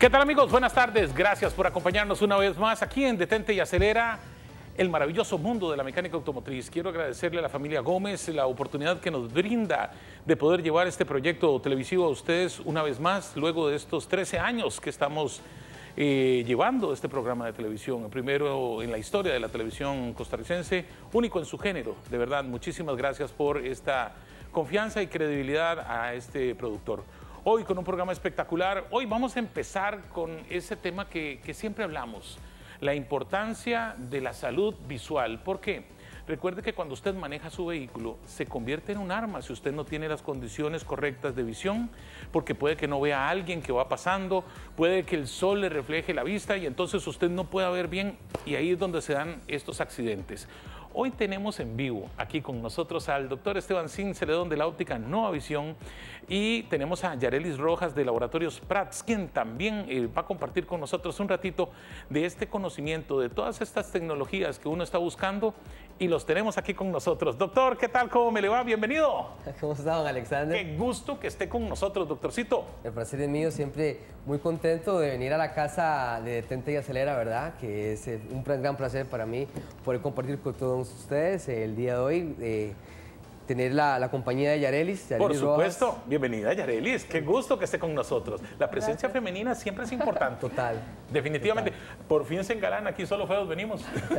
¿Qué tal, amigos? Buenas tardes. Gracias por acompañarnos una vez más aquí en Detente y Acelera, el maravilloso mundo de la mecánica automotriz. Quiero agradecerle a la familia Gómez la oportunidad que nos brinda de poder llevar este proyecto televisivo a ustedes una vez más, luego de estos 13 años que estamos llevando este programa de televisión, el primero en la historia de la televisión costarricense, único en su género. De verdad, muchísimas gracias por esta confianza y credibilidad a este productor. Hoy con un programa espectacular. Hoy vamos a empezar con ese tema que siempre hablamos, la importancia de la salud visual. ¿Por qué? Recuerde que cuando usted maneja su vehículo se convierte en un arma si usted no tiene las condiciones correctas de visión, porque puede que no vea a alguien que va pasando, puede que el sol le refleje la vista y entonces usted no pueda ver bien, y ahí es donde se dan estos accidentes. Hoy tenemos en vivo aquí con nosotros al doctor Esteban Cinceledón de la óptica Nova Visión, y tenemos a Yarelis Rojas de Laboratorios Prats, quien también va a compartir con nosotros un ratito de este conocimiento, de todas estas tecnologías que uno está buscando, y los tenemos aquí con nosotros. Doctor, ¿qué tal? ¿Cómo me le va? Bienvenido. ¿Cómo está, don Alexander? Qué gusto que esté con nosotros, doctorcito. El placer es mío, siempre muy contento de venir a la casa de Detente y Acelera, ¿verdad? Que es un gran placer para mí poder compartir con todos ustedes el día de hoy, tener la compañía de Yarelis Por supuesto. Rojas. Bienvenida, Yarelis. Qué gusto que esté con nosotros. La presencia femenina siempre es importante. Total. Definitivamente. Total. Por fin se engalana, aquí solo feos venimos.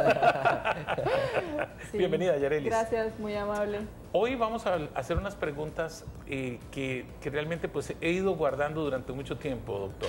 Sí. Bienvenida, Yarelis. Gracias, muy amable. Hoy vamos a hacer unas preguntas que realmente pues, he ido guardando durante mucho tiempo, doctor.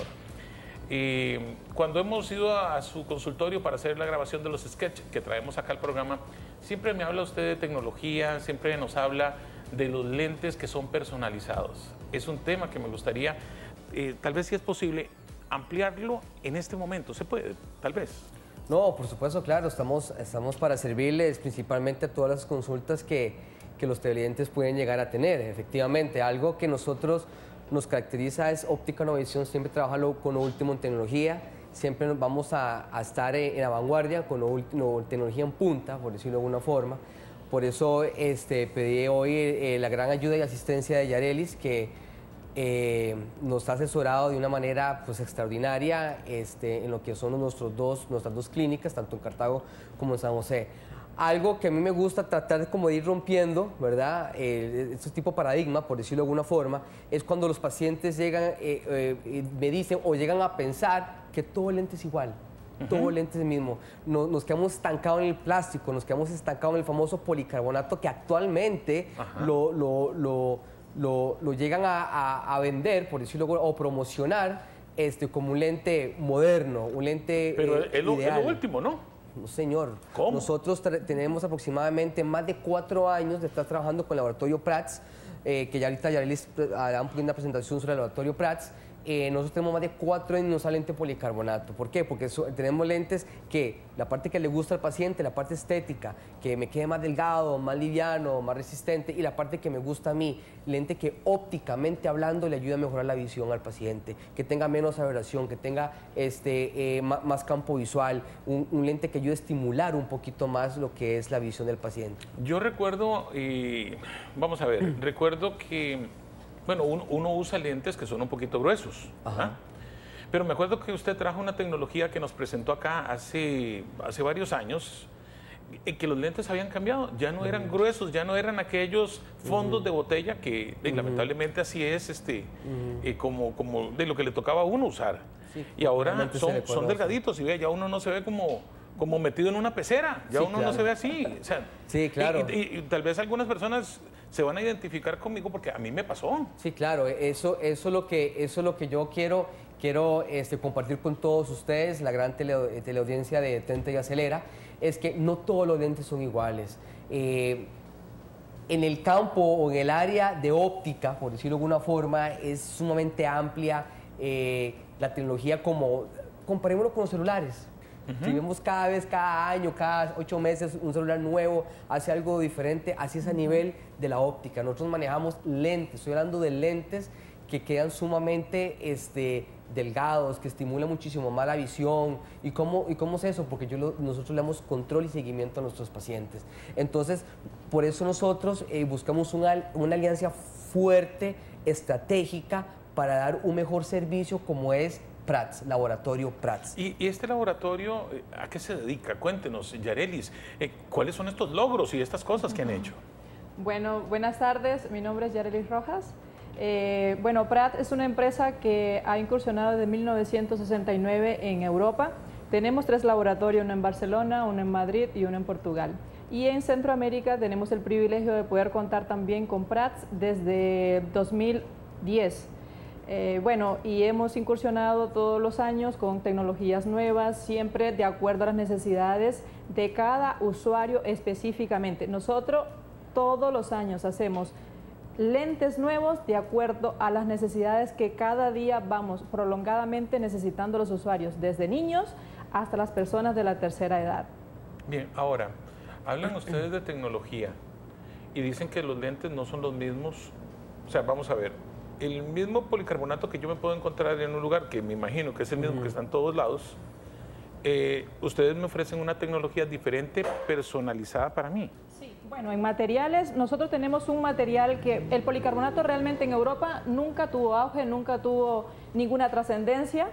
Cuando hemos ido a su consultorio para hacer la grabación de los sketches que traemos acá al programa, siempre me habla usted de tecnología, siempre nos habla de los lentes que son personalizados. Es un tema que me gustaría, tal vez si es posible, ampliarlo en este momento. ¿Se puede? Tal vez. No, por supuesto, claro, estamos para servirles principalmente a todas las consultas que los televidentes pueden llegar a tener. Efectivamente, algo que nosotros nos caracteriza es óptica Nova Visión, siempre trabajarlo con lo último en tecnología, siempre nos vamos a estar en la vanguardia con tecnología en punta, por decirlo de alguna forma. Por eso pedí hoy la gran ayuda y asistencia de Yarelis, que nos ha asesorado de una manera pues, extraordinaria en lo que son nuestras dos clínicas, tanto en Cartago como en San José. Algo que a mí me gusta tratar como de ir rompiendo, ¿verdad? Este tipo de paradigma, por decirlo de alguna forma, es cuando los pacientes llegan, me dicen o llegan a pensar que todo lente es igual, todo lente es el mismo. Nos quedamos estancados en el plástico, nos quedamos estancados en el famoso policarbonato que actualmente lo llegan a vender, por decirlo, o promocionar como un lente moderno, un lente Pero es lo ideal. último, ¿no? No, señor. ¿Cómo? Nosotros tenemos aproximadamente más de 4 años de estar trabajando con el Laboratorio Prats, que ya ahorita Yarelis hará una presentación sobre el Laboratorio Prats. Nosotros tenemos más de 4 años en lente policarbonato. ¿Por qué? Porque tenemos lentes que la parte que le gusta al paciente, la parte estética, que me quede más delgado, más liviano, más resistente, y la parte que me gusta a mí, lente que ópticamente hablando le ayuda a mejorar la visión al paciente, que tenga menos aberración, que tenga más campo visual, un lente que ayude a estimular un poquito más lo que es la visión del paciente. Yo recuerdo, vamos a ver, recuerdo que, bueno, uno usa lentes que son un poquito gruesos, ¿ah? Pero me acuerdo que usted trajo una tecnología que nos presentó acá hace varios años, que los lentes habían cambiado, ya no eran gruesos, ya no eran aquellos fondos de botella que lamentablemente así es, como de lo que le tocaba a uno usar. Sí, y ahora son delgaditos, y ve, ya uno no se ve como metido en una pecera, ya uno no se ve así. O sea, sí, claro. Y tal vez algunas personas se van a identificar conmigo porque a mí me pasó. Sí, claro, eso es lo que yo quiero compartir con todos ustedes, la gran teleaudiencia de Detente y Acelera, es que no todos los lentes son iguales. En el campo o en el área de óptica, por decirlo de alguna forma, es sumamente amplia la tecnología, comparémoslo con los celulares. Si vemos cada año, cada 8 meses, un celular nuevo hace algo diferente, así es a nivel de la óptica. Nosotros manejamos lentes, estoy hablando de lentes que quedan sumamente delgados, que estimulan muchísimo más la visión. ¿Y cómo es eso? Porque nosotros le damos control y seguimiento a nuestros pacientes. Entonces, por eso nosotros buscamos una alianza fuerte, estratégica, para dar un mejor servicio como es Prats, Laboratorio Prats. ¿Y este laboratorio a qué se dedica? Cuéntenos, Yarelis, ¿cuáles son estos logros y estas cosas que han hecho? Bueno, buenas tardes, mi nombre es Yarelis Rojas. Bueno, Prat es una empresa que ha incursionado desde 1969 en Europa. Tenemos 3 laboratorios, uno en Barcelona, uno en Madrid y uno en Portugal. Y en Centroamérica tenemos el privilegio de poder contar también con Prats desde 2010. Bueno, y hemos incursionado todos los años con tecnologías nuevas, siempre de acuerdo a las necesidades de cada usuario específicamente. Nosotros todos los años hacemos lentes nuevos de acuerdo a las necesidades que cada día vamos prolongadamente necesitando los usuarios, desde niños hasta las personas de la tercera edad. Bien, ahora, hablan ustedes de tecnología y dicen que los lentes no son los mismos. O sea, vamos a ver, el mismo policarbonato que yo me puedo encontrar en un lugar, que me imagino que es el mismo que está en todos lados, ustedes me ofrecen una tecnología diferente, personalizada para mí. Sí, bueno, en materiales, nosotros tenemos un material que el policarbonato realmente en Europa nunca tuvo auge, nunca tuvo ninguna trascendencia.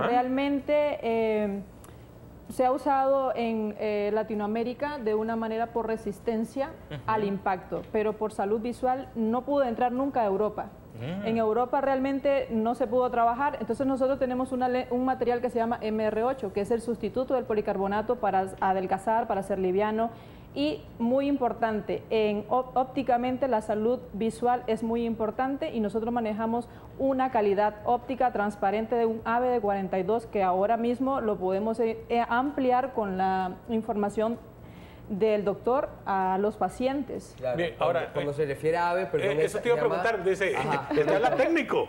Realmente se ha usado en Latinoamérica de una manera por resistencia al impacto, pero por salud visual no pudo entrar nunca a Europa. En Europa realmente no se pudo trabajar, entonces nosotros tenemos un material que se llama MR8, que es el sustituto del policarbonato para adelgazar, para ser liviano. Y muy importante, ópticamente la salud visual es muy importante y nosotros manejamos una calidad óptica transparente de un AVE de 42 que ahora mismo lo podemos ampliar con la información del doctor a los pacientes. Claro, bien, ahora, cuando se refiere a AVE, perdón, eso te iba a preguntar, dice, ¿está la técnico?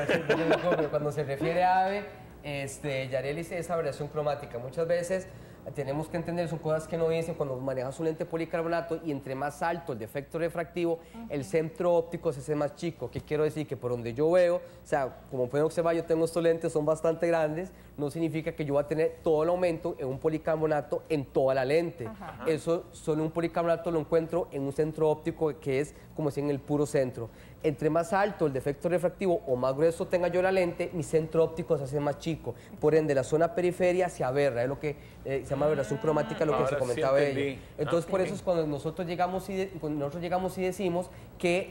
Cuando se refiere a AVE, Yarelis, es aberración cromática. Muchas veces tenemos que entender, son cosas que no dicen cuando manejas un lente policarbonato y entre más alto el defecto refractivo, el centro óptico se hace más chico. ¿Qué quiero decir? Que por donde yo veo, o sea, como pueden observar, yo tengo estos lentes, son bastante grandes, no significa que yo voy a tener todo el aumento en un policarbonato en toda la lente. Eso, solo un policarbonato lo encuentro en un centro óptico que es como si en el puro centro. Entre más alto el defecto refractivo o más grueso tenga yo la lente, mi centro óptico se hace más chico. Por ende, la zona periferia se aberra, es lo que se llama aberración cromática, lo que se comentaba ella. Entonces, por eso es cuando nosotros llegamos y decimos que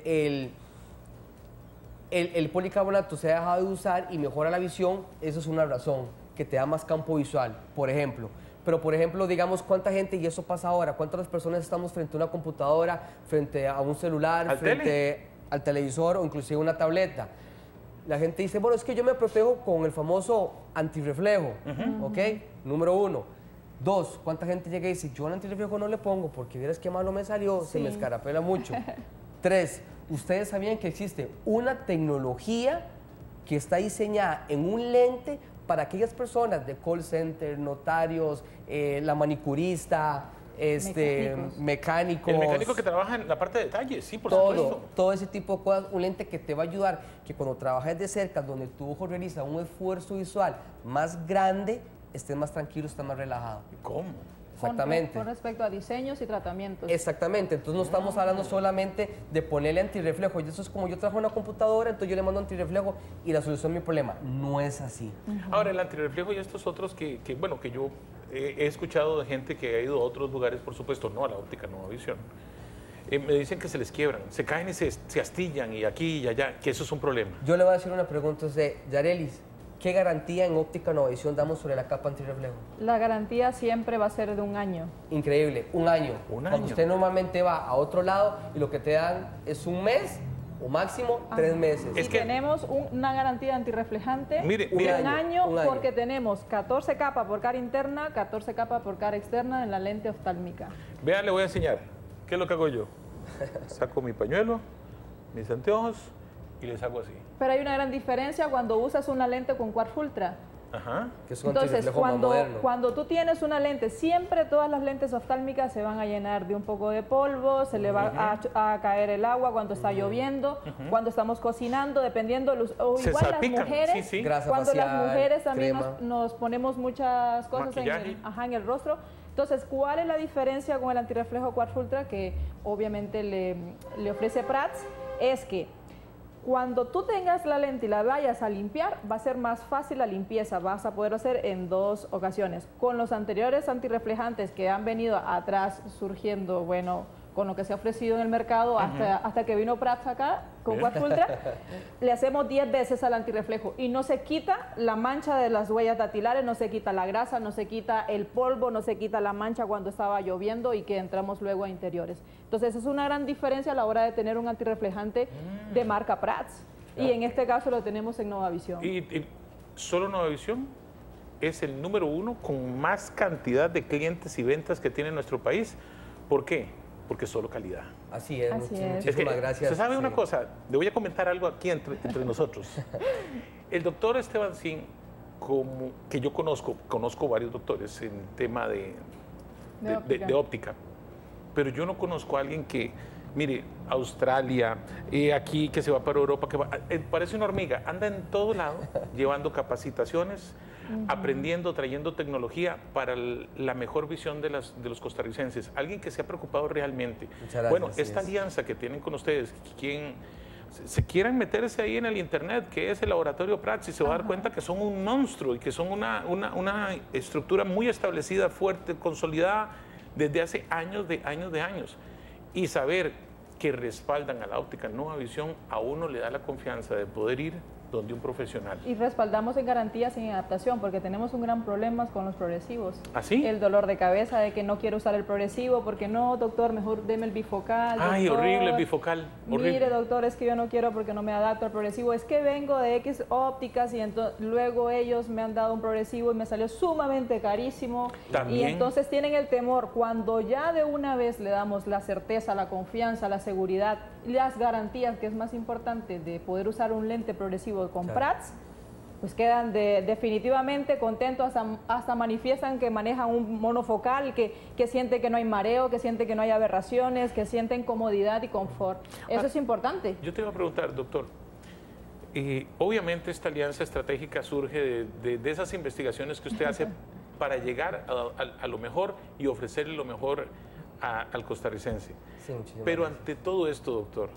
el policarbonato se ha dejado de usar y mejora la visión, eso es una razón, que te da más campo visual, por ejemplo. Pero, por ejemplo, digamos, ¿cuánta gente, y eso pasa ahora, cuántas personas estamos frente a una computadora, frente a un celular, frente al televisor o inclusive una tableta? La gente dice, bueno, es que yo me protejo con el famoso antirreflejo, ¿ok? Número 1. 2, ¿cuánta gente llega y dice, yo el antirreflejo no le pongo porque vieras qué malo me salió, se me escarapela mucho? 3, ¿ustedes sabían que existe una tecnología que está diseñada en un lente para aquellas personas de call center, notarios, la manicurista, mecánicos? El mecánico que trabaja en la parte de detalles, sí, por supuesto. Todo ese tipo de cosas, un lente que te va a ayudar, que cuando trabajes de cerca, donde tu ojo realiza un esfuerzo visual más grande, estés más tranquilo, estés más relajado. ¿Cómo? Exactamente. Con respecto a diseños y tratamientos. Exactamente, entonces no estamos hablando solamente de ponerle antirreflejo, y eso es como yo trabajo en una computadora, entonces yo le mando antirreflejo y la solución a mi problema. No es así. Ahora, el antirreflejo y estos otros que yo he escuchado de gente que ha ido a otros lugares, por supuesto, no a la óptica Nueva Visión, me dicen que se les quiebran, se caen y se astillan y aquí y allá, que eso es un problema. Yo le voy a decir una pregunta de Yarelis. ¿Qué garantía en óptica Nueva Visión damos sobre la capa antirreflejo? La garantía siempre va a ser de 1 año. Increíble, 1 año. Cuando usted normalmente va a otro lado y lo que te dan es 1 mes o máximo 3 meses. Es que tenemos una garantía antirreflejante de 1 año, porque tenemos 14 capas por cara interna, 14 capas por cara externa en la lente oftálmica. Vean, le voy a enseñar. ¿Qué es lo que hago yo? Saco mi pañuelo, mis anteojos y les hago así. Pero hay una gran diferencia cuando usas una lente con Quartz Ultra. Que es un Entonces, antirreflejo más moderno. cuando tú tienes una lente, siempre todas las lentes oftálmicas se van a llenar de un poco de polvo, se le va a caer el agua cuando está lloviendo, cuando estamos cocinando, dependiendo, igual salpican. Las mujeres, Sí. Grasa cuando facial, las mujeres también crema. nos ponemos muchas cosas en el rostro. Entonces, ¿cuál es la diferencia con el antirreflejo Quartz Ultra que obviamente le ofrece Prats? Es que Cuando tú tengas la lente y la vayas a limpiar, va a ser más fácil la limpieza, vas a poder hacer en 2 ocasiones. Con los anteriores antirreflejantes que han venido atrás surgiendo, bueno, con lo que se ha ofrecido en el mercado hasta que vino Prats acá con Watch Ultra, le hacemos 10 veces al antirreflejo y no se quita la mancha de las huellas dactilares, no se quita la grasa, no se quita el polvo, no se quita la mancha cuando estaba lloviendo y que entramos luego a interiores. Entonces es una gran diferencia a la hora de tener un antirreflejante de marca Prats y en este caso lo tenemos en Novavisión. ¿Y solo Novavisión es el número 1 con más cantidad de clientes y ventas que tiene nuestro país? ¿Por qué? Porque es solo calidad. Así es, Así es. Muchísimas gracias. ¿Se sabe una cosa? Le voy a comentar algo aquí entre nosotros. El doctor Esteban Sin, como que yo conozco varios doctores en tema de óptica, pero yo no conozco a alguien que, mire, Australia, aquí que se va para Europa, que va, parece una hormiga, anda en todo lado llevando capacitaciones, aprendiendo, trayendo tecnología para la mejor visión de los costarricenses. Alguien que se ha preocupado realmente. Gracias, bueno, esta alianza que tienen con ustedes, quien se quieran meterse ahí en el internet, que es el laboratorio Prats, y se va a dar cuenta que son un monstruo y que son una estructura muy establecida, fuerte, consolidada desde hace años. Y saber que respaldan a la óptica Novavisión, a uno le da la confianza de poder ir donde un profesional. Y respaldamos en garantías y en adaptación, porque tenemos un gran problema con los progresivos. ¿Ah, sí? El dolor de cabeza de que no quiero usar el progresivo, porque no, doctor, mejor deme el bifocal. Ay, doctor, horrible el bifocal. Horrible. Mire, doctor, es que yo no quiero porque no me adapto al progresivo. Es que vengo de X ópticas y luego ellos me han dado un progresivo y me salió sumamente carísimo. ¿También? Y entonces tienen el temor, cuando ya de una vez le damos la certeza, la confianza, la seguridad, las garantías, que es más importante, de poder usar un lente progresivo con Prats, pues quedan definitivamente contentos, hasta manifiestan que manejan un monofocal, que sienten que no hay mareo, que sienten que no hay aberraciones, que sienten comodidad y confort. Eso es importante. Yo te iba a preguntar, doctor, obviamente esta alianza estratégica surge de esas investigaciones que usted hace para llegar a lo mejor y ofrecerle lo mejor al costarricense. Sí, pero ante todo esto, doctor,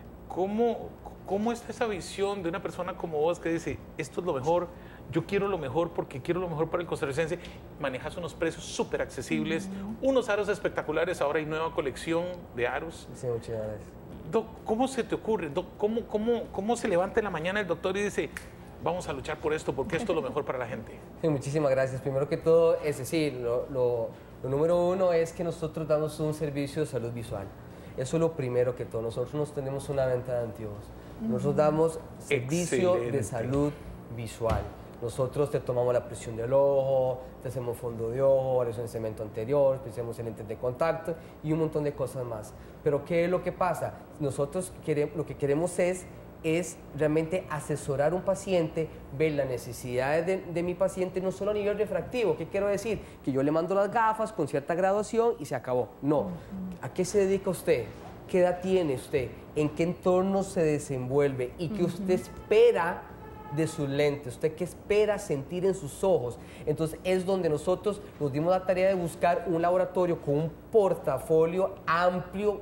¿cómo está esa visión de una persona como vos que dice, esto es lo mejor, yo quiero lo mejor porque quiero lo mejor para el costarricense? Manejas unos precios súper accesibles, unos aros espectaculares, ahora hay nueva colección de aros. Sí, muchas gracias. Doc, ¿cómo se te ocurre? Doc, ¿cómo se levanta en la mañana el doctor y dice, vamos a luchar por esto porque esto es lo mejor para la gente? Sí, muchísimas gracias. Primero que todo, es decir, lo número 1 es que nosotros damos un servicio de salud visual. Eso es lo primero que todo. Nosotros no tenemos una venta de anteojos. Nosotros damos servicio de salud visual. Nosotros te tomamos la presión del ojo, te hacemos fondo de ojo, cemento anterior, te hacemos lentes de contacto y un montón de cosas más. Pero ¿qué es lo que pasa? Nosotros lo que queremos es realmente asesorar a un paciente, ver las necesidades de mi paciente, no solo a nivel refractivo. ¿Qué quiero decir? Que yo le mando las gafas con cierta graduación y se acabó. No. ¿A qué se dedica usted? ¿Qué edad tiene usted? ¿En qué entorno se desenvuelve? ¿Y qué usted espera de sus lentes? ¿Usted qué espera sentir en sus ojos? Entonces es donde nosotros nos dimos la tarea de buscar un laboratorio con un portafolio amplio,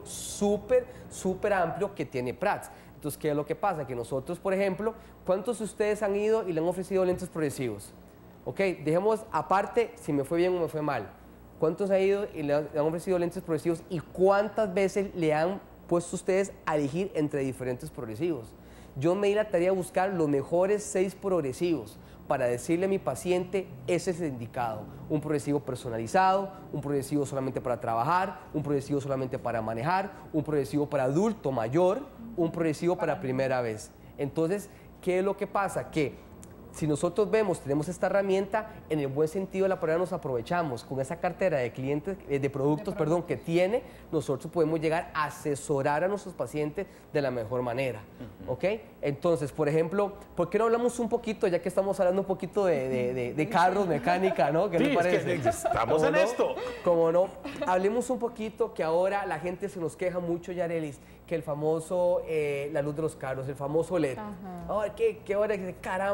súper amplio que tiene Prats. Entonces, ¿qué es lo que pasa? Que nosotros, por ejemplo, ¿cuántos de ustedes han ido y le han ofrecido lentes progresivos? Ok, dejemos aparte si me fue bien o me fue mal. ¿Cuántos han ido y le han ofrecido lentes progresivos y cuántas veces le han puesto ustedes a elegir entre diferentes progresivos? Yo me di la tarea de buscar los mejores 6 progresivos para decirle a mi paciente, ese es el indicado. Un progresivo personalizado, un progresivo solamente para trabajar, un progresivo solamente para manejar, un progresivo para adulto mayor, un progresivo para primera vez. Entonces, ¿qué es lo que pasa? Que si nosotros tenemos esta herramienta, en el buen sentido de la palabra nos aprovechamos. Con esa cartera de clientes, de productos, que tiene, nosotros podemos llegar a asesorar a nuestros pacientes de la mejor manera. ¿Ok? Entonces, por ejemplo, ¿por qué no hablamos un poquito, ya que estamos hablando un poquito de carros, mecánica, ¿no? ¿Qué le parece? Es que estamos en esto. Como no, hablemos un poquito que ahora la gente se nos queja mucho, Yarelis, que el famoso, la luz de los carros, el famoso LED. Oh, ¿qué hora? Caramba, esos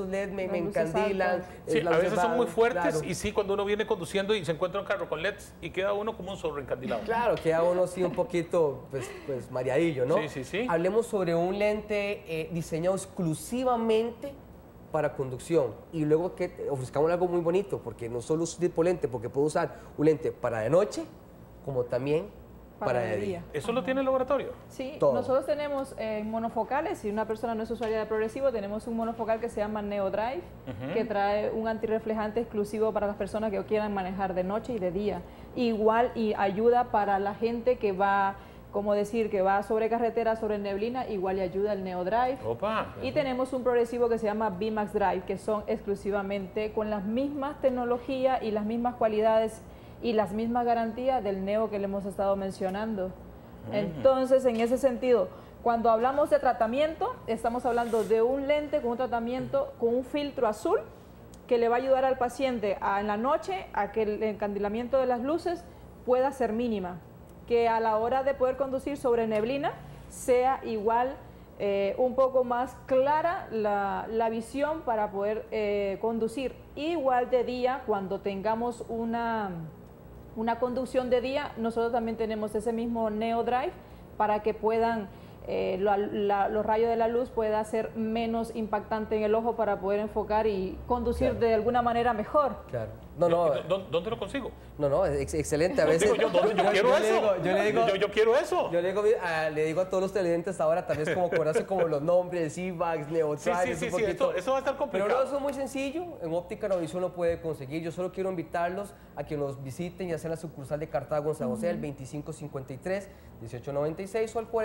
esos LED me Las luces encandilan. altas. Sí, a veces son muy fuertes claro. y sí, cuando uno viene conduciendo y se encuentra un carro con LEDs y queda uno como un zorro encandilado. Claro, queda uno así un poquito, pues mareadillo, ¿no? Sí, sí, sí. Hablemos sobre un lente diseñado exclusivamente para conducción y luego que ofrezcamos algo muy bonito, porque no solo es un tipo de lente, porque puedo usar un lente para de noche, como también para de día. ¿Eso lo tiene el laboratorio? Sí, Todo. nosotros tenemos monofocales. Si una persona no es usuaria de progresivo, tenemos un monofocal que se llama NeoDrive, que trae un antirreflejante exclusivo para las personas que quieran manejar de noche y de día. Igual y ayuda para la gente que va, como decir, que va sobre carretera, sobre neblina, igual y ayuda el NeoDrive. Opa. Y tenemos un progresivo que se llama VMAX Drive, que son exclusivamente con las mismas tecnologías y las mismas cualidades y las mismas garantías del Neo que le hemos estado mencionando. Entonces, en ese sentido, cuando hablamos de tratamiento, estamos hablando de un lente con un tratamiento con un filtro azul que le va a ayudar al paciente en la noche a que el encandilamiento de las luces pueda ser mínima, que a la hora de poder conducir sobre neblina sea igual un poco más clara la visión para poder conducir. Igual de día, cuando tengamos una conducción de día, nosotros también tenemos ese mismo NeoDrive para que puedan los rayos de la luz pueda ser menos impactante en el ojo para poder enfocar y conducir de alguna manera mejor. Claro. ¿Dónde lo consigo? No, excelente. A veces Digo, yo quiero eso. Yo quiero eso. Yo le digo a todos los televidentes ahora, tal vez como conoce como los nombres, CVAX, NeoDrive, Sí, eso va a estar complicado. Pero no, eso es muy sencillo. En Óptica Novavisión lo puede conseguir. Yo solo quiero invitarlos a que nos visiten, ya sea en la sucursal de Cartago en San José, el 2553-1896 o al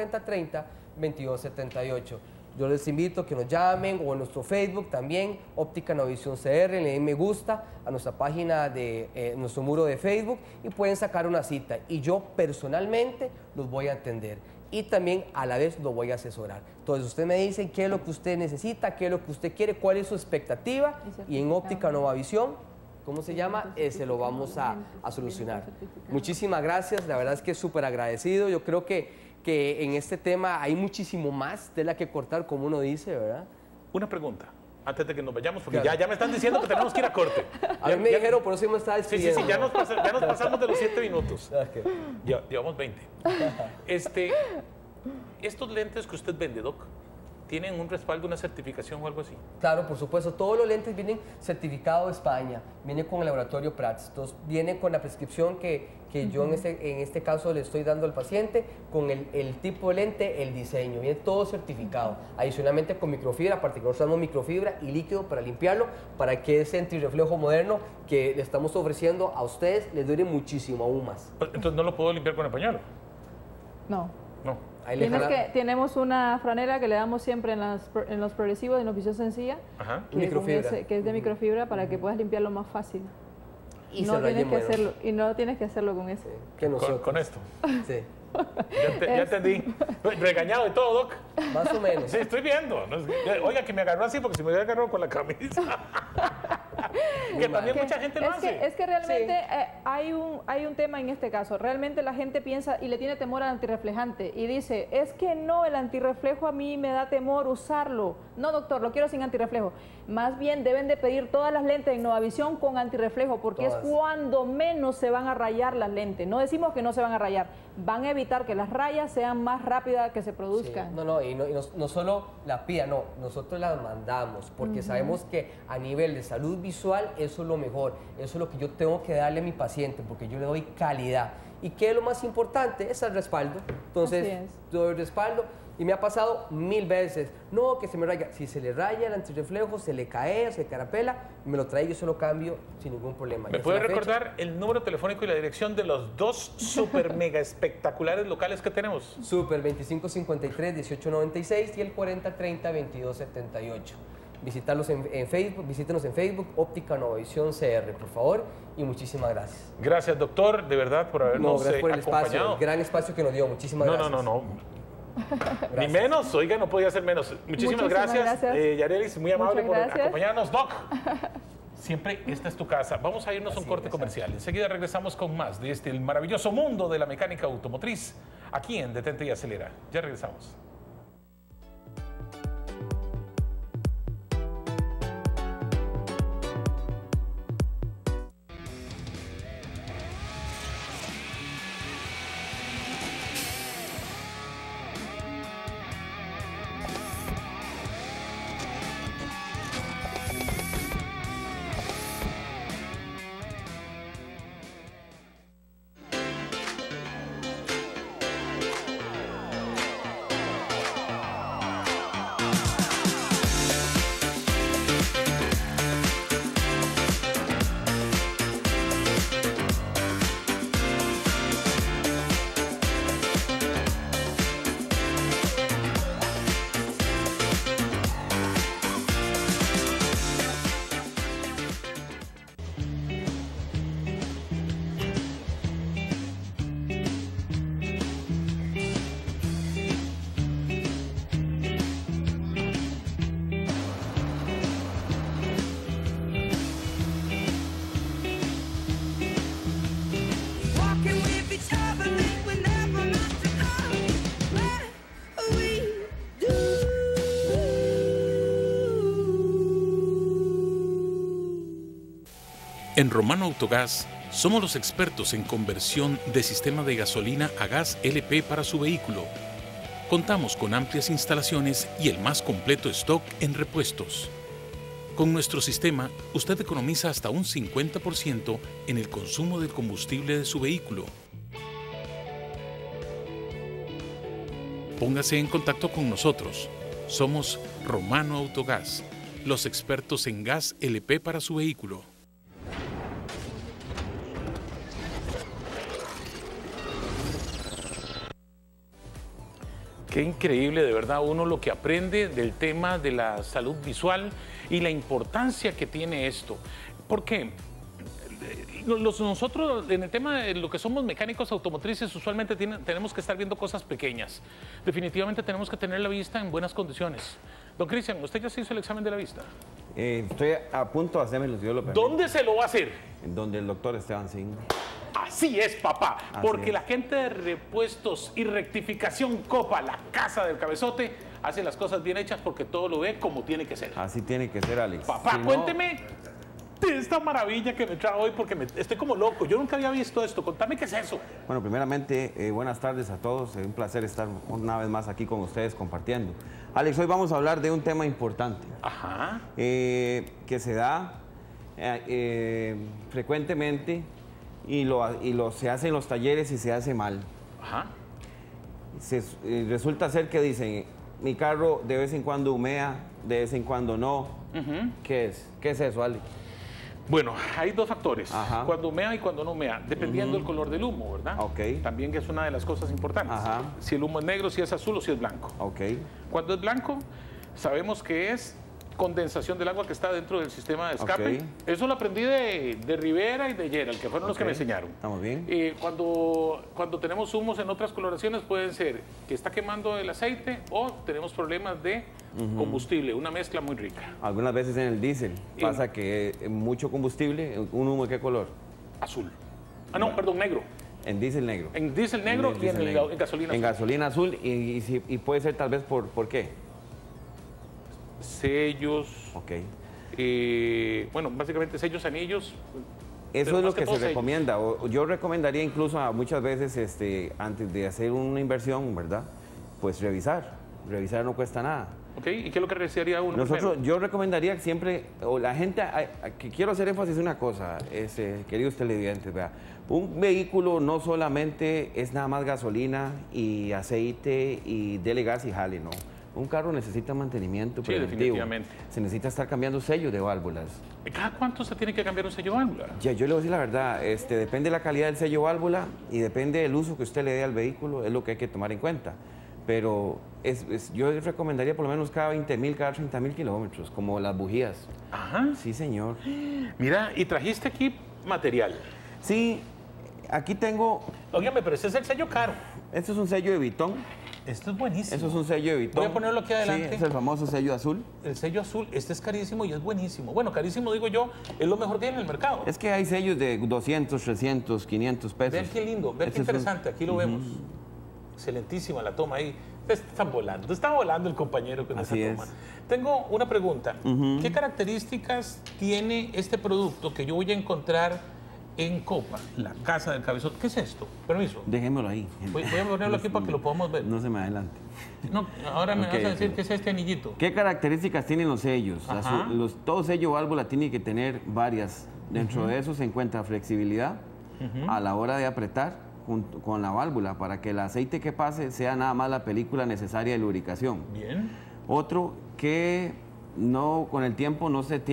4030-2278. Yo les invito a que nos llamen o en nuestro Facebook también, Óptica Novavisión CR, le den me gusta a nuestra página de nuestro muro de Facebook y pueden sacar una cita. Y yo personalmente los voy a atender y también a la vez lo voy a asesorar. Entonces usted me dice qué es lo que usted necesita, qué es lo que usted quiere, cuál es su expectativa y en Óptica Novavisión, ¿cómo se llama? Se lo vamos a solucionar. Muchísimas gracias, la verdad es que súper agradecido. Yo creo que en este tema hay muchísimo más tela que cortar, como uno dice, ¿verdad? Una pregunta, antes de que nos vayamos, porque Claro. ya me están diciendo que tenemos que ir a corte. A mí me dijeron, por eso me estaba Sí, despidiendo. ya nos pasamos de los 7 minutos. Ok. Llevamos 20. Estos lentes que usted vende, Doc, ¿tienen un respaldo, una certificación o algo así? Claro, por supuesto, todos los lentes vienen certificados de España, vienen con el laboratorio Prats, entonces vienen con la prescripción que yo en este caso le estoy dando al paciente, con el tipo de lente, el diseño, viene todo certificado, adicionalmente con microfibra, aparte que nosotros usamos microfibra y líquido para limpiarlo, para que ese antirreflejo moderno que le estamos ofreciendo a ustedes les dure muchísimo aún más. Entonces no lo puedo limpiar con el pañuelo. No. No. Ahí le jala- Tenemos una franela que le damos siempre en los progresivos de visión sencilla, Ajá. que, Microfibra. que es de microfibra para que puedas limpiarlo más fácil. y no se rayen tienes que menos. hacerlo, y no tienes que hacerlo con ese. Que nosotros. Con esto. Sí, Ya entendí. Regañado y todo, Doc. más o menos. Sí, estoy viendo. Oiga, que me agarró así, porque si me hubiera agarrado con la camisa. Que también mucha gente lo hace. Es que realmente hay un tema en este caso. Realmente la gente piensa y le tiene temor al antirreflejante y dice, es que no, el antirreflejo a mí me da temor usarlo. No, doctor, lo quiero sin antirreflejo. Más bien deben de pedir todas las lentes en Novavisión con antirreflejo, porque Todas. es cuando menos se van a rayar las lentes. No decimos que no se van a rayar, van a evitar que las rayas sean más rápidas que se Sí, produzcan. no solo la pida, no, nosotros la mandamos porque sabemos que a nivel de salud visual eso es lo mejor, eso es lo que yo tengo que darle a mi paciente porque yo le doy calidad. ¿Y qué es lo más importante? Es el respaldo. Entonces, Así es. doy el respaldo y me ha pasado 1000 veces. No, que se me raya. Si se le raya el antirreflejo, se le cae, se carapela, me lo traigo y se lo cambio sin ningún problema. ¿Me Ya puede sea la fecha. recordar el número telefónico y la dirección de los dos super mega espectaculares locales que tenemos? Super 2553-1896 y el 4030-2278. Visitarlos en Facebook, visítenos en Facebook, Óptica Novavisión CR, por favor, y muchísimas gracias. Gracias, doctor, de verdad, por habernos Gracias por el espacio, acompañado. el gran espacio que nos dio, muchísimas gracias. No. Ni menos, oiga, no podía ser menos. Muchísimas gracias. Yarelis, muy amable por gracias. acompañarnos. Doc, siempre esta es tu casa. Vamos a irnos a un corte comercial. Enseguida regresamos con más de el maravilloso mundo de la mecánica automotriz, aquí en Detente y Acelera. Ya regresamos. En Romano Autogás somos los expertos en conversión de sistema de gasolina a gas LP para su vehículo. Contamos con amplias instalaciones y el más completo stock en repuestos. Con nuestro sistema, usted economiza hasta un 50% en el consumo del combustible de su vehículo. Póngase en contacto con nosotros. Somos Romano Autogás, los expertos en gas LP para su vehículo. Qué increíble, de verdad, uno lo que aprende del tema de la salud visual y la importancia que tiene esto. ¿Por qué? Nosotros, en el tema de lo que somos mecánicos automotrices, usualmente tenemos que estar viendo cosas pequeñas. Definitivamente tenemos que tener la vista en buenas condiciones. Don Cristian, ¿usted ya se hizo el examen de la vista? Estoy a punto de hacérmelo, si Dios lo permite. ¿Dónde se lo va a hacer? En donde el doctor Esteban Singh. Así es, papá, porque es. La gente de Repuestos y Rectificación Copa, la casa del cabezote, hace las cosas bien hechas porque todo lo ve como tiene que ser. Así tiene que ser, Alex. Papá, Si cuénteme de esta maravilla que me trae hoy porque estoy como loco. Yo nunca había visto esto. Contame qué es eso. Bueno, primeramente, buenas tardes a todos. Es un placer estar una vez más aquí con ustedes compartiendo. Alex, hoy vamos a hablar de un tema importante. Ajá. Que se da frecuentemente y se hace en los talleres y se hace mal. Ajá. Resulta ser que dicen, mi carro de vez en cuando humea, de vez en cuando no. ¿Qué es? ¿Qué es eso, Alex? Bueno, hay dos factores, Ajá. cuando humea y cuando no humea, dependiendo del color del humo, ¿verdad? Ok. También que es una de las cosas importantes. Ajá. Si el humo es negro, si es azul o si es blanco. Ok. Cuando es blanco, sabemos que es condensación del agua que está dentro del sistema de escape. Ok. Eso lo aprendí de Rivera y de Gerald, que fueron los que me enseñaron. Estamos bien. Cuando tenemos humos en otras coloraciones, pueden ser que está quemando el aceite o tenemos problemas de combustible, una mezcla muy rica. Algunas veces en el diésel pasa que mucho combustible, ¿un humo de qué color? Azul. Ah, no, perdón, negro. En diésel negro. En diésel negro y en gasolina azul. En gasolina azul y puede ser tal vez por qué. Sellos. Ok. Bueno, básicamente sellos, anillos. Eso es lo que se sellos. recomienda. Yo recomendaría incluso muchas veces antes de hacer una inversión, ¿verdad? Pues revisar. Revisar no cuesta nada. Ok, ¿y qué es lo que revisaría uno primero? Yo recomendaría que siempre, o la gente, que quiero hacer énfasis en una cosa, queridos televidentes, vea, un vehículo no solamente es nada más gasolina y aceite y dele gas y jale, no. Un carro necesita mantenimiento preventivo. Definitivamente. Se necesita estar cambiando sellos de válvulas. ¿Cada cuánto se tiene que cambiar un sello válvula? Ya, yo le voy a decir la verdad, depende de la calidad del sello válvula y depende del uso que usted le dé al vehículo, es lo que hay que tomar en cuenta. Pero yo recomendaría por lo menos cada 20.000, cada 30.000 kilómetros, como las bujías. Ajá. Sí, señor. Mira, y trajiste aquí material. Sí, aquí tengo... Óigame, pero ese es el sello caro. Este es un sello de Vitón. Esto es buenísimo. Eso es un sello de Vitón. Voy a ponerlo aquí adelante. Sí, es el famoso sello azul. El sello azul, este es carísimo y es buenísimo. Bueno, carísimo digo yo, es lo mejor que hay en el mercado. Es que hay sellos de 200, 300, 500 pesos. Vean qué lindo, vean qué interesante, aquí lo vemos. Excelentísima la toma ahí. Está volando el compañero con esa toma. Tengo una pregunta. ¿Qué características tiene este producto que yo voy a encontrar en Copa, la casa del cabezote? ¿Qué es esto? Permiso. Déjemelo ahí. Voy a ponerlo aquí para que lo podamos ver. No se me adelante. No, ahora me vas a decir qué es este anillito. ¿Qué características tienen los sellos? Ajá. Todo sello válvula tiene que tener varias. Dentro de eso se encuentra flexibilidad a la hora de apretar con la válvula para que el aceite que pase sea nada más la película necesaria de lubricación. Bien. Otro, que con el tiempo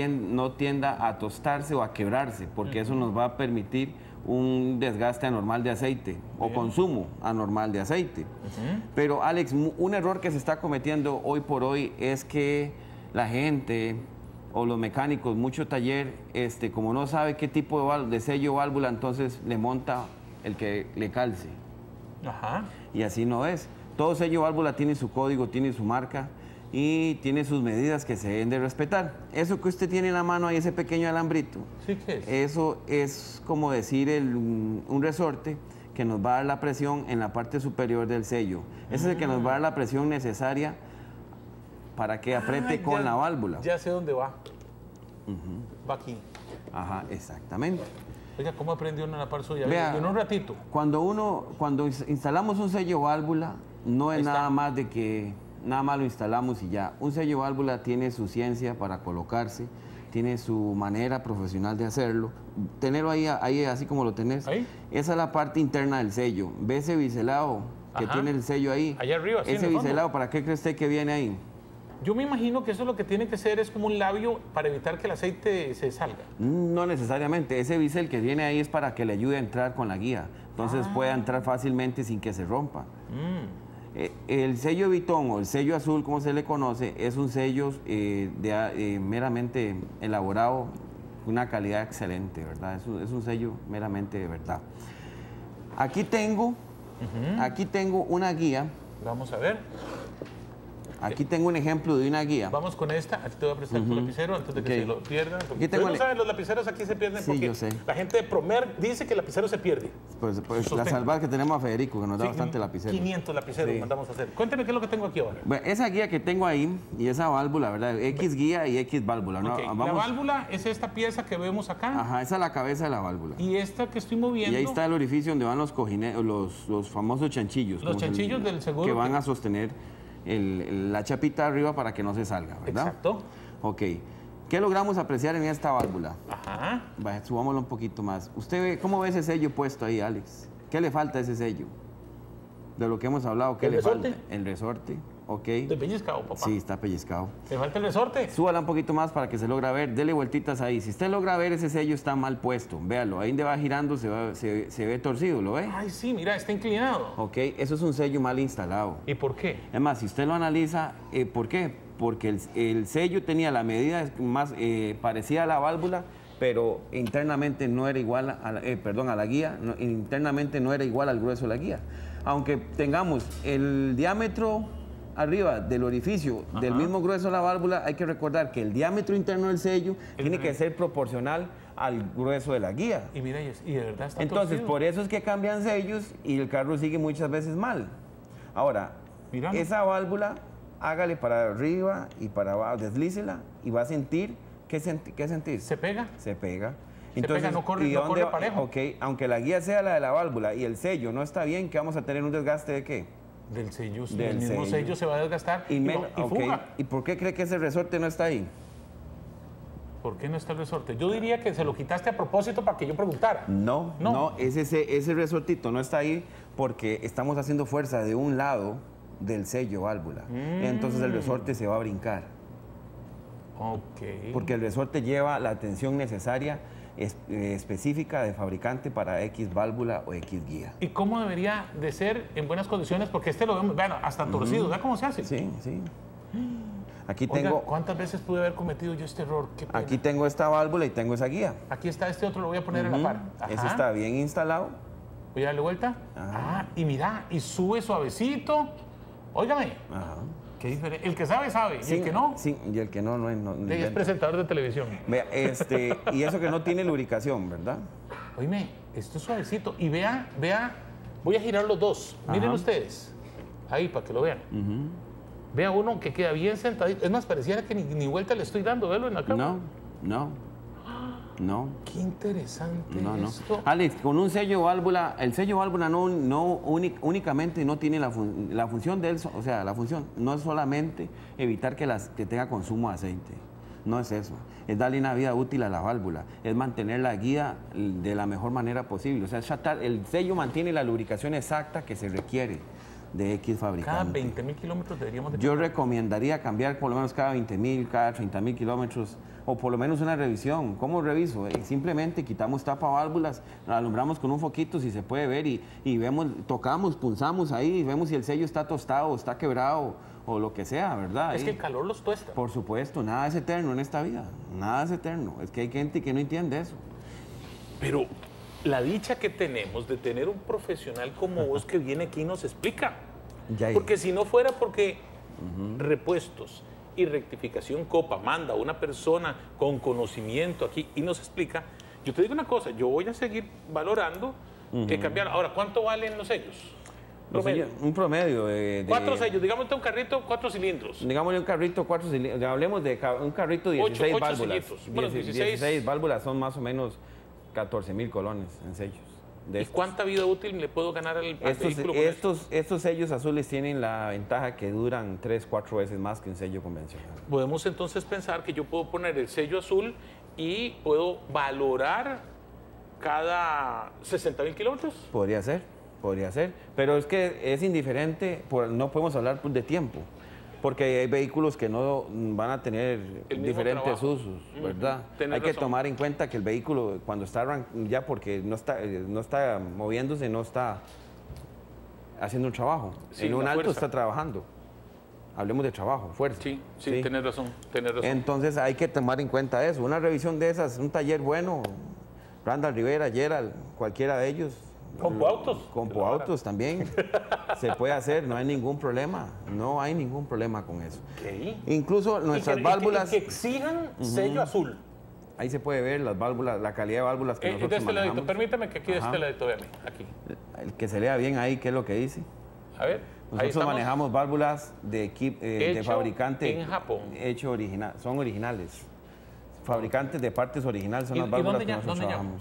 no tienda a tostarse o a quebrarse, porque eso nos va a permitir un desgaste anormal de aceite o consumo anormal de aceite. Pero Alex, un error que se está cometiendo hoy por hoy es que la gente o los mecánicos, mucho taller, como no sabe qué tipo de sello válvula, entonces le monta el que le calce. Ajá. Y así no es. Todo sello válvula tiene su código, tiene su marca y tiene sus medidas que se deben de respetar. Eso que usted tiene en la mano ahí, ese pequeño alambrito, ¿Sí qué es? eso es como decir un resorte que nos va a dar la presión en la parte superior del sello. Ese es el que nos va a dar la presión necesaria para que apriete con la válvula. Ya sé dónde va. va aquí. Ajá, exactamente. Oiga, ¿cómo aprendió uno en la par suya? Vea, En un ratito. Cuando instalamos un sello válvula, no es Ahí está. nada más de que nada más lo instalamos y ya. Un sello válvula tiene su ciencia para colocarse, tiene su manera profesional de hacerlo. Tenerlo ahí así como lo tenés. ¿Ahí? Esa es la parte interna del sello. ¿Ve ese biselado que Ajá. tiene el sello ahí? Allá arriba, sí, en Ese el fondo. biselado, ¿para qué cree usted que viene ahí? Yo me imagino que eso lo que tiene que ser es como un labio para evitar que el aceite se salga. No necesariamente. Ese bisel que viene ahí es para que le ayude a entrar con la guía. Entonces pueda entrar fácilmente sin que se rompa. El sello Vitón o el sello azul, como se le conoce, es un sello meramente elaborado, una calidad excelente, ¿verdad? Es un sello meramente de verdad. Aquí tengo una guía. Vamos a ver. Aquí tengo un ejemplo de una guía. Vamos con esta. Aquí te voy a prestar tu lapicero antes de que Ok. se lo pierdan. Aquí Ustedes tengo no saben, los lapiceros aquí se pierden Sí, porque yo sé. la gente de Promer dice que el lapicero se pierde. Pues la Sostén. salvar que tenemos a Federico, que nos da Sí, bastante lapicero. 500 lapiceros Sí. mandamos a hacer. Cuénteme qué es lo que tengo aquí ahora. Bueno, esa guía que tengo ahí y esa válvula, ¿verdad? X guía y X válvula, ¿no? Ok, La válvula es esta pieza que vemos acá. Ajá, esa es la cabeza de la válvula. Y esta que estoy moviendo. Y ahí está el orificio donde van los cojines, los famosos chanchillos. Los como se le- chanchillos del seguro Que van que- a sostener la chapita arriba para que no se salga, ¿verdad? Exacto. Ok. ¿Qué logramos apreciar en esta válvula? Ajá. Vaya, subámoslo un poquito más. ¿Usted ve, cómo ve ese sello puesto ahí, Alex? ¿Qué le falta a ese sello? De lo que hemos hablado, ¿qué ¿El le resorte? falta? El resorte, ok. De pellizcado, papá. Sí, está pellizcado. ¿Le falta el resorte? Súbala un poquito más para que se logra ver. Dele vueltitas ahí. Si usted logra ver, ese sello está mal puesto. Véalo, ahí donde va girando se ve torcido, ¿lo ve? Ay, sí, mira, está inclinado. Ok, eso es un sello mal instalado. ¿Y por qué? Es más, si usted lo analiza, ¿por qué? Porque el sello tenía la medida más parecida a la válvula, pero internamente no era igual a la guía, internamente no era igual al grueso de la guía. Aunque tengamos el diámetro arriba del orificio del mismo grueso de la válvula, hay que recordar que el diámetro interno del sello tiene que ser proporcional al grueso de la guía. Y mira, y de verdad está Entonces, torcido. por eso es que cambian sellos y el carro sigue muchas veces mal. Ahora, Mira. esa válvula, hágale para arriba y para abajo, deslícela y va a sentir, ¿qué sentir? ¿Se pega? Se pega. pega, no corre- ¿y no dónde corre va? parejo. Ok, aunque la guía sea la de la válvula y el sello no está bien, ¿qué vamos a tener un desgaste de qué? Del sello. Del el mismo sello. sello se va a desgastar y, Ok, fuga. ¿y por qué cree que ese resorte no está ahí? ¿Por qué no está el resorte? Yo diría que se lo quitaste a propósito para que yo preguntara. No, ese resortito no está ahí porque estamos haciendo fuerza de un lado del sello válvula. Entonces el resorte se va a brincar. Ok. Porque el resorte lleva la tensión necesaria específica de fabricante para X válvula o X guía. ¿Y cómo debería de ser en buenas condiciones? Porque este lo vemos, vean, hasta torcido. ¿Vea cómo se hace? Sí, sí. Aquí Oiga, tengo, ¿cuántas veces pude haber cometido yo este error? Qué pena. aquí tengo esta válvula y tengo esa guía. Aquí está este otro, lo voy a poner en la par. Ajá. Ese está bien instalado. Voy a darle vuelta. Ajá. Ah, y mira, y sube suavecito. Óigame, Ajá. qué diferente. El que sabe, sabe. Y Sí, el que no, Sí, y el que no es inventa. presentador de televisión. Vea, y eso que no tiene lubricación, ¿verdad? Oíme, esto es suavecito. Y vea, voy a girar los dos. Miren Ajá. ustedes. Ahí, para que lo vean. Vea uno que queda bien sentadito. Es más, pareciera que ni vuelta le estoy dando. Velo en la cámara. No. Qué interesante No. esto. Alex, con un sello válvula, el sello válvula únicamente no tiene la función de él, o sea, la función no es solamente evitar que tenga consumo de aceite. No es eso. Es darle una vida útil a la válvula. Es mantener la guía de la mejor manera posible. O sea, el sello mantiene la lubricación exacta que se requiere de X fabricante. Cada 20.000 kilómetros deberíamos de Yo cambiar. recomendaría cambiar por lo menos cada 20.000, cada 30.000 kilómetros, o por lo menos una revisión. ¿Cómo reviso? Simplemente quitamos válvulas, alumbramos con un foquito si se puede ver y vemos, tocamos, punzamos ahí, vemos si el sello está tostado, está quebrado o lo que sea, ¿verdad? Es Ahí. que el calor los tuesta. Por supuesto, nada es eterno en esta vida, nada es eterno. Es que hay gente que no entiende eso. Pero la dicha que tenemos de tener un profesional como vos que viene aquí y nos explica. Ya, Porque si no fuera porque repuestos y rectificación Copa manda a una persona con conocimiento aquí y nos explica, yo te digo una cosa, yo voy a seguir valorando que cambiar. Ahora, ¿cuánto valen los sellos? Promedio. Un promedio de 4 sellos, digamos un carrito, 4 cilindros. Digámosle un carrito, 4 cilindros. Hablemos de un carrito, 16 8 válvulas. sellitos. Bueno, 16 válvulas son más o menos 14,000 colones en sellos. ¿Y cuánta vida útil le puedo ganar al vehículo con estos sellos azules tienen la ventaja que duran 3-4 veces más que un sello convencional. Podemos entonces pensar que yo puedo poner el sello azul y puedo valorar cada 60,000 kilómetros. Podría ser, pero es que es indiferente, no podemos hablar de tiempo, porque hay vehículos que no van a tener diferentes usos, ¿verdad? Hay que tomar en cuenta que el vehículo cuando está ya porque no está moviéndose, no está haciendo un trabajo. Sí, en un alto está trabajando. Hablemos de trabajo, fuerza. Sí, tienes razón. Entonces hay que tomar en cuenta eso. Una revisión de esas, un taller bueno, Randall Rivera, Gerald, cualquiera de ellos. ¿Compoautos? Compoautos también. Se puede hacer, no hay ningún problema. No hay ningún problema con eso. Okay. Incluso nuestras válvulas... Que exijan sello azul. Ahí se puede ver las válvulas, la calidad de válvulas que nosotros manejamos. Ladito. Permítame que aquí de este ladito, véame, aquí. El que se lea bien ahí, ¿qué es lo que dice? A ver. Nosotros manejamos válvulas de fabricante. En Japón. Hecho original, son originales. Fabricantes de partes originales son las válvulas que nosotros trabajamos.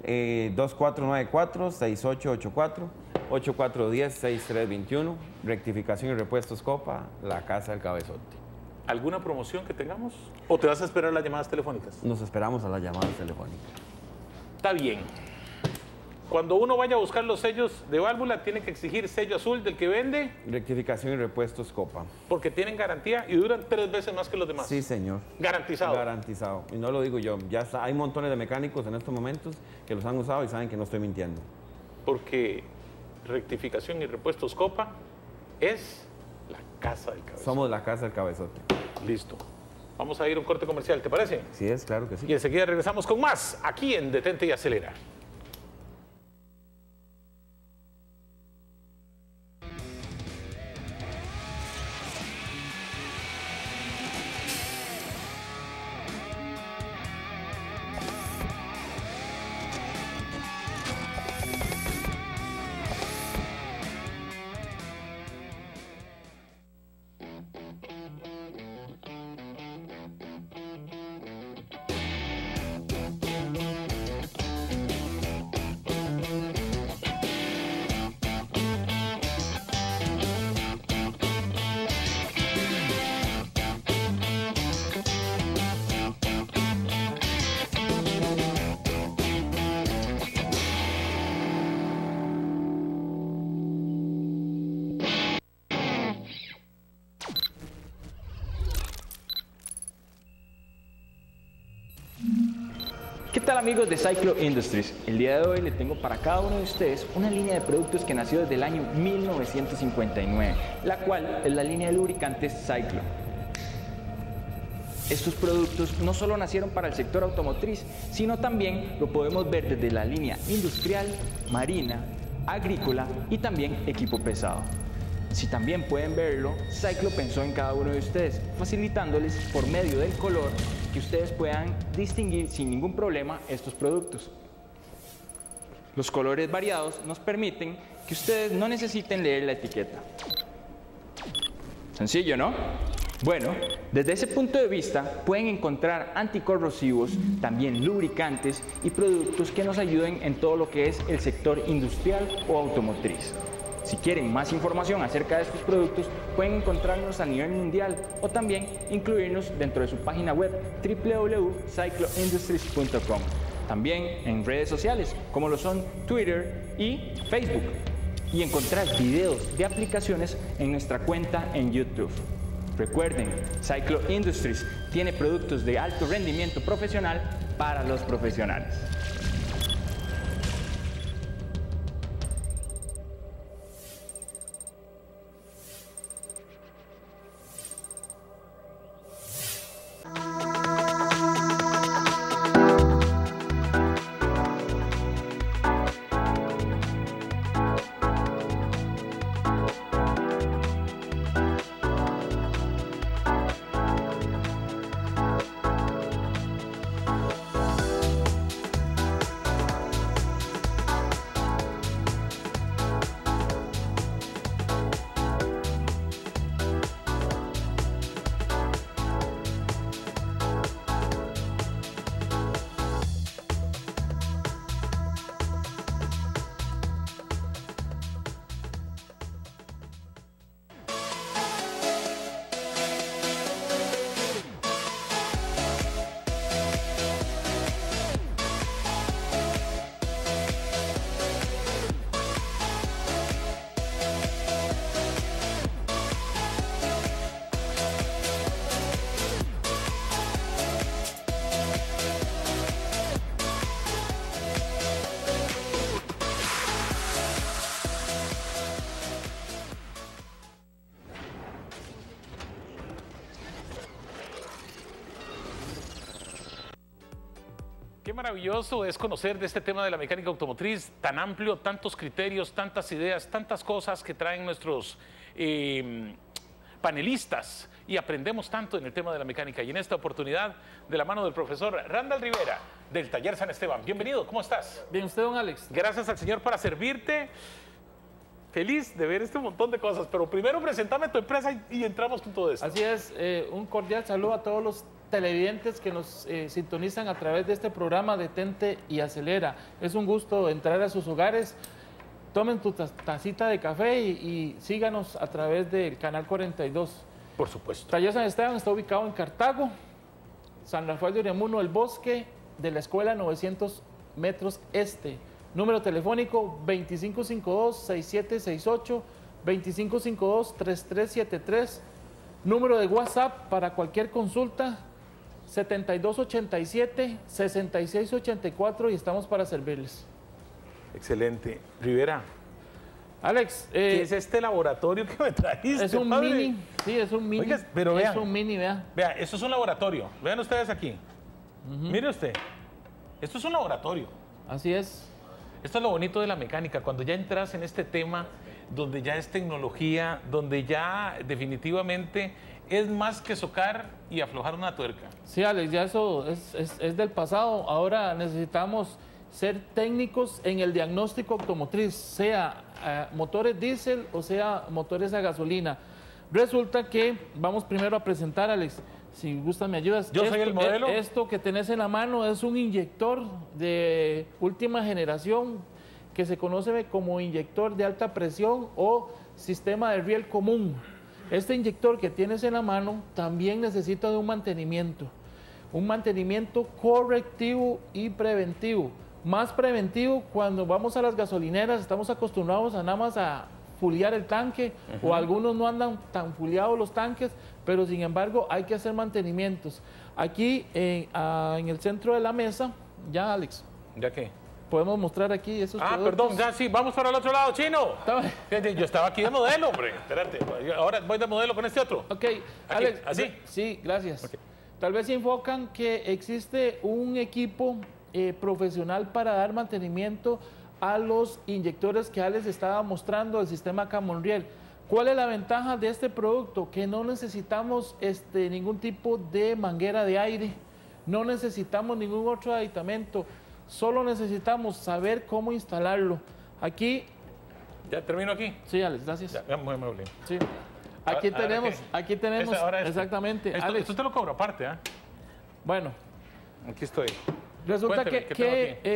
2494-6884, 8410-6321, rectificación y repuestos Copa, la Casa del Cabezote. ¿Alguna promoción que tengamos? ¿O te vas a esperar las llamadas telefónicas? Nos esperamos a las llamadas telefónicas. Está bien. Cuando uno vaya a buscar los sellos de válvula, tiene que exigir sello azul del que vende. Rectificación y repuestos Copa. Porque tienen garantía y duran 3 veces más que los demás. Sí, señor. Garantizado. Garantizado. Y no lo digo yo. Ya está, hay montones de mecánicos en estos momentos que los han usado y saben que no estoy mintiendo. Porque rectificación y repuestos Copa es la Casa del Cabezote. Somos la Casa del Cabezote. Listo. Vamos a ir a un corte comercial, ¿te parece? Sí, es claro que sí. Y enseguida regresamos con más aquí en Detente y Acelera. ¿Qué tal amigos de Cyclo Industries? El día de hoy le tengo para cada uno de ustedes una línea de productos que nació desde el año 1959, la cual es la línea de lubricantes Cyclo. Estos productos no solo nacieron para el sector automotriz, sino también lo podemos ver desde la línea industrial, marina, agrícola y también equipo pesado. Si también pueden verlo, Cyclo pensó en cada uno de ustedes, facilitándoles por medio del color que ustedes puedan distinguir sin ningún problema estos productos. Los colores variados nos permiten que ustedes no necesiten leer la etiqueta. Sencillo, ¿no? Bueno, desde ese punto de vista pueden encontrar anticorrosivos, también lubricantes y productos que nos ayuden en todo lo que es el sector industrial o automotriz. Si quieren más información acerca de estos productos, pueden encontrarnos a nivel mundial o también incluirnos dentro de su página web www.cycloindustries.com. También en redes sociales como lo son Twitter y Facebook. Y encontrar videos de aplicaciones en nuestra cuenta en YouTube. Recuerden, Cyclo Industries tiene productos de alto rendimiento profesional para los profesionales. Qué maravilloso es conocer de este tema de la mecánica automotriz, tan amplio, tantos criterios, tantas ideas, tantas cosas que traen nuestros panelistas y aprendemos tanto en el tema de la mecánica. Y en esta oportunidad, de la mano del profesor Randall Rivera, del Taller San Esteban. Bienvenido, ¿cómo estás? Bien, ¿usted, don Alex? Gracias al Señor para servirte. Feliz de ver este montón de cosas, pero primero presentame tu empresa y entramos con todo esto. Así es, un cordial saludo a todos los televidentes que nos sintonizan a través de este programa Detente y Acelera. Es un gusto entrar a sus hogares. Tomen tu tacita de café y síganos a través del canal 42. Por supuesto. Taller San Esteban está ubicado en Cartago, San Rafael de Oriamuno, El Bosque, de la escuela 900 metros este. Número telefónico 2552-6768, 2552-3373. Número de WhatsApp para cualquier consulta 7287-6684 y estamos para servirles. Excelente. Rivera, Alex, ¿qué es este laboratorio que me trajiste, es un padre? mini, sí, es un mini. Oiga, pero es vean. un mini, vea. Vea, esto es un laboratorio. Vean ustedes aquí. Mire usted. Esto es un laboratorio. Así es. Esto es lo bonito de la mecánica, cuando ya entras en este tema, donde ya es tecnología, donde ya definitivamente es más que socar y aflojar una tuerca. Sí, Alex, ya eso es del pasado. Ahora necesitamos ser técnicos en el diagnóstico automotriz, sea motores diésel o sea motores a gasolina. Resulta que vamos primero a presentar, Alex, si gustas me ayudas. Yo soy el modelo. Esto que tenés en la mano es un inyector de última generación que se conoce como inyector de alta presión o sistema de riel común. Este inyector que tienes en la mano también necesita de un mantenimiento correctivo y preventivo. Más preventivo cuando vamos a las gasolineras, estamos acostumbrados a nada más a fuliar el tanque, o algunos no andan tan fuliados los tanques, pero sin embargo hay que hacer mantenimientos. Aquí en el centro de la mesa, ya Alex, ¿Ya qué? podemos mostrar aquí esos productos. Perdón, ya sí, vamos para el otro lado, Chino. Está- Fíjate, yo estaba aquí de modelo, hombre. Espérate, ahora voy de modelo con este otro. Ok, Alex, ¿así? Sí, gracias. Ok. Tal vez se enfocan que existe un equipo profesional para dar mantenimiento a los inyectores que Alex estaba mostrando del sistema Camonriel. ¿Cuál es la ventaja de este producto? Que no necesitamos ningún tipo de manguera de aire, no necesitamos ningún otro aditamento, solo necesitamos saber cómo instalarlo. Aquí, Ya termino aquí. sí, Alex, gracias. Ya, muy amable. Sí. Aquí Ahora, tenemos, ¿qué? aquí tenemos, Ahora este. exactamente. Esto, Alex, esto te lo cobro aparte, ¿ah? bueno, Aquí estoy. resulta Cuénteme, ¿qué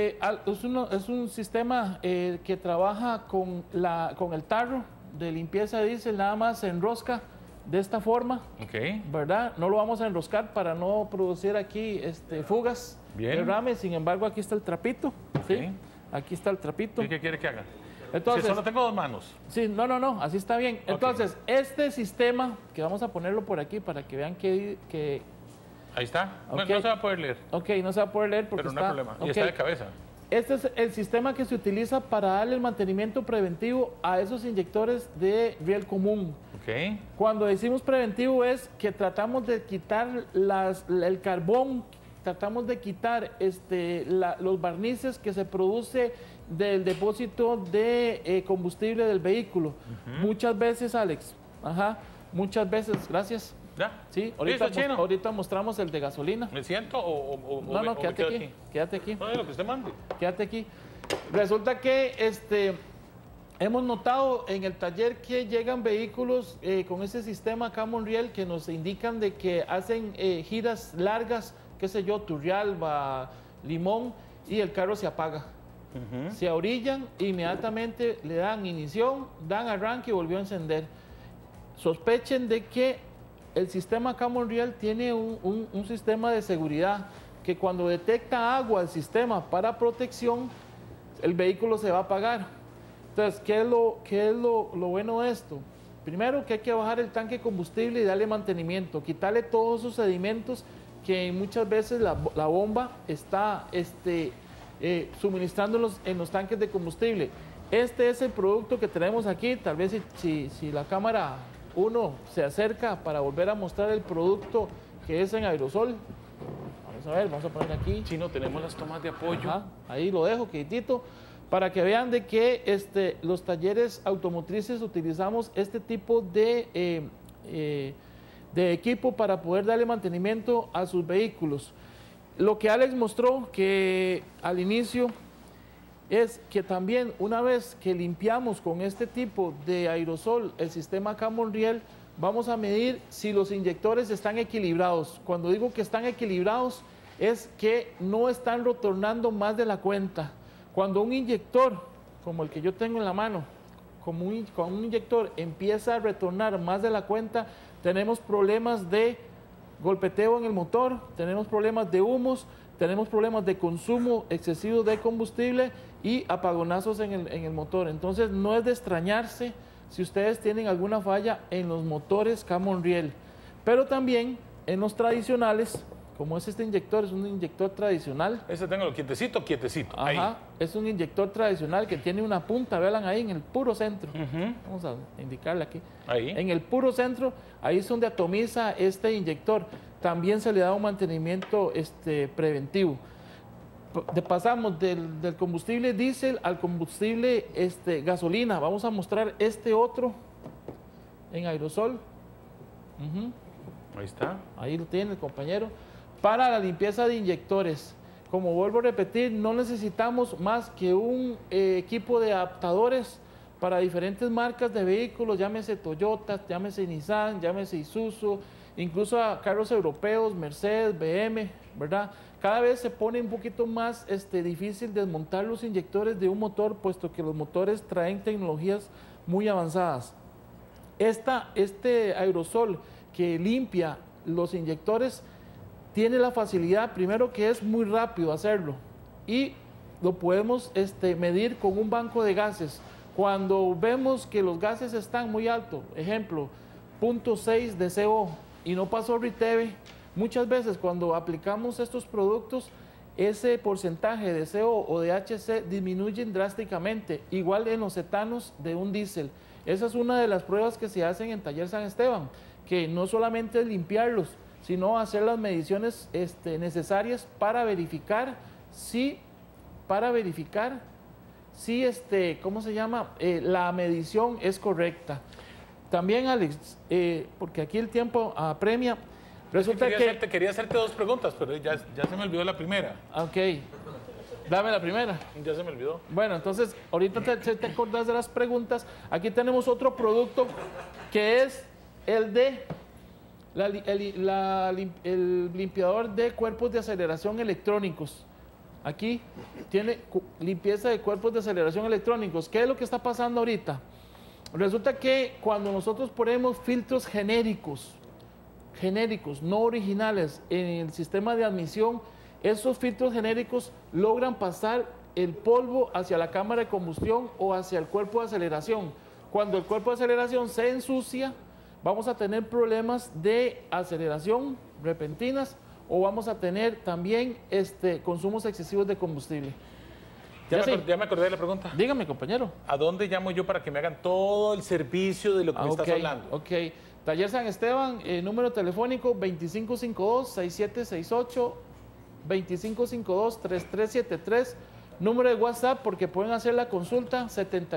es un sistema que trabaja con el tarro de limpieza de diésel, nada más se enrosca de esta forma, Ok. ¿verdad? No lo vamos a enroscar para no producir aquí fugas, Bien. derrames. Sin embargo, aquí está el trapito, ¿sí? Ok. Aquí está el trapito. ¿Y qué quiere que haga? Entonces, Si solo tengo dos manos. sí, no, así está bien. Entonces, este sistema, que vamos a ponerlo por aquí para que vean que Ahí está. Bueno, Ok. no se va a poder leer, ok, no se va a poder leer porque pero no está... hay problema. Y ok. está de cabeza. Este es el sistema que se utiliza para darle el mantenimiento preventivo a esos inyectores de riel común. Ok. Cuando decimos preventivo es que tratamos de quitar el carbón, tratamos de quitar los barnices que se produce del depósito de combustible del vehículo. Muchas veces, Alex, muchas veces, gracias. ¿Ya? Sí, ¿Listo, Chino? ahorita mostramos el de gasolina. ¿Me siento o No, me quédate quedo aquí, quédate aquí. No, lo que usted mande. Quédate aquí. Resulta que hemos notado en el taller que llegan vehículos con ese sistema Camonriel que nos indican de que hacen giras largas, qué sé yo, Turrialba, Limón, y el carro se apaga. Se ahorillan, inmediatamente le dan inición, dan arranque y volvió a encender. Sospechen de que el sistema Camonriel tiene un sistema de seguridad que cuando detecta agua el sistema para protección, el vehículo se va a apagar. Entonces, ¿qué es lo bueno de esto? Primero, que hay que bajar el tanque de combustible y darle mantenimiento, quitarle todos esos sedimentos que muchas veces la bomba está suministrando en los tanques de combustible. Este es el producto que tenemos aquí. Tal vez si la cámara 1 se acerca para volver a mostrar el producto que es en aerosol. Vamos a ver, vamos a poner aquí. Chino, tenemos las tomas de apoyo. Ajá, ahí lo dejo, quietito, para que vean de que los talleres automotrices utilizamos este tipo de equipo para poder darle mantenimiento a sus vehículos. Lo que Alex mostró que al inicio es que también una vez que limpiamos con este tipo de aerosol el sistema Cammon Riel, vamos a medir si los inyectores están equilibrados. Cuando digo que están equilibrados es que no están retornando más de la cuenta. Cuando un inyector, como el que yo tengo en la mano, con un inyector empieza a retornar más de la cuenta, tenemos problemas de golpeteo en el motor, tenemos problemas de humos, tenemos problemas de consumo excesivo de combustible y apagonazos en el motor. Entonces no es de extrañarse si ustedes tienen alguna falla en los motores Cammon Riel, pero también en los tradicionales, como es este inyector, es un inyector tradicional. Ese tengo quietecito, quietecito. Ajá, ahí. es un inyector tradicional que tiene una punta, vean ahí en el puro centro. Vamos a indicarle aquí. Ahí. En el puro centro, ahí es donde atomiza este inyector. También se le da un mantenimiento preventivo. Pasamos del combustible diésel al combustible gasolina. Vamos a mostrar este otro en aerosol. Ahí está. Ahí lo tiene el compañero. Para la limpieza de inyectores. Como vuelvo a repetir, no necesitamos más que un equipo de adaptadores para diferentes marcas de vehículos, llámese Toyota, llámese Nissan, llámese Isuzu, incluso a carros europeos, Mercedes, BM, ¿verdad? Cada vez se pone un poquito más difícil desmontar los inyectores de un motor, puesto que los motores traen tecnologías muy avanzadas. Este aerosol que limpia los inyectores tiene la facilidad, primero, que es muy rápido hacerlo y lo podemos medir con un banco de gases. Cuando vemos que los gases están muy altos, ejemplo, 0.6 de CO y no pasó RITEVE, muchas veces cuando aplicamos estos productos, ese porcentaje de CO o de HC disminuyen drásticamente, igual en los etanos de un diésel. Esa es una de las pruebas que se hacen en Taller San Esteban, que no solamente es limpiarlos, sino hacer las mediciones necesarias para verificar si ¿cómo se llama? La medición es correcta. También, Alex, porque aquí el tiempo apremia, resulta quería hacerte dos preguntas, pero ya se me olvidó la primera. Ok, dame la primera. Ya se me olvidó. Bueno, entonces, ahorita te acordás de las preguntas. Aquí tenemos otro producto que es el de el limpiador de cuerpos de aceleración electrónicos. Aquí tiene limpieza de cuerpos de aceleración electrónicos. ¿Qué es lo que está pasando ahorita? Resulta que cuando nosotros ponemos filtros genéricos, no originales, en el sistema de admisión, esos filtros genéricos logran pasar el polvo hacia la cámara de combustión o hacia el cuerpo de aceleración. Cuando el cuerpo de aceleración se ensucia, vamos a tener problemas de aceleración repentinas o vamos a tener también consumos excesivos de combustible. Ya me acordé de la pregunta. Dígame, compañero. ¿A dónde llamo yo para que me hagan todo el servicio de lo que me estás hablando? Ok. Taller San Esteban, número telefónico 2552-6768, 2552-3373, número de WhatsApp porque pueden hacer la consulta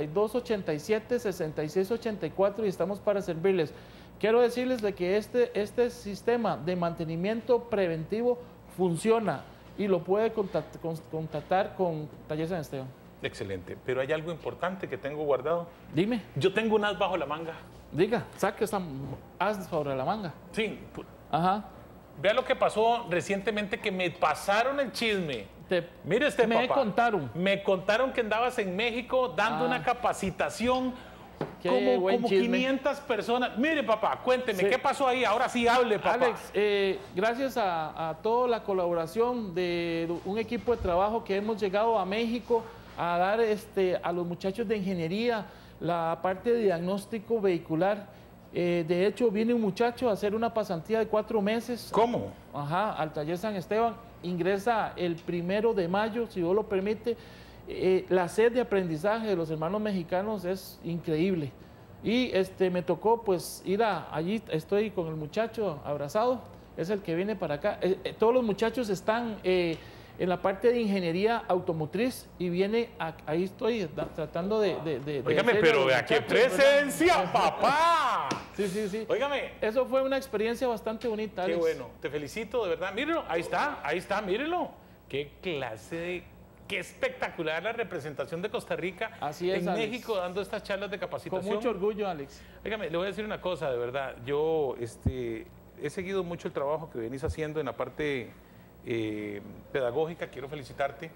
7287-6684 y estamos para servirles. Quiero decirles de que este sistema de mantenimiento preventivo funciona y lo puede contactar con Taller San Esteban. Excelente, pero hay algo importante que tengo guardado. Dime. Yo tengo un as bajo la manga. Diga, saque esa as sobre la manga. Sí. Ajá. Vea lo que pasó recientemente, que me pasaron el chisme. Mire me papá. Me contaron que andabas en México dando una capacitación como 500 personas. Mire, papá, cuénteme, ¿qué pasó ahí? Ahora sí hable, papá. Alex, gracias a toda la colaboración de un equipo de trabajo que hemos llegado a México a dar a los muchachos de ingeniería la parte de diagnóstico vehicular. De hecho, viene un muchacho a hacer una pasantía de 4 meses. ¿Cómo? Ajá, al Taller San Esteban. Ingresa el 1 de mayo, si Dios lo permite. La sed de aprendizaje de los hermanos mexicanos es increíble. Y me tocó pues ir allí, estoy con el muchacho abrazado es el que viene para acá. Todos los muchachos están en la parte de ingeniería automotriz y viene, ahí estoy tratando de Óigame, pero vea qué presencia, papá. Sí, sí, sí. Óigame. Eso fue una experiencia bastante bonita, Alex. Qué bueno, te felicito, de verdad. Mírelo, ahí está, mírelo. Qué clase de... Qué espectacular la representación de Costa Rica en México dando estas charlas de capacitación. Con mucho orgullo, Alex. Óigame, le voy a decir una cosa, de verdad. Yo he seguido mucho el trabajo que venís haciendo en la parte pedagógica. Quiero felicitarte.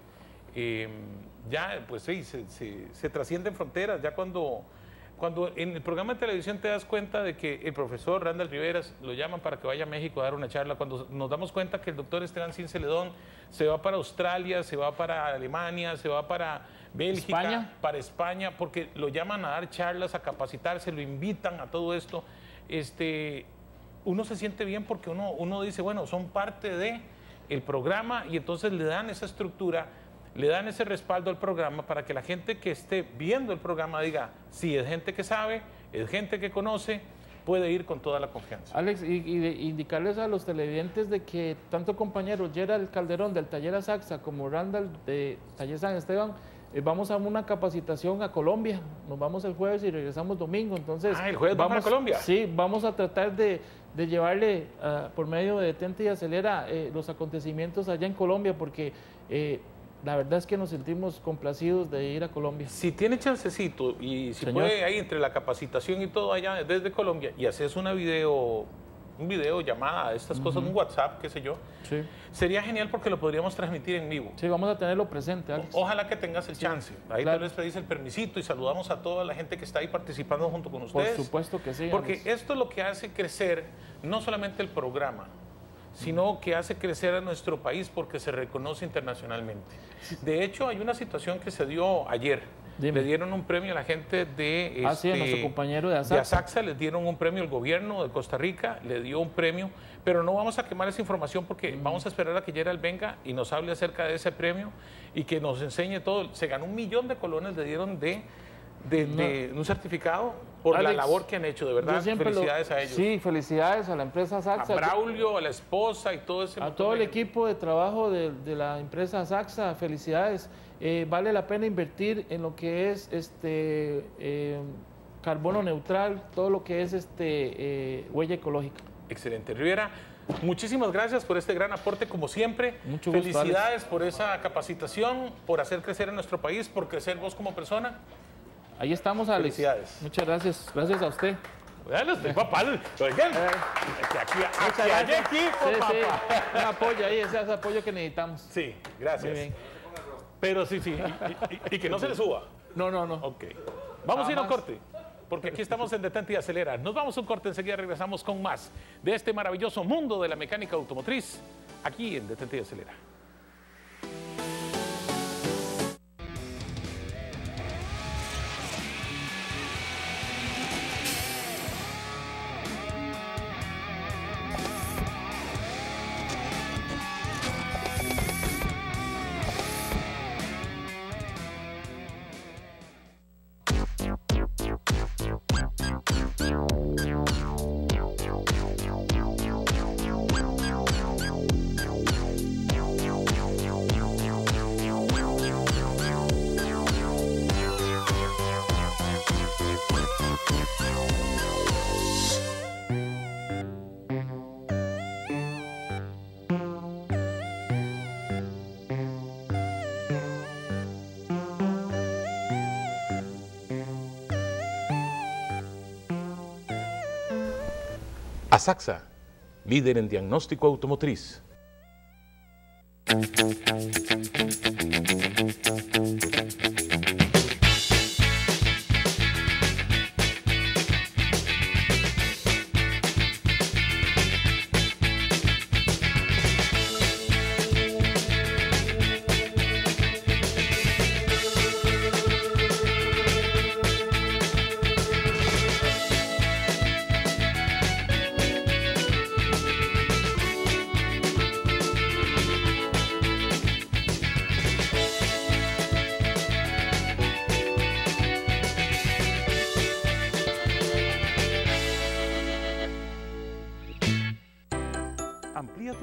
Ya, pues sí, se trascienden fronteras. Ya cuando en el programa de televisión te das cuenta de que el profesor Randall Riveras lo llaman para que vaya a México a dar una charla, cuando nos damos cuenta que el doctor Esteban Cinceledón se va para Australia, se va para Alemania, se va para Bélgica, para España, porque lo llaman a dar charlas, a capacitarse, lo invitan a todo esto, uno se siente bien porque uno dice, bueno, son parte del programa y entonces le dan esa estructura, le dan ese respaldo al programa para que la gente que esté viendo el programa diga, sí, es gente que sabe, es gente que conoce, puede ir con toda la confianza. Alex, y indicarles a los televidentes de que tanto compañero Gerald Calderón del Taller Asaxa como Randall de Taller San Esteban, vamos a una capacitación a Colombia, nos vamos el jueves y regresamos domingo, entonces... ¿El jueves vamos a Colombia? Sí, vamos a tratar de llevarle por medio de Detente y Acelera los acontecimientos allá en Colombia, porque... la verdad es que nos sentimos complacidos de ir a Colombia. Si tiene chancecito y si puede ahí entre la capacitación y todo allá desde Colombia y haces un video llamada, estas cosas, un WhatsApp, qué sé yo, sí, sería genial porque lo podríamos transmitir en vivo. Sí, vamos a tenerlo presente, Alex. Ojalá que tengas el chance. Ahí tal vez pedís el permisito y saludamos a toda la gente que está ahí participando junto con ustedes. Por supuesto que sí. Porque Alex, esto es lo que hace crecer no solamente el programa, sino que hace crecer a nuestro país porque se reconoce internacionalmente. De hecho, hay una situación que se dio ayer. Dime. Le dieron un premio a la gente de... sí, a nuestro compañero de Asaxa. De Asaxa, les dieron un premio, el gobierno de Costa Rica le dio un premio, pero no vamos a quemar esa información porque vamos a esperar a que Gerald venga y nos hable acerca de ese premio y que nos enseñe todo. Se ganó 1 millón de colones, le dieron de un certificado por Alex, la labor que han hecho, de verdad. Felicidades a ellos. Sí, felicidades a la empresa Asaxa. A Braulio, a la esposa y todo ese... A todo el equipo de trabajo de la empresa Asaxa, felicidades. Vale la pena invertir en lo que es carbono neutral, todo lo que es huella ecológica. Excelente. Rivera, muchísimas gracias por este gran aporte, como siempre. Mucho gusto, felicidades, Alex, por esa capacitación, por hacer crecer a nuestro país, por crecer vos como persona. Ahí estamos, Alex. Felicidades. Muchas gracias. Gracias a usted. Bueno, estoy papá. Oigan, aquí hay equipo, sí, papá. Sí. Un apoyo ahí, ese es el apoyo que necesitamos. Sí, gracias. Muy bien. Pero sí, y que no se le suba. No. Ok. Vamos a ir a un corte, porque aquí estamos en Detente y Acelera. Nos vamos a un corte, enseguida regresamos con más de este maravilloso mundo de la mecánica automotriz, aquí en Detente y Acelera. Asaxa, líder en diagnóstico automotriz.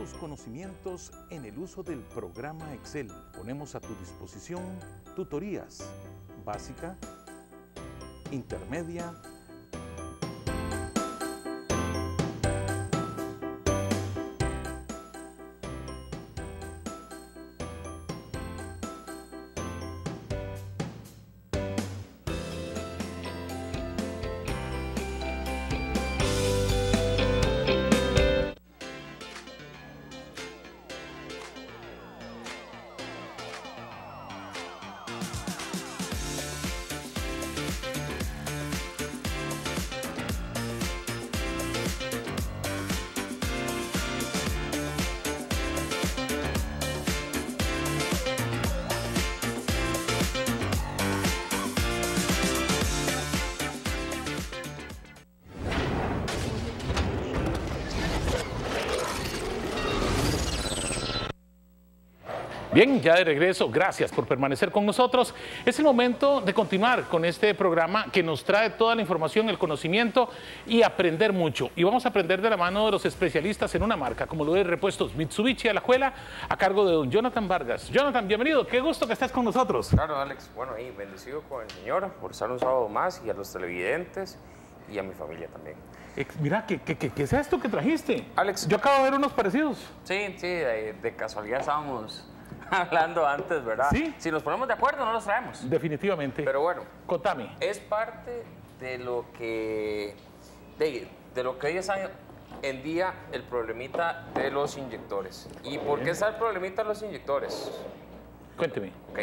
tus conocimientos en el uso del programa Excel. Ponemos a tu disposición tutorías básica, intermedia, Bien, ya de regreso, gracias por permanecer con nosotros. Es el momento de continuar con este programa que nos trae toda la información, el conocimiento y aprender mucho. Y vamos a aprender de la mano de los especialistas en una marca, como lo es Repuestos Mitsubishi Alajuela, a cargo de don Jonathan Vargas. Jonathan, bienvenido, qué gusto que estés con nosotros. Claro, Alex, bueno, y bendecido con el Señor por estar un sábado más, y a los televidentes y a mi familia también. Mira, ¿qué es esto que trajiste? Alex, yo acabo de ver unos parecidos. Sí, de casualidad estábamos hablando antes, ¿verdad? Sí. Si nos ponemos de acuerdo, no los traemos. Definitivamente. Pero bueno, contame. Es parte de lo que de lo que hoy es en día el problemita de los inyectores. ¿Y por qué está el problemita de los inyectores? Cuénteme. Ok.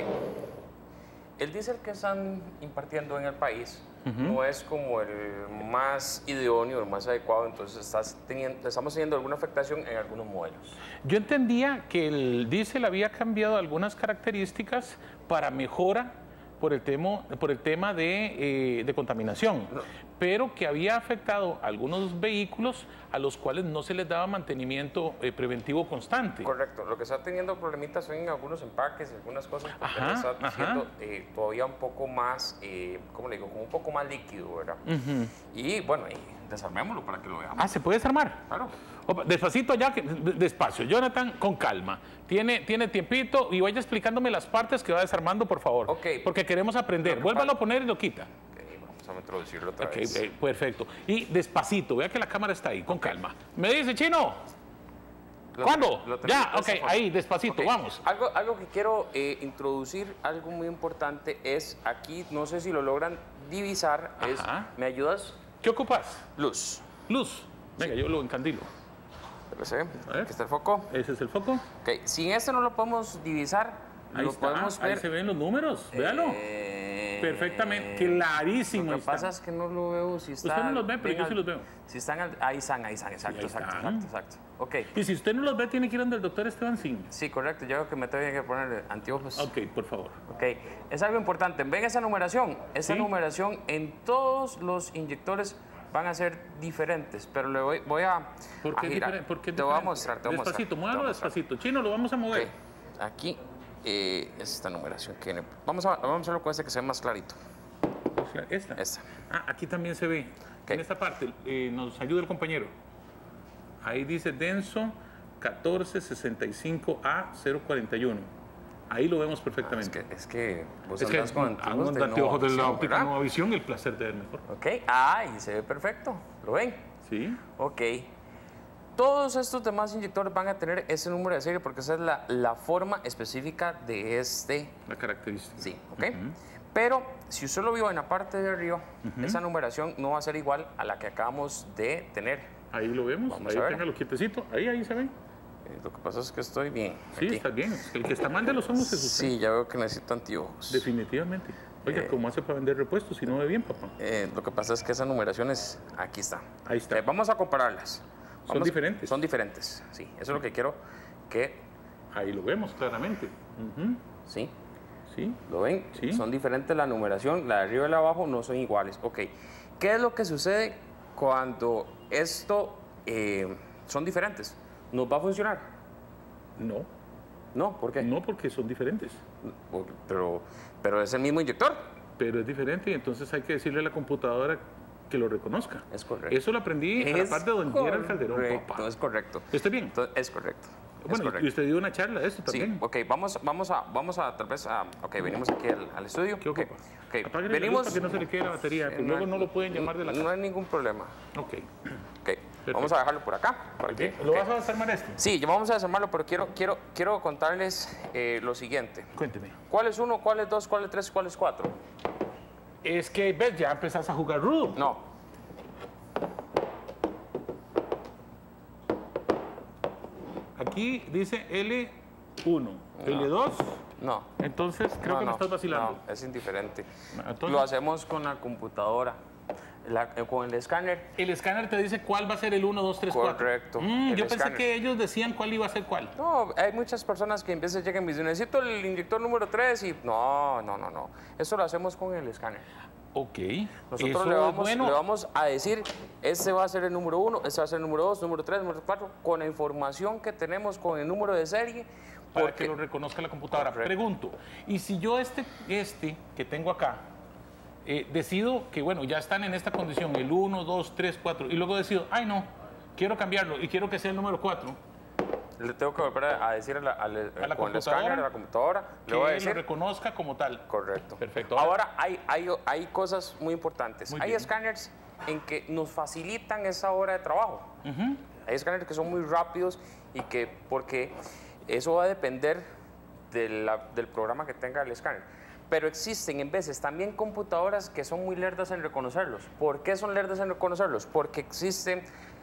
El diésel que están impartiendo en el país no es como el más idóneo, el más adecuado, entonces estamos teniendo alguna afectación en algunos modelos. Yo entendía que el diésel había cambiado algunas características para mejora por el tema de contaminación, pero que había afectado a algunos vehículos a los cuales no se les daba mantenimiento preventivo constante. Correcto, lo que está teniendo problemitas son en algunos empaques, algunas cosas, porque está siendo todavía un poco más, ¿cómo le digo? Como un poco más líquido, ¿verdad? Y bueno, desarmémoslo para que lo veamos. ¿Se puede desarmar? Claro. Despacito ya, despacio. Jonathan, con calma. Tiene tiempito y vaya explicándome las partes que va desarmando, por favor. Ok. Porque queremos aprender. Vuélvalo a poner y lo quita. Vamos a introducirlo otra vez. Perfecto. Y despacito, vea que la cámara está ahí, con calma. ¿Me dice, Chino? ¿Cuándo? Ya, ok, ahí, despacito, vamos. Algo que quiero introducir, algo muy importante es aquí, no sé si lo logran divisar, ¿me ayudas? ¿Qué ocupas? Luz. Luz. Venga, yo lo encandilo. Aquí está el foco. Ese es el foco. Ok, sin este no lo podemos divisar. Ahí lo está, podemos ver. Ahí se ven los números, véalo. Perfectamente, clarísimo. Lo que pasa es que no lo veo si está. Usted no los ve, pero yo sí los veo. Si están, ahí están, exacto. Ok. Y si usted no los ve, tiene que ir donde el doctor Esteban Sin. Sí, correcto, yo creo que me tengo que poner anteojos. Ok, por favor. Ok, es algo importante. ¿Ven esa numeración? Esa numeración en todos los inyectores van a ser diferentes, pero le voy a ¿Por qué girar. diferente? ¿Por qué te voy a mostrar, Despacito, muévalo despacito. Chino, lo vamos a mover. Okay. Aquí esta numeración que vamos a hacerlo con este que se ve más clarito. ¿Esta? Esta. Aquí también se ve. Okay. En esta parte nos ayuda el compañero. Ahí dice denso 1465A041. Ahí lo vemos perfectamente. Es que vos andás con anteojos de la óptica Nueva Visión, el placer de ver mejor. Ok, ahí se ve perfecto. ¿Lo ven? Sí. Ok. Todos estos demás inyectores van a tener ese número de serie porque esa es la forma específica de La característica. Sí, ok. Pero si usted lo vio en la parte de arriba, esa numeración no va a ser igual a la que acabamos de tener. Ahí lo vemos. Vamos ahí téngalo quietecito. Ahí se ve. Lo que pasa es que estoy bien. Sí, está bien. El que está mal de los ojos es usted. Sí, ya veo que necesito anteojos. Definitivamente. Oiga, ¿cómo hace para vender repuestos si no ve bien, papá? Lo que pasa es que esas numeraciones, aquí están. Ahí está. Vamos a compararlas. Son diferentes. Son diferentes, sí. Eso es lo que quiero que... Ahí lo vemos claramente. Sí. Sí. ¿Lo ven? Sí. Son diferentes la numeración, la de arriba y la de abajo no son iguales. Ok. ¿Qué es lo que sucede cuando esto son diferentes? ¿Nos va a funcionar? No. No, ¿por qué? No, porque son diferentes. Pero es el mismo inyector. Pero es diferente y entonces hay que decirle a la computadora que lo reconozca. Es correcto. Eso lo aprendí a la parte de don Gerald Calderón. Correcto, es correcto. ¿Está bien? Es correcto. Bueno, y usted dio una charla de esto también. Sí, ok, vamos a tal vez a... Ok, venimos aquí al estudio. ¿Qué ocupa? Okay. Apáguele la luz Venimos... para que no se le quede la batería, pues luego no lo pueden llamar de la casa. No hay ningún problema. Ok. Ok, vamos a dejarlo por acá. Por aquí. ¿Lo vas a desarmar esto? Sí, vamos a desarmarlo, pero quiero contarles lo siguiente. Cuénteme. ¿Cuál es 1, cuál es 2, cuál es 3, cuál es 4? Es que, ves, ya empezás a jugar rudo. No. Aquí dice L1, L2. No. Entonces creo que me estás vacilando. No, es indiferente. Entonces, Lo hacemos con la computadora, con el escáner. el escáner te dice cuál va a ser el 1, 2, 3, 4. Correcto. Yo pensé que ellos decían cuál iba a ser cuál. No, hay muchas personas que en veces llegan y me dicen, necesito el inyector número 3 y no. Eso lo hacemos con el escáner. Ok. Nosotros le vamos a decir, este va a ser el número 1, este va a ser el número 2, número 3, número 4, con la información que tenemos con el número de serie. Para que lo reconozca la computadora. Correcto. Pregunto, ¿y si yo este que tengo acá, decido que, bueno, ya están en esta condición, el 1, 2, 3, 4, y luego decido, ay no, quiero cambiarlo y quiero que sea el número 4? Le tengo que volver a decir con el escáner, a la computadora, que le voy a decir, lo reconozca como tal. Correcto. Perfecto. Ahora hay cosas muy importantes. Muy hay bien. escáneres en que nos facilitan esa hora de trabajo. Hay escáneres que son muy rápidos y que, porque eso va a depender del programa que tenga el escáner. Pero existen en veces también computadoras que son muy lerdas en reconocerlos. ¿Por qué son lerdas en reconocerlos? Porque existen,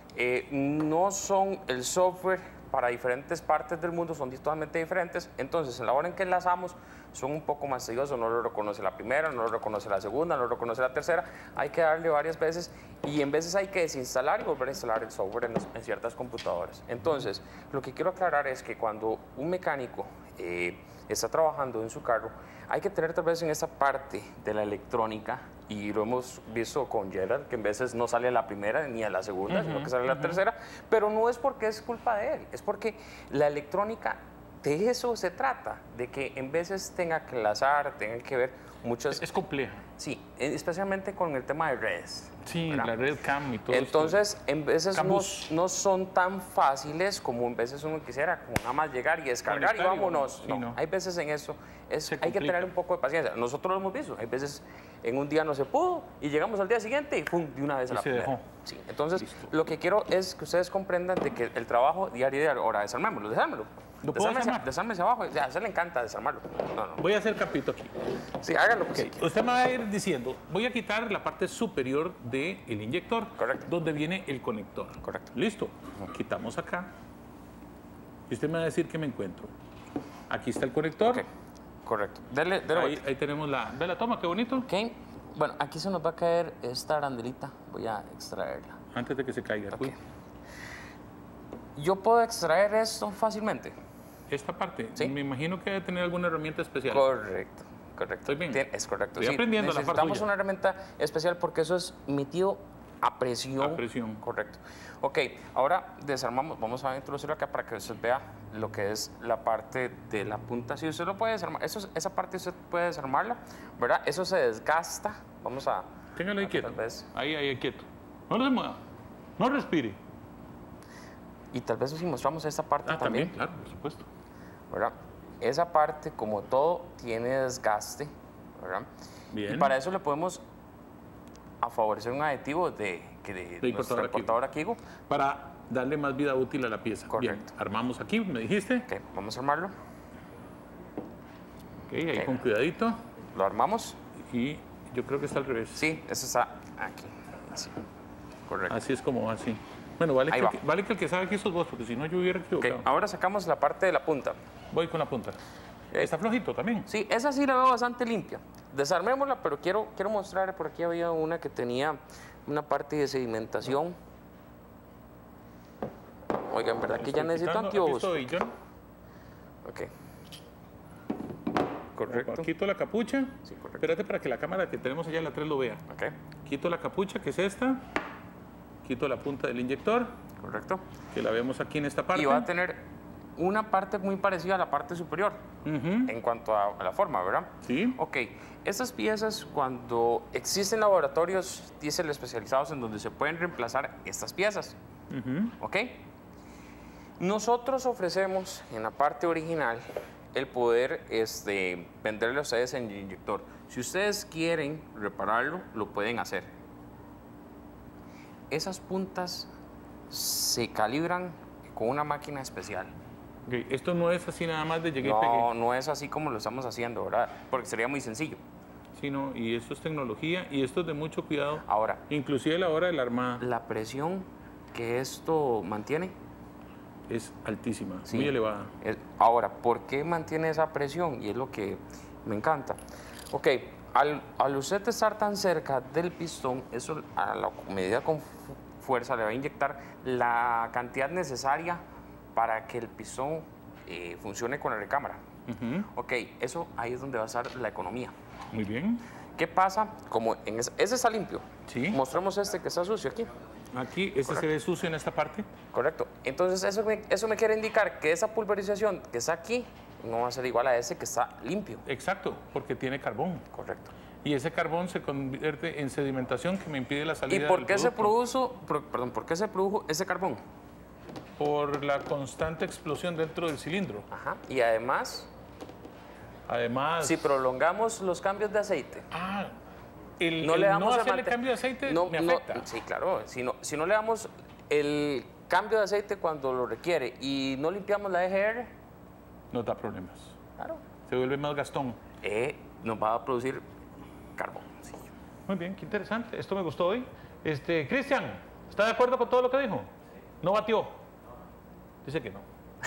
no son el software para diferentes partes del mundo, son totalmente diferentes. Entonces, en la hora en que enlazamos, son un poco más tediosos. No lo reconoce la primera, no lo reconoce la segunda, no lo reconoce la tercera. Hay que darle varias veces y en veces hay que desinstalar y volver a instalar el software en ciertas computadoras. Entonces, lo que quiero aclarar es que cuando un mecánico está trabajando en su carro, hay que tener tal vez en esa parte de la electrónica, y lo hemos visto con Gerald, que en veces no sale a la primera ni a la segunda, sino que sale a la tercera, pero no es porque es culpa de él, es porque la electrónica, de eso se trata, de que en veces tenga que enlazar, tenga que ver muchas... Es compleja. Sí, especialmente con el tema de redes. Sí, ¿verdad? la red CAM y todo Entonces, en veces Campus. no son tan fáciles como en veces uno quisiera, como nada más llegar y descargar y Conectar y vámonos. vámonos. Sí, No, no. hay veces en eso, hay que complica. tener un poco de paciencia. Nosotros lo hemos visto, hay veces en un día no se pudo y llegamos al día siguiente y ¡pum!, de una vez a Y la se primera. dejó. Sí, entonces Listo. lo que quiero es que ustedes comprendan de que el trabajo diario, ahora desarmémoslo. ¿Lo puedo desarmar? Desármese abajo, ya, a usted le encanta desarmarlo. No. Voy a hacer capito aquí. Sí, hágalo. Pues, sí. Usted me va a ir diciendo, voy a quitar la parte superior del inyector, Correcto. donde viene el conector. Correcto. Listo. Quitamos acá. Y usted me va a decir qué me encuentro. Aquí está el conector. Ok, correcto. Dele Ahí tenemos ¿ve la toma? Qué bonito. Ok, bueno, aquí se nos va a caer esta arandelita. Voy a extraerla. Antes de que se caiga. Ok. Uy, ¿Yo puedo extraer esto fácilmente? esta parte, Sí. me imagino que debe tener alguna herramienta especial. Correcto. ¿Estoy bien? Es correcto. Estoy aprendiendo la par necesitamos suya. una herramienta especial porque eso es metido a presión. A presión. Correcto. Ok, ahora desarmamos. Vamos a introducirlo acá para que usted vea lo que es la parte de la punta. Si usted lo puede desarmar, esa parte usted puede desarmarla, ¿verdad? Eso se desgasta. Vamos a... Téngalo ahí quieto. Tal vez. Ahí quieto. No se mueva. No respire. Y tal vez si mostramos esta parte También, claro, por supuesto. ¿verdad? Esa parte, como todo, tiene desgaste, ¿verdad? Bien. Y para eso le podemos favorecer un aditivo de nuestra importadora Kigo. Para darle más vida útil a la pieza. Correcto. Bien, armamos aquí, me dijiste. Ok, vamos a armarlo. Ok, ahí Ok. con cuidadito. Lo armamos. Y yo creo que está al revés. Sí, eso está aquí. Así. Correcto. Así es como así. Bueno, vale Ahí que, va. vale que el que sabe aquí sos vos, porque si no yo hubiera Ok, equivocado. ahora sacamos la parte de la punta. Voy con la punta. Está flojito también. Sí, esa sí la veo bastante limpia. Desarmémosla, pero quiero mostrar, por aquí había una que tenía una parte de sedimentación. Oigan, ¿verdad que ya Estoy necesito quitando. antiojos? Aquí estoy, John. Ok. Correcto. Quito la capucha. Sí, correcto. Espérate para que la cámara que tenemos allá en la 3 lo vea. Ok, Quito la capucha, que es esta. Quito la punta del inyector, correcto. que la vemos aquí en esta parte. Y va a tener una parte muy parecida a la parte superior en cuanto a la forma, ¿verdad? Sí. Ok, estas piezas cuando existen laboratorios diésel especializados en donde se pueden reemplazar estas piezas, ¿ok? Nosotros ofrecemos en la parte original el poder venderle a ustedes en el inyector. Si ustedes quieren repararlo, lo pueden hacer. Esas puntas se calibran con una máquina especial. Okay. Esto no es así nada más de llegué y No, pegué. no es así como lo estamos haciendo, ¿verdad? Porque sería muy sencillo. Sí, no, y esto es tecnología y esto es de mucho cuidado. Ahora, inclusive a la hora de la armada. la presión que esto mantiene Es altísima, sí, muy elevada. Ahora, ¿por qué mantiene esa presión? Y es lo que me encanta. Ok, al usted estar tan cerca del pistón, eso a la medida con fuerza le va a inyectar la cantidad necesaria para que el pistón funcione con la recámara. Ok, eso ahí es donde va a estar la economía. Muy bien. ¿Qué pasa? Como ese está limpio. Sí. Mostremos este que está sucio aquí. Aquí, este se ve sucio en esta parte. Correcto. Entonces, eso me quiere indicar que esa pulverización que está aquí no va a ser igual a ese que está limpio. Exacto, porque tiene carbón. Correcto. Y ese carbón se convierte en sedimentación que me impide la salida ¿Y por del qué se producto. ¿por qué se produjo ese carbón? Por la constante explosión dentro del cilindro. Ajá. Y además, si prolongamos los cambios de aceite. No hacerle cambio de aceite me afecta. Sí, claro. Si no le damos el cambio de aceite cuando lo requiere y no limpiamos la EGR, nos da problemas. Claro. Se vuelve más gastón. Nos va a producir carbón. Sí. Muy bien, qué interesante. Esto me gustó hoy. Cristian, ¿está de acuerdo con todo lo que dijo? ¿No batió? Dice que no.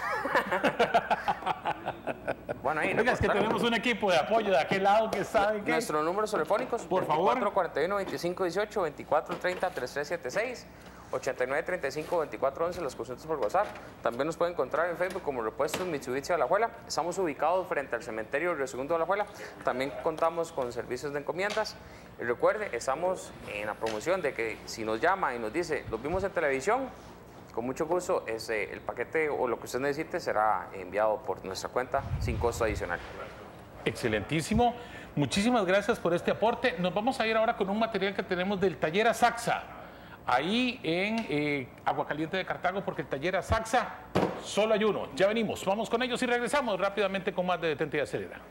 Bueno, ahí. Oiga, es que tenemos un equipo de apoyo de aquel lado que sabe que... Nuestros números telefónicos, por favor. 2441-2518, 2430-3376, 8935-2411, las consultas por WhatsApp. También nos pueden encontrar en Facebook como Repuestos Mitsubishi Alajuela. Estamos ubicados frente al cementerio Río Segundo de Alajuela. También contamos con servicios de encomiendas. Y recuerde, estamos en la promoción de que si nos llama y nos dice, los vimos en televisión, con mucho gusto, el paquete o lo que usted necesite será enviado por nuestra cuenta sin costo adicional. Excelentísimo. Muchísimas gracias por este aporte. Nos vamos a ir ahora con un material que tenemos del taller Asaxa, ahí en Aguacaliente de Cartago, porque el taller Asaxa solo hay uno. Ya venimos, vamos con ellos y regresamos rápidamente con más de Detente y Acelera.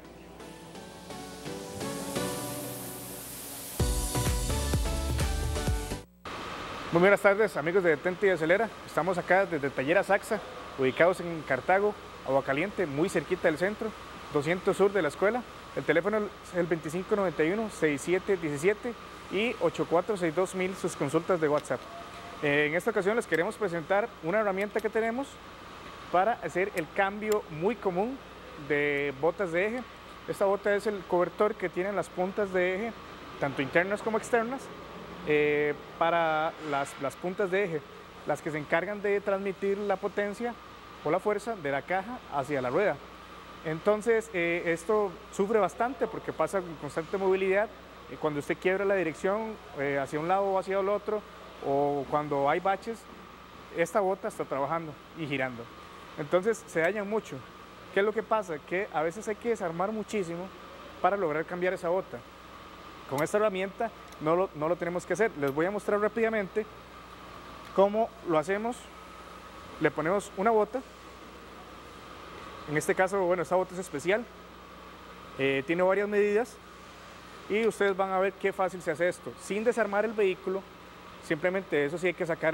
Muy buenas tardes, amigos de Detente y Acelera. Estamos acá desde el taller Asaxa, ubicados en Cartago, Aguacaliente, muy cerquita del centro, 200 sur de la escuela. El teléfono es el 2591-6717 y 8462.000 sus consultas de WhatsApp. En esta ocasión les queremos presentar una herramienta que tenemos para hacer el cambio muy común de botas de eje. Esta bota es el cobertor que tienen las puntas de eje, tanto internas como externas, para las puntas de eje, las que se encargan de transmitir la potencia o la fuerza de la caja hacia la rueda. Entonces esto sufre bastante porque pasa con constante movilidad. Cuando usted quiebra la dirección hacia un lado o hacia el otro, o cuando hay baches, esta bota está trabajando y girando. Entonces se dañan mucho. ¿Qué es lo que pasa? Que a veces hay que desarmar muchísimo para lograr cambiar esa bota. Con esta herramienta no lo tenemos que hacer. Les voy a mostrar rápidamente cómo lo hacemos. Le ponemos una bota. En este caso, bueno, esta bota es especial. Tiene varias medidas y ustedes van a ver qué fácil se hace esto. Sin desarmar el vehículo, simplemente eso sí hay que sacar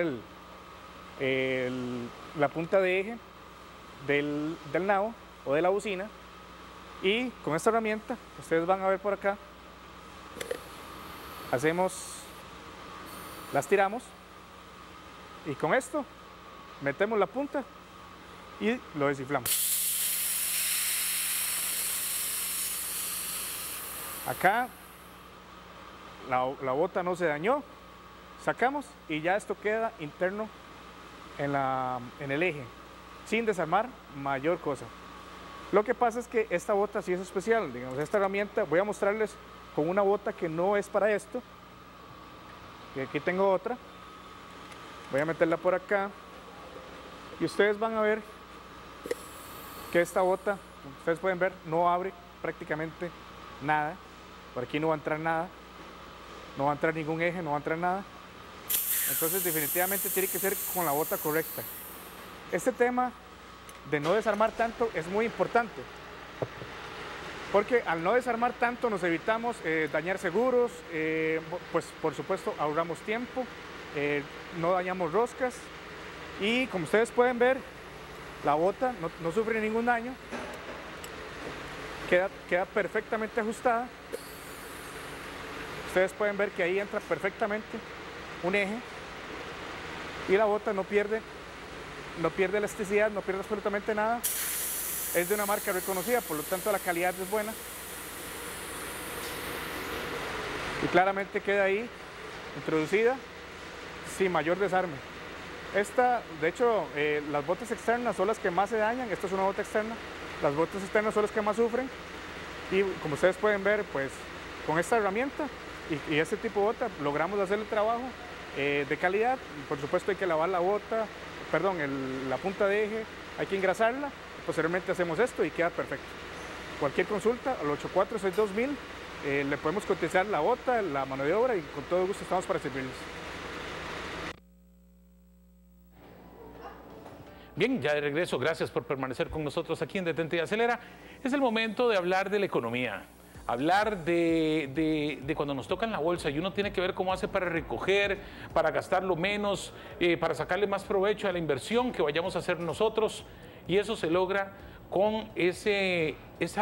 la punta de eje del nabo o de la bocina. Y con esta herramienta, ustedes van a ver por acá, las tiramos y con esto metemos la punta y lo desinflamos. Acá la bota no se dañó, sacamos y ya esto queda interno en el eje, sin desarmar mayor cosa. Lo que pasa es que esta bota sí es especial, digamos, esta herramienta, voy a mostrarles con una bota que no es para esto. Y aquí tengo otra, voy a meterla por acá y ustedes van a ver que esta bota, como ustedes pueden ver, no abre prácticamente nada. Por aquí no va a entrar nada, no va a entrar ningún eje, no va a entrar nada. Entonces definitivamente tiene que ser con la bota correcta. Este tema de no desarmar tanto es muy importante, porque al no desarmar tanto nos evitamos dañar seguros, pues por supuesto ahorramos tiempo, no dañamos roscas y como ustedes pueden ver, la bota no sufre ningún daño, queda perfectamente ajustada. Ustedes pueden ver que ahí entra perfectamente un eje y la bota no pierde elasticidad, no pierde absolutamente nada. Es de una marca reconocida, por lo tanto la calidad es buena. Y claramente queda ahí introducida sin mayor desarme. Esta, de hecho, las botas externas son las que más se dañan. Esta es una bota externa. Las botas externas son las que más sufren. Y como ustedes pueden ver, pues con esta herramienta y este tipo de bota logramos hacer el trabajo de calidad. Por supuesto hay que lavar la bota, perdón, la punta de eje, hay que engrasarla. Posteriormente hacemos esto y queda perfecto. Cualquier consulta al 8462.000, le podemos cotizar la bota, la mano de obra y con todo gusto estamos para servirles. Bien, ya de regreso, gracias por permanecer con nosotros aquí en Detente y Acelera. Es el momento de hablar de la economía, hablar de cuando nos tocan la bolsa y uno tiene que ver cómo hace para recoger, para gastarlo menos, para sacarle más provecho a la inversión que vayamos a hacer nosotros, y eso se logra con ese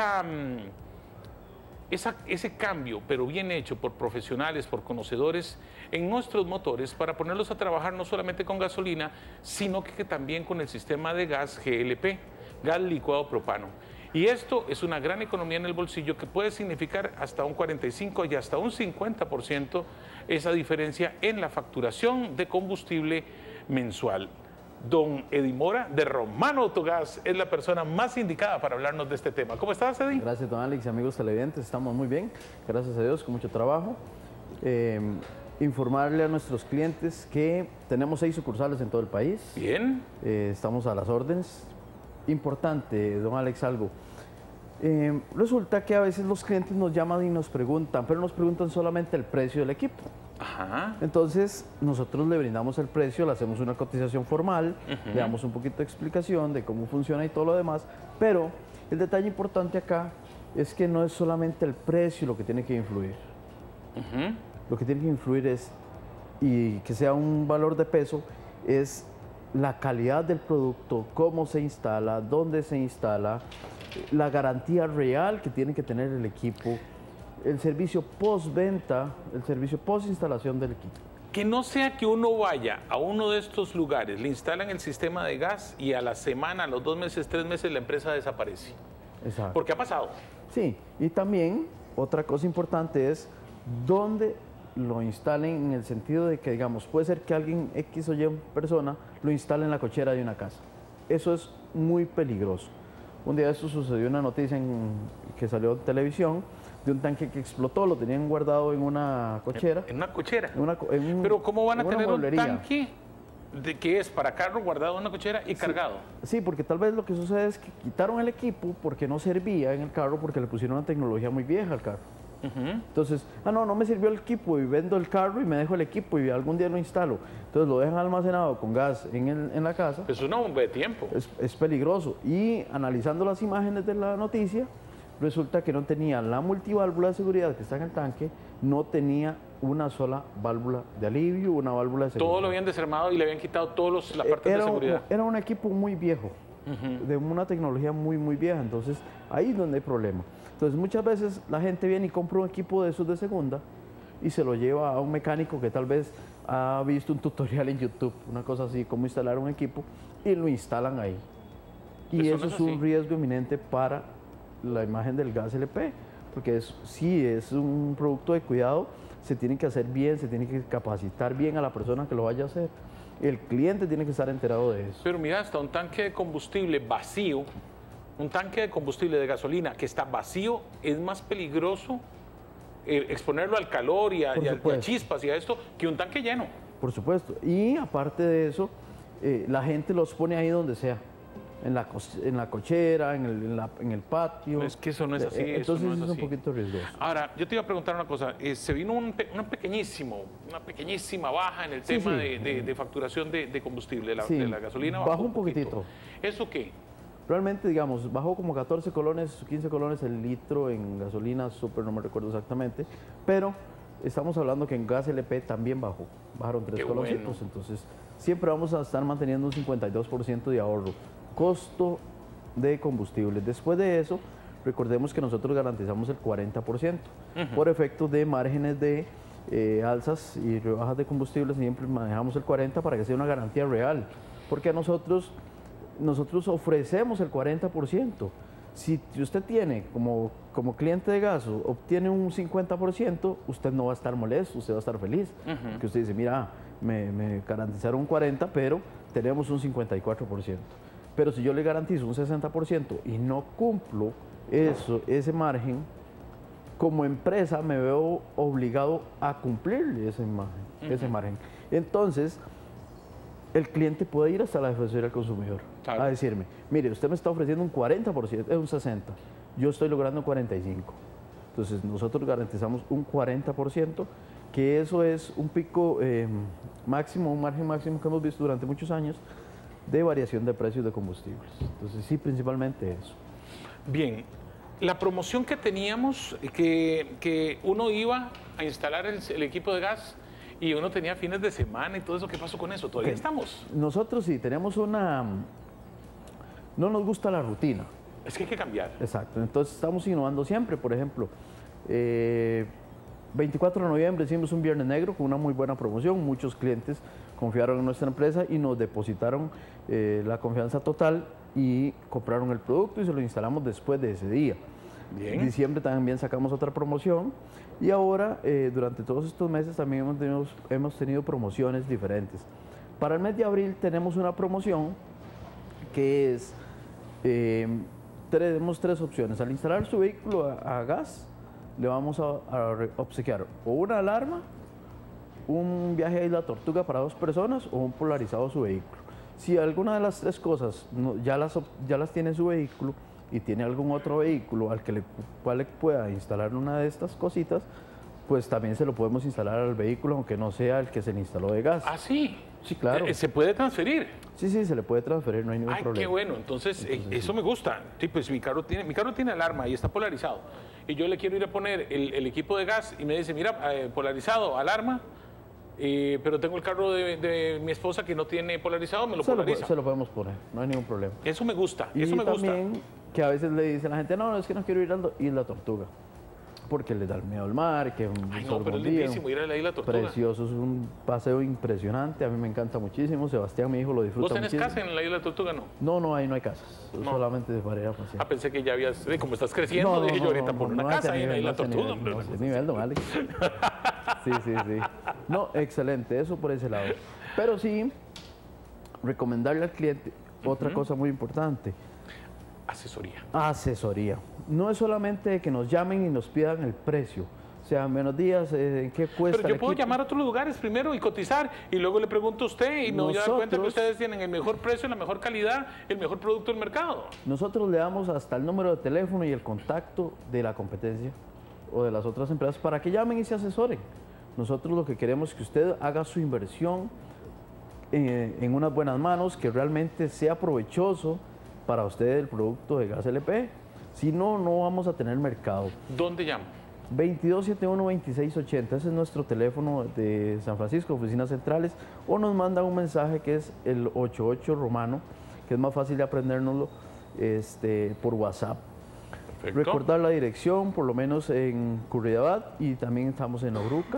cambio, pero bien hecho por profesionales, por conocedores en nuestros motores para ponerlos a trabajar no solamente con gasolina, sino que también con el sistema de gas GLP, gas licuado propano. Y esto es una gran economía en el bolsillo que puede significar hasta un 45 y hasta un 50% esa diferencia en la facturación de combustible mensual. Don Eddie Mora, de Romano Autogás, es la persona más indicada para hablarnos de este tema. ¿Cómo estás, Eddie? Gracias, don Alex y amigos televidentes. Estamos muy bien, gracias a Dios, con mucho trabajo. Informarle a nuestros clientes que tenemos 6 sucursales en todo el país. Bien. Estamos a las órdenes. Importante, don Alex, algo. Resulta que a veces los clientes nos llaman y nos preguntan, pero nos preguntan solamente el precio del equipo. Ajá. Entonces, nosotros le brindamos el precio, le hacemos una cotización formal, le damos un poquito de explicación de cómo funciona y todo lo demás, pero el detalle importante acá es que no es solamente el precio lo que tiene que influir. Lo que tiene que influir es, y que sea un valor de peso, es la calidad del producto, cómo se instala, dónde se instala, la garantía real que tiene que tener el equipo, el servicio postventa, el servicio postinstalación del equipo. Que no sea que uno vaya a uno de estos lugares, le instalan el sistema de gas y a la semana, a los 2 meses, 3 meses, la empresa desaparece. Exacto. Porque ha pasado. Sí, y también otra cosa importante es dónde lo instalen, en el sentido de que, digamos, puede ser que alguien X o Y persona lo instale en la cochera de una casa. Eso es muy peligroso. Un día eso sucedió, una noticia que salió en televisión, de un tanque que explotó, lo tenían guardado en una cochera. ¿En una cochera? En pero ¿cómo van a tener un mueblería. tanque de que es para carro guardado en una cochera y cargado? Sí, porque tal vez lo que sucede es que quitaron el equipo porque no servía en el carro, porque le pusieron una tecnología muy vieja al carro. Entonces, no me sirvió el equipo y vendo el carro y me dejo el equipo y algún día lo instalo. Entonces lo dejan almacenado con gas en la casa. Es una bomba de tiempo. Es peligroso. Y analizando las imágenes de la noticia, resulta que no tenía la multiválvula de seguridad que está en el tanque, no tenía una sola válvula de alivio, una válvula de seguridad. Todo lo habían desarmado y le habían quitado todas las partes de seguridad. Era un equipo muy viejo, de una tecnología muy, muy vieja. Entonces, ahí es donde hay problema. Entonces, muchas veces la gente viene y compra un equipo de esos de segunda y se lo lleva a un mecánico que tal vez ha visto un tutorial en YouTube, una cosa así, cómo instalar un equipo, y lo instalan ahí. Y eso es un riesgo inminente para la imagen del gas LP, porque sí es un producto de cuidado, se tiene que hacer bien, se tiene que capacitar bien a la persona que lo vaya a hacer. El cliente tiene que estar enterado de eso. Pero mira, hasta un tanque de combustible vacío, un tanque de combustible de gasolina que está vacío, es más peligroso exponerlo al calor y a chispas y a esto que un tanque lleno. Por supuesto. Y aparte de eso, la gente los pone ahí donde sea. en la cochera, en el patio. Es que eso no es así. Entonces no es es así. un poquito riesgoso. Ahora, yo te iba a preguntar una cosa. Se vino una pequeñísima baja en el tema de facturación de combustible, de la gasolina. Bajó un poquitito. ¿Eso qué? Realmente, digamos, bajó como 14 colones, 15 colones el litro en gasolina, súper, no me recuerdo exactamente, pero estamos hablando que en gas LP también bajaron 3 coloncitos, bueno. Entonces siempre vamos a estar manteniendo un 52% de ahorro. Costo de combustible. Después de eso, recordemos que nosotros garantizamos el 40%, por efecto de márgenes de alzas y rebajas de combustible, siempre manejamos el 40% para que sea una garantía real, porque a nosotros ofrecemos el 40%. Si usted tiene como cliente de gas, obtiene un 50%, usted no va a estar molesto, usted va a estar feliz. Porque usted dice, mira, me garantizaron un 40%, pero tenemos un 54%. Pero si yo le garantizo un 60% y no cumplo ese margen, como empresa me veo obligado a cumplir ese margen. Entonces, el cliente puede ir hasta la Defensoría del Consumidor a decirme, mire, usted me está ofreciendo un 40%, es un 60%, yo estoy logrando un 45%. Entonces, nosotros garantizamos un 40%, que eso es un pico máximo, un margen máximo que hemos visto durante muchos años de variación de precios de combustibles. Entonces, sí, principalmente eso. Bien, la promoción que teníamos, que uno iba a instalar el equipo de gas y uno tenía fines de semana y todo eso, ¿qué pasó con eso? ¿Todavía estamos? Nosotros sí, tenemos no nos gusta la rutina. Es que hay que cambiar. Exacto, entonces estamos innovando siempre. Por ejemplo, 24 de noviembre hicimos un Viernes Negro con una muy buena promoción. Muchos clientes confiaron en nuestra empresa y nos depositaron la confianza total y compraron el producto y se lo instalamos después de ese día. Bien. En diciembre también sacamos otra promoción y ahora durante todos estos meses también hemos tenido promociones diferentes. Para el mes de abril tenemos una promoción que es, tenemos 3 opciones. Al instalar su vehículo a gas, le vamos a obsequiar o una alarma, un viaje a Isla Tortuga para 2 personas o un polarizado a su vehículo. Si alguna de las 3 cosas ya las tiene en su vehículo y tiene algún otro vehículo al cual le pueda instalar una de estas cositas, pues también se lo podemos instalar al vehículo, aunque no sea el que se le instaló de gas. ¿Ah, sí? Sí, claro. ¿Se puede transferir? Sí, se le puede transferir, no hay ningún problema. Qué bueno. Entonces eso me gusta. Sí, pues mi carro tiene alarma y está polarizado. Y yo le quiero ir a poner el equipo de gas y me dice, mira, polarizado, alarma, pero tengo el carro de mi esposa que no tiene polarizado, me lo polariza. Se lo podemos poner, no hay ningún problema. Eso me gusta, eso me gusta. Y también que a veces le dice a la gente, no, es que no quiero ir a Isla Tortuga, porque les da el miedo al mar, que pero es lindísimo ir a la Isla Tortuga. Precioso, es un paseo impresionante, a mí me encanta muchísimo, Sebastián, mi hijo, lo disfruta muchísimo. ¿Vos tenés casa en la Isla Tortuga, no? No, ahí no hay casas, solamente de pareja pasear. Pensé que ya habías, como estás creciendo, dije yo ahorita por una casa ahí en la Isla Tortuga. No, ese nivel, don Alex. Sí. No, excelente, eso por ese lado. Pero sí, recomendarle al cliente otra cosa muy importante. Asesoría. No es solamente que nos llamen y nos pidan el precio. O sea, buenos días, ¿qué cuesta? Pero yo puedo llamar a otros lugares primero y cotizar y luego le pregunto a usted y me voy a dar cuenta que ustedes tienen el mejor precio, la mejor calidad, el mejor producto del mercado. Nosotros le damos hasta el número de teléfono y el contacto de la competencia o de las otras empresas para que llamen y se asesoren. Nosotros lo que queremos es que usted haga su inversión en unas buenas manos, que realmente sea provechoso para usted el producto de gas LP. Si no, no vamos a tener mercado. ¿Dónde llamo? 2271-2680, ese es nuestro teléfono de San Francisco, oficinas centrales, o nos mandan un mensaje que es el 88 romano, que es más fácil de aprendérnoslo por WhatsApp. Perfecto. Recordar la dirección, por lo menos en Curridabat, y también estamos en Oruca.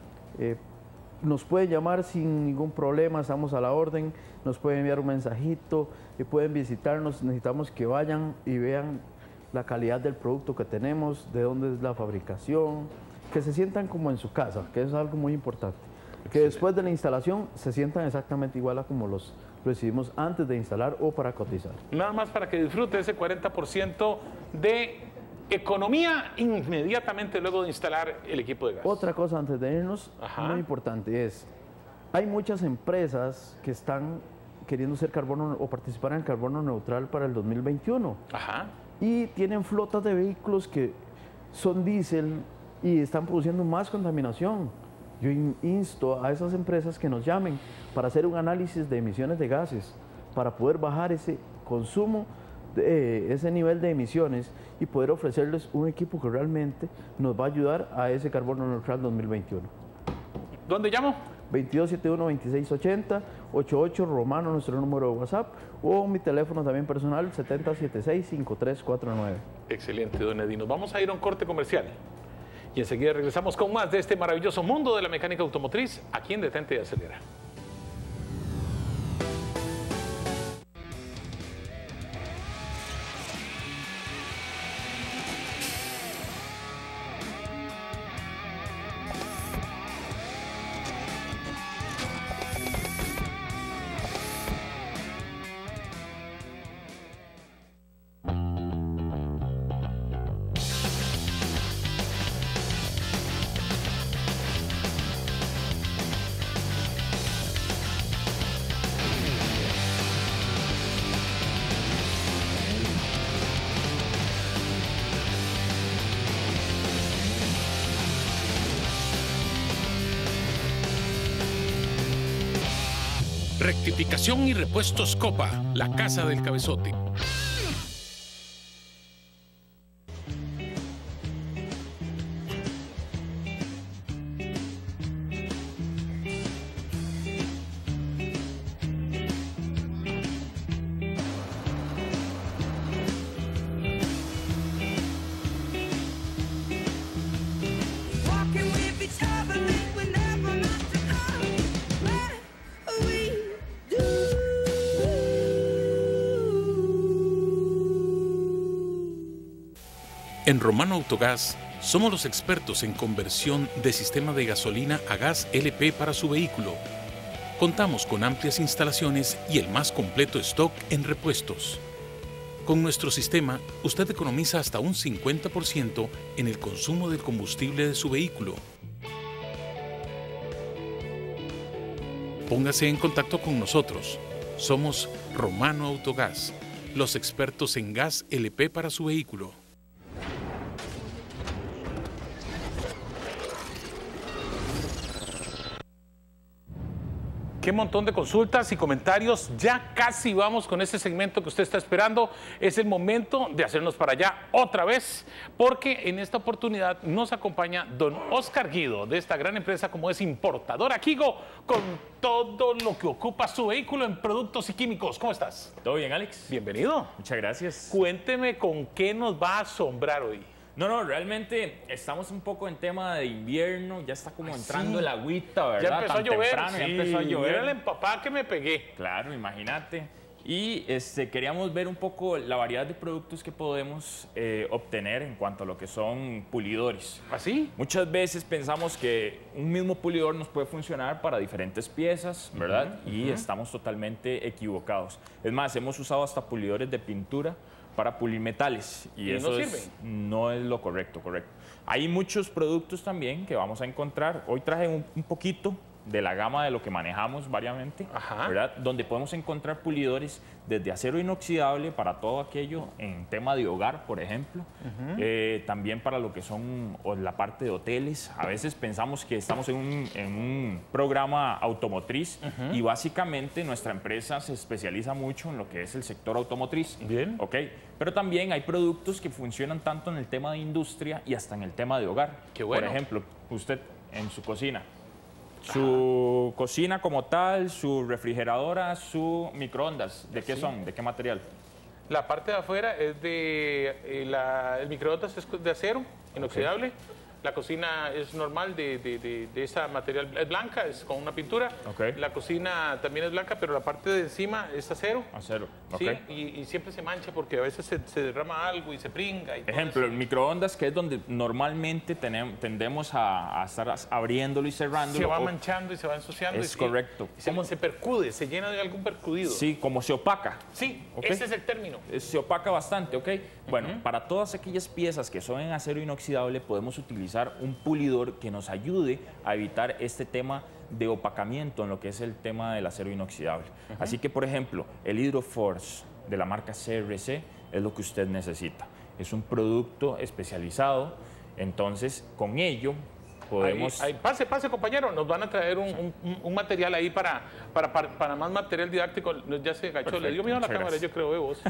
Nos pueden llamar sin ningún problema, estamos a la orden, nos pueden enviar un mensajito, pueden visitarnos, necesitamos que vayan y vean la calidad del producto que tenemos, de dónde es la fabricación, que se sientan como en su casa, que es algo muy importante. Que después de la instalación se sientan exactamente igual a como los recibimos antes de instalar o para cotizar. Nada más para que disfrute ese 40% de economía inmediatamente luego de instalar el equipo de gas. Otra cosa antes de irnos, muy importante es, hay muchas empresas que están queriendo ser carbono o participar en el carbono neutral para el 2021. Ajá. Y tienen flotas de vehículos que son diésel y están produciendo más contaminación. Yo insto a esas empresas que nos llamen para hacer un análisis de emisiones de gases, para poder bajar ese consumo, ese nivel de emisiones y poder ofrecerles un equipo que realmente nos va a ayudar a ese carbono neutral 2021. ¿Dónde llamo? 2271-2680, 88 Romano, nuestro número de WhatsApp, o mi teléfono también personal, 7076-5349. Excelente, don Eddie. Nos vamos a ir a un corte comercial y enseguida regresamos con más de este maravilloso mundo de la mecánica automotriz aquí en Detente y Acelera. Rectificación y repuestos Copa, la casa del cabezote. En Romano Autogás somos los expertos en conversión de sistema de gasolina a gas LP para su vehículo. Contamos con amplias instalaciones y el más completo stock en repuestos. Con nuestro sistema, usted economiza hasta un 50% en el consumo del combustible de su vehículo. Póngase en contacto con nosotros. Somos Romano Autogás, los expertos en gas LP para su vehículo. Qué montón de consultas y comentarios. Ya casi vamos con ese segmento que usted está esperando. Es el momento de hacernos para allá otra vez, porque en esta oportunidad nos acompaña don Oscar Guido, de esta gran empresa como es Importadora Kigo, con todo lo que ocupa su vehículo en productos y químicos. ¿Cómo estás? ¿Todo bien, Alex? Bienvenido. Muchas gracias. Cuénteme con qué nos va a asombrar hoy. No, realmente estamos un poco en tema de invierno, ya está como entrando el agüita, ¿verdad? Ya empezó a llover, temprano, ya empezó a llover. Mira el empapá que me pegué. Claro, imagínate. Y queríamos ver un poco la variedad de productos que podemos obtener en cuanto a lo que son pulidores. ¿Así? Muchas veces pensamos que un mismo pulidor nos puede funcionar para diferentes piezas, ¿verdad? Y estamos totalmente equivocados. Es más, hemos usado hasta pulidores de pintura para pulir metales y eso no es lo correcto. Hay muchos productos también que vamos a encontrar. Hoy traje un poquito de la gama de lo que manejamos variamente, ¿verdad? Donde podemos encontrar pulidores desde acero inoxidable para todo aquello en tema de hogar, por ejemplo, también para lo que son la parte de hoteles. A veces pensamos que estamos en un programa automotriz y básicamente nuestra empresa se especializa mucho en lo que es el sector automotriz. Bien. ¿Ok? Pero también hay productos que funcionan tanto en el tema de industria y hasta en el tema de hogar. Qué bueno. Por ejemplo, usted en su cocina, su cocina como tal, su refrigeradora, su microondas, ¿de qué son? ¿De qué material? La parte de afuera es el microondas es de acero inoxidable. La cocina es normal de esa material, es blanca, es con una pintura. La cocina también es blanca, pero la parte de encima es acero. Acero, sí, y siempre se mancha porque a veces se derrama algo y se pringa. Y ejemplo, el microondas, que es donde normalmente tendemos a estar abriéndolo y cerrándolo. Se va manchando y se va ensuciando. Es correcto. Se percude, se llena de algún percudido. Sí, como se opaca. Sí, ese es el término. Se opaca bastante, ¿ok? Bueno, para todas aquellas piezas que son en acero inoxidable podemos utilizar utilizar un pulidor que nos ayude a evitar este tema de opacamiento en lo que es el tema del acero inoxidable. Así que, por ejemplo, el HydroForce de la marca CRC es lo que usted necesita. Es un producto especializado, entonces con ello podemos... Pase, compañero, nos van a traer un material ahí para más material didáctico. Ya se agachó, le dio miedo a la cámara, yo creo, vos.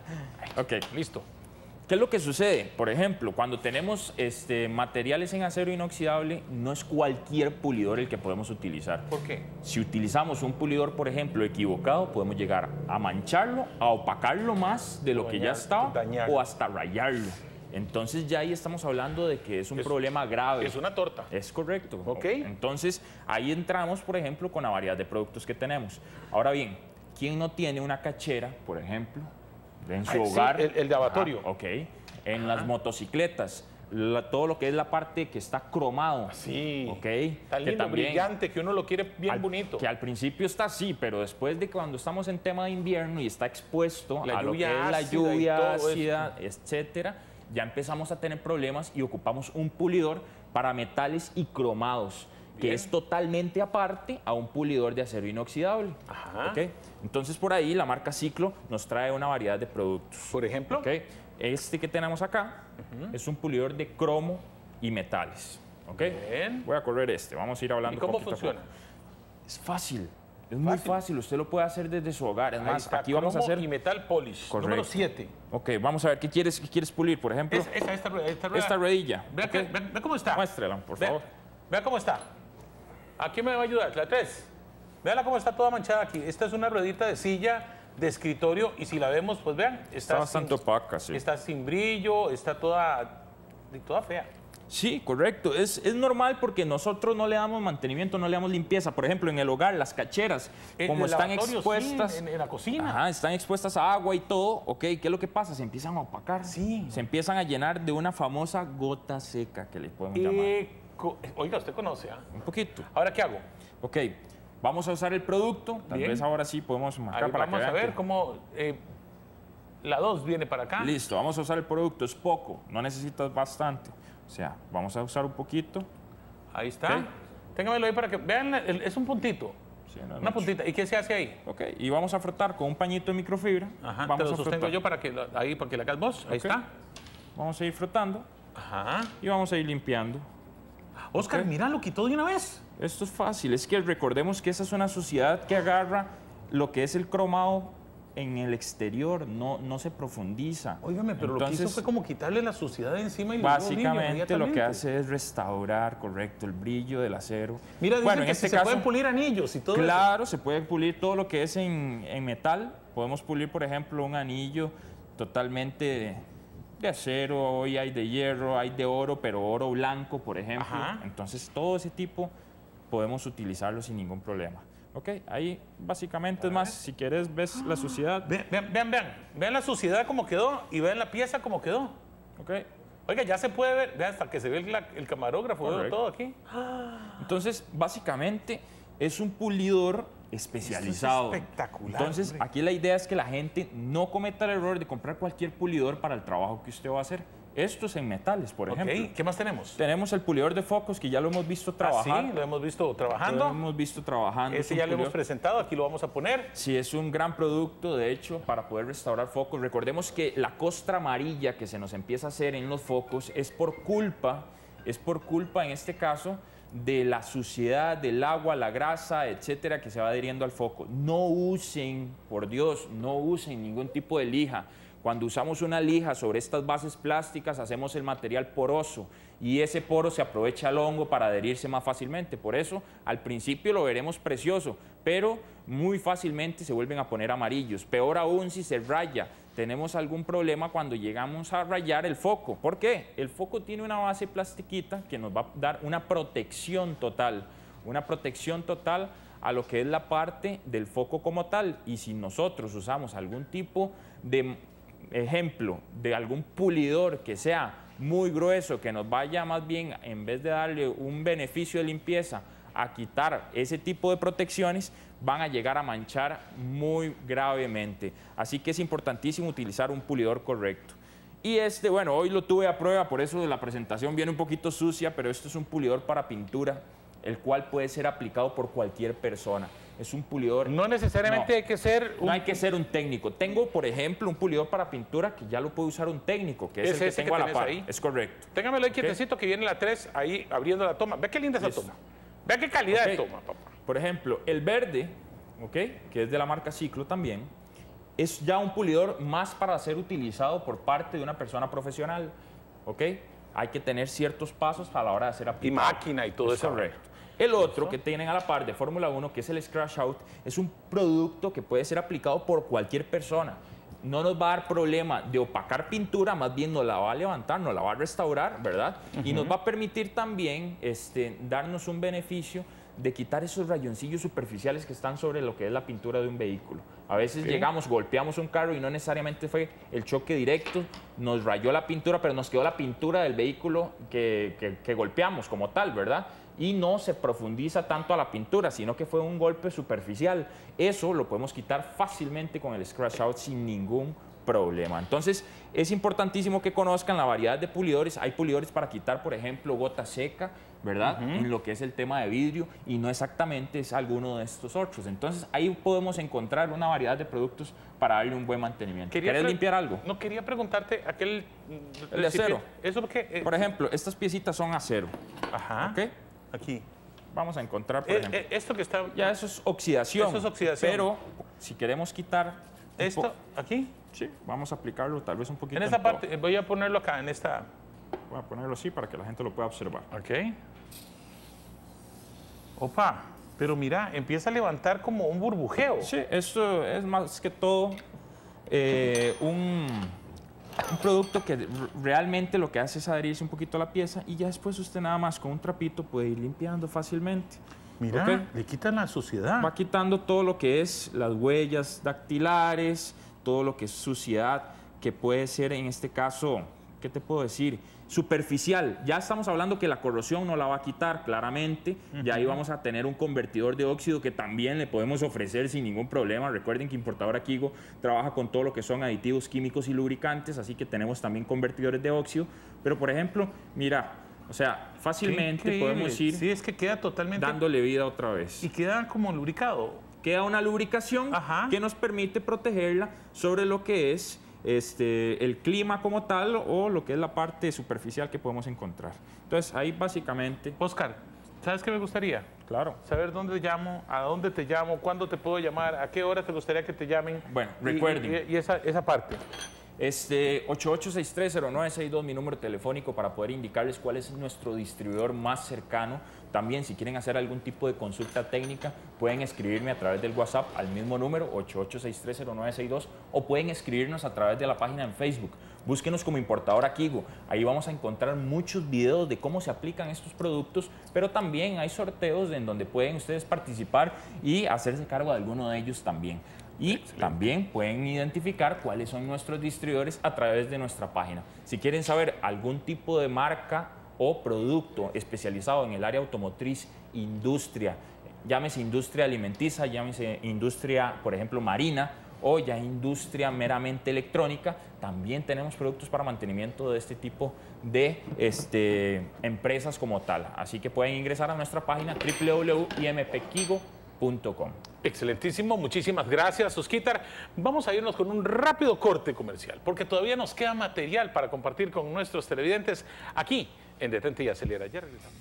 Ok, listo. ¿Qué es lo que sucede? Por ejemplo, cuando tenemos materiales en acero inoxidable, no es cualquier pulidor el que podemos utilizar. ¿Por qué? Si utilizamos un pulidor, por ejemplo, equivocado, podemos llegar a mancharlo, a opacarlo más de lo que ya estaba o hasta rayarlo. Entonces ya ahí estamos hablando de que es un problema grave. Es una torta. Es correcto. Ok. Entonces ahí entramos, por ejemplo, con la variedad de productos que tenemos. Ahora bien, ¿quién no tiene una cachera, por ejemplo, en su hogar? Sí, el lavatorio. Ok. En las motocicletas, todo lo que es la parte que está cromado. Sí. Ok. Tan lindo, también, brillante, que uno lo quiere bien bonito. Que al principio está así, pero después de cuando estamos en tema de invierno y está expuesto a lo que es la lluvia ácida, etcétera, ya empezamos a tener problemas y ocupamos un pulidor para metales y cromados, que es totalmente aparte a un pulidor de acero inoxidable. Ajá. ¿Okay? Entonces, por ahí la marca Ciclo nos trae una variedad de productos. Por ejemplo, ¿Okay? Este que tenemos acá es un pulidor de cromo y metales. ¿Okay? Bien. Voy a correr este, vamos a ir hablando. ¿Y cómo funciona? Es fácil. Es muy fácil, usted lo puede hacer desde su hogar. Es más, aquí vamos a hacer... y metal polish, correcto. Número 7. Ok, vamos a ver, ¿qué quieres pulir, por ejemplo? Esta ruedilla. Vea, okay. Vea cómo está. Muéstrela, por favor. Vea cómo está. Aquí me va a ayudar, la 3. Véala cómo está toda manchada aquí. Esta es una ruedita de silla, de escritorio, y si la vemos, pues vean, está bastante opaca, sí. Está sin brillo, está toda fea. Sí, correcto. Es normal porque nosotros no le damos mantenimiento, no le damos limpieza. Por ejemplo, en el hogar, las cacheras, como están expuestas... Sí, en la cocina. Ajá, están expuestas a agua y todo, ¿ok? ¿Qué es lo que pasa? Se empiezan a opacar. Sí. Se empiezan a llenar de una famosa gota seca, que le podemos llamar. Oiga, usted conoce, ¿ah? Un poquito. ¿Ahora qué hago? Ok, vamos a usar el producto. Tal vez ahora sí podemos marcar para que vean. Vamos a ver cómo... la 2 viene para acá. Listo, vamos a usar el producto. Es poco, no necesitas bastante. O sea, vamos a usar un poquito. Ahí está. Okay. Téngamelo ahí para que vean, es un puntito. Sí, no, una puntita. ¿Y qué se hace ahí? Ok, y vamos a frotar con un pañito de microfibra. Ajá, vamos te lo sostengo yo para que la hagas vos. Okay. Ahí está. Vamos a ir frotando. Ajá. Y vamos a ir limpiando. Oscar, mira, lo quitó de una vez. Esto es fácil. Es que recordemos que esa es una suciedad que agarra lo que es el cromado en el exterior, no se profundiza. Óigame, pero entonces, lo que hizo fue como quitarle la suciedad de encima y básicamente lo que hace es restaurar, correcto, el brillo del acero. Mira, dicen que en este caso, se pueden pulir anillos y todo eso. Claro, se puede pulir todo lo que es en metal. Podemos pulir, por ejemplo, un anillo totalmente de acero, hoy hay de hierro, hay de oro, pero oro blanco, por ejemplo. Ajá. Entonces, todo ese tipo podemos utilizarlo sin ningún problema. Ok, ahí básicamente es más, si quieres ves la suciedad. Vean la suciedad como quedó y vean la pieza como quedó. Ok. Oiga, ya se puede ver, vean hasta que se ve el camarógrafo, veo todo aquí. Entonces, básicamente es un pulidor especializado. Eso es espectacular. Entonces, hombre, aquí la idea es que la gente no cometa el error de comprar cualquier pulidor para el trabajo que usted va a hacer. Esto es en metales, por ejemplo. ¿Qué más tenemos? Tenemos el pulidor de focos, que ya lo hemos visto trabajar. Sí, lo hemos visto trabajando. Lo hemos visto trabajando. Ese ya lo hemos presentado, aquí lo vamos a poner. Sí, es un gran producto, de hecho, para poder restaurar focos. Recordemos que la costra amarilla que se nos empieza a hacer en los focos es por culpa en este caso, de la suciedad, del agua, la grasa, etcétera, que se va adhiriendo al foco. No usen, por Dios, no usen ningún tipo de lija. Cuando usamos una lija sobre estas bases plásticas, hacemos el material poroso y ese poro se aprovecha al hongo para adherirse más fácilmente. Por eso, al principio lo veremos precioso, pero muy fácilmente se vuelven a poner amarillos. Peor aún si se raya. Tenemos algún problema cuando llegamos a rayar el foco. ¿Por qué? El foco tiene una base plastiquita que nos va a dar una protección total a lo que es la parte del foco como tal. Y si nosotros usamos algún tipo de ejemplo de algún pulidor que sea muy grueso, que nos vaya más bien, en vez de darle un beneficio de limpieza, a quitar ese tipo de protecciones, van a llegar a manchar muy gravemente. Así que es importantísimo utilizar un pulidor correcto. Y bueno, hoy lo tuve a prueba, por eso la presentación viene un poquito sucia, pero esto es un pulidor para pintura, el cual puede ser aplicado por cualquier persona. Es un pulidor... No necesariamente hay que ser... No hay que ser un técnico. Tengo, por ejemplo, un pulidor para pintura que ya lo puede usar un técnico, que es el que tengo a la par. Ahí. Es correcto. Téngamelo ahí quietecito, que viene la 3 ahí abriendo la toma. Ve qué linda esa toma. Ve qué calidad de toma, papá. Por ejemplo, el verde, que es de la marca Ciclo también, es ya un pulidor más para ser utilizado por parte de una persona profesional. Hay que tener ciertos pasos a la hora de hacer aplicación. Y máquina y todo eso. Correcto. El otro que tienen a la par de Fórmula 1, que es el Scratch Out, es un producto que puede ser aplicado por cualquier persona. No nos va a dar problema de opacar pintura, más bien nos la va a levantar, nos la va a restaurar, ¿verdad? Y nos va a permitir también darnos un beneficio de quitar esos rayoncillos superficiales que están sobre lo que es la pintura de un vehículo. A veces llegamos, golpeamos un carro y no necesariamente fue el choque directo, nos rayó la pintura, pero nos quedó la pintura del vehículo que golpeamos como tal, ¿verdad? Y no se profundiza tanto a la pintura, sino que fue un golpe superficial. Eso lo podemos quitar fácilmente con el Scratch Out sin ningún problema. Entonces, es importantísimo que conozcan la variedad de pulidores. Hay pulidores para quitar, por ejemplo, gota seca, ¿verdad? En lo que es el tema de vidrio, y no exactamente es alguno de estos otros. Entonces, ahí podemos encontrar una variedad de productos para darle un buen mantenimiento. ¿Querés limpiar algo? No, quería preguntarte, el de acero. ¿Eso qué? Por ejemplo, estas piecitas son acero. Ajá. Aquí. Vamos a encontrar, por ejemplo. Esto que está... Ya eso es oxidación. Eso es oxidación. Pero si queremos quitar... ¿Esto aquí? Sí, vamos a aplicarlo tal vez un poquito. En esta parte, voy a ponerlo acá, en esta... Voy a ponerlo así para que la gente lo pueda observar. Ok. Opa, pero mira, empieza a levantar como un burbujeo. Sí, esto es más que todo un producto que realmente lo que hace es adherirse un poquito a la pieza, y ya después usted nada más con un trapito puede ir limpiando fácilmente. Mira, le quitan la suciedad. Va quitando todo lo que es las huellas dactilares, todo lo que es suciedad, que puede ser en este caso, ¿qué te puedo decir? Superficial. Ya estamos hablando que la corrosión no la va a quitar claramente. Ya ahí vamos a tener un convertidor de óxido que también le podemos ofrecer sin ningún problema. Recuerden que Importadora Kigo trabaja con todo lo que son aditivos químicos y lubricantes, así que tenemos también convertidores de óxido. Pero, por ejemplo, mira, o sea, fácilmente podemos ir es que queda totalmente... dándole vida otra vez. Y queda como lubricado. Queda una lubricación que nos permite protegerla sobre lo que es el clima como tal, o lo que es la parte superficial que podemos encontrar. Entonces, ahí básicamente... Oscar, ¿sabes qué me gustaría? Claro. Saber dónde llamo, a dónde te llamo, cuándo te puedo llamar, a qué hora te gustaría que te llamen. Bueno, recuerden. Y esa parte. 88630962, mi número telefónico, para poder indicarles cuál es nuestro distribuidor más cercano. También, si quieren hacer algún tipo de consulta técnica, pueden escribirme a través del WhatsApp al mismo número, 88630962, o pueden escribirnos a través de la página en Facebook. Búsquenos como Importadora Kigo. Ahí vamos a encontrar muchos videos de cómo se aplican estos productos, pero también hay sorteos en donde pueden ustedes participar y hacerse cargo de alguno de ellos también. Y también pueden identificar cuáles son nuestros distribuidores a través de nuestra página. Si quieren saber algún tipo de marca o producto especializado en el área automotriz, industria, llámese industria alimenticia, llámese industria, por ejemplo, marina, o ya industria meramente electrónica, también tenemos productos para mantenimiento de este tipo de empresas como tal. Así que pueden ingresar a nuestra página www.impkigo.com. Excelentísimo, muchísimas gracias, Osquitar. Vamos a irnos con un rápido corte comercial, porque todavía nos queda material para compartir con nuestros televidentes aquí en Detente y Acelera. Ya regresamos.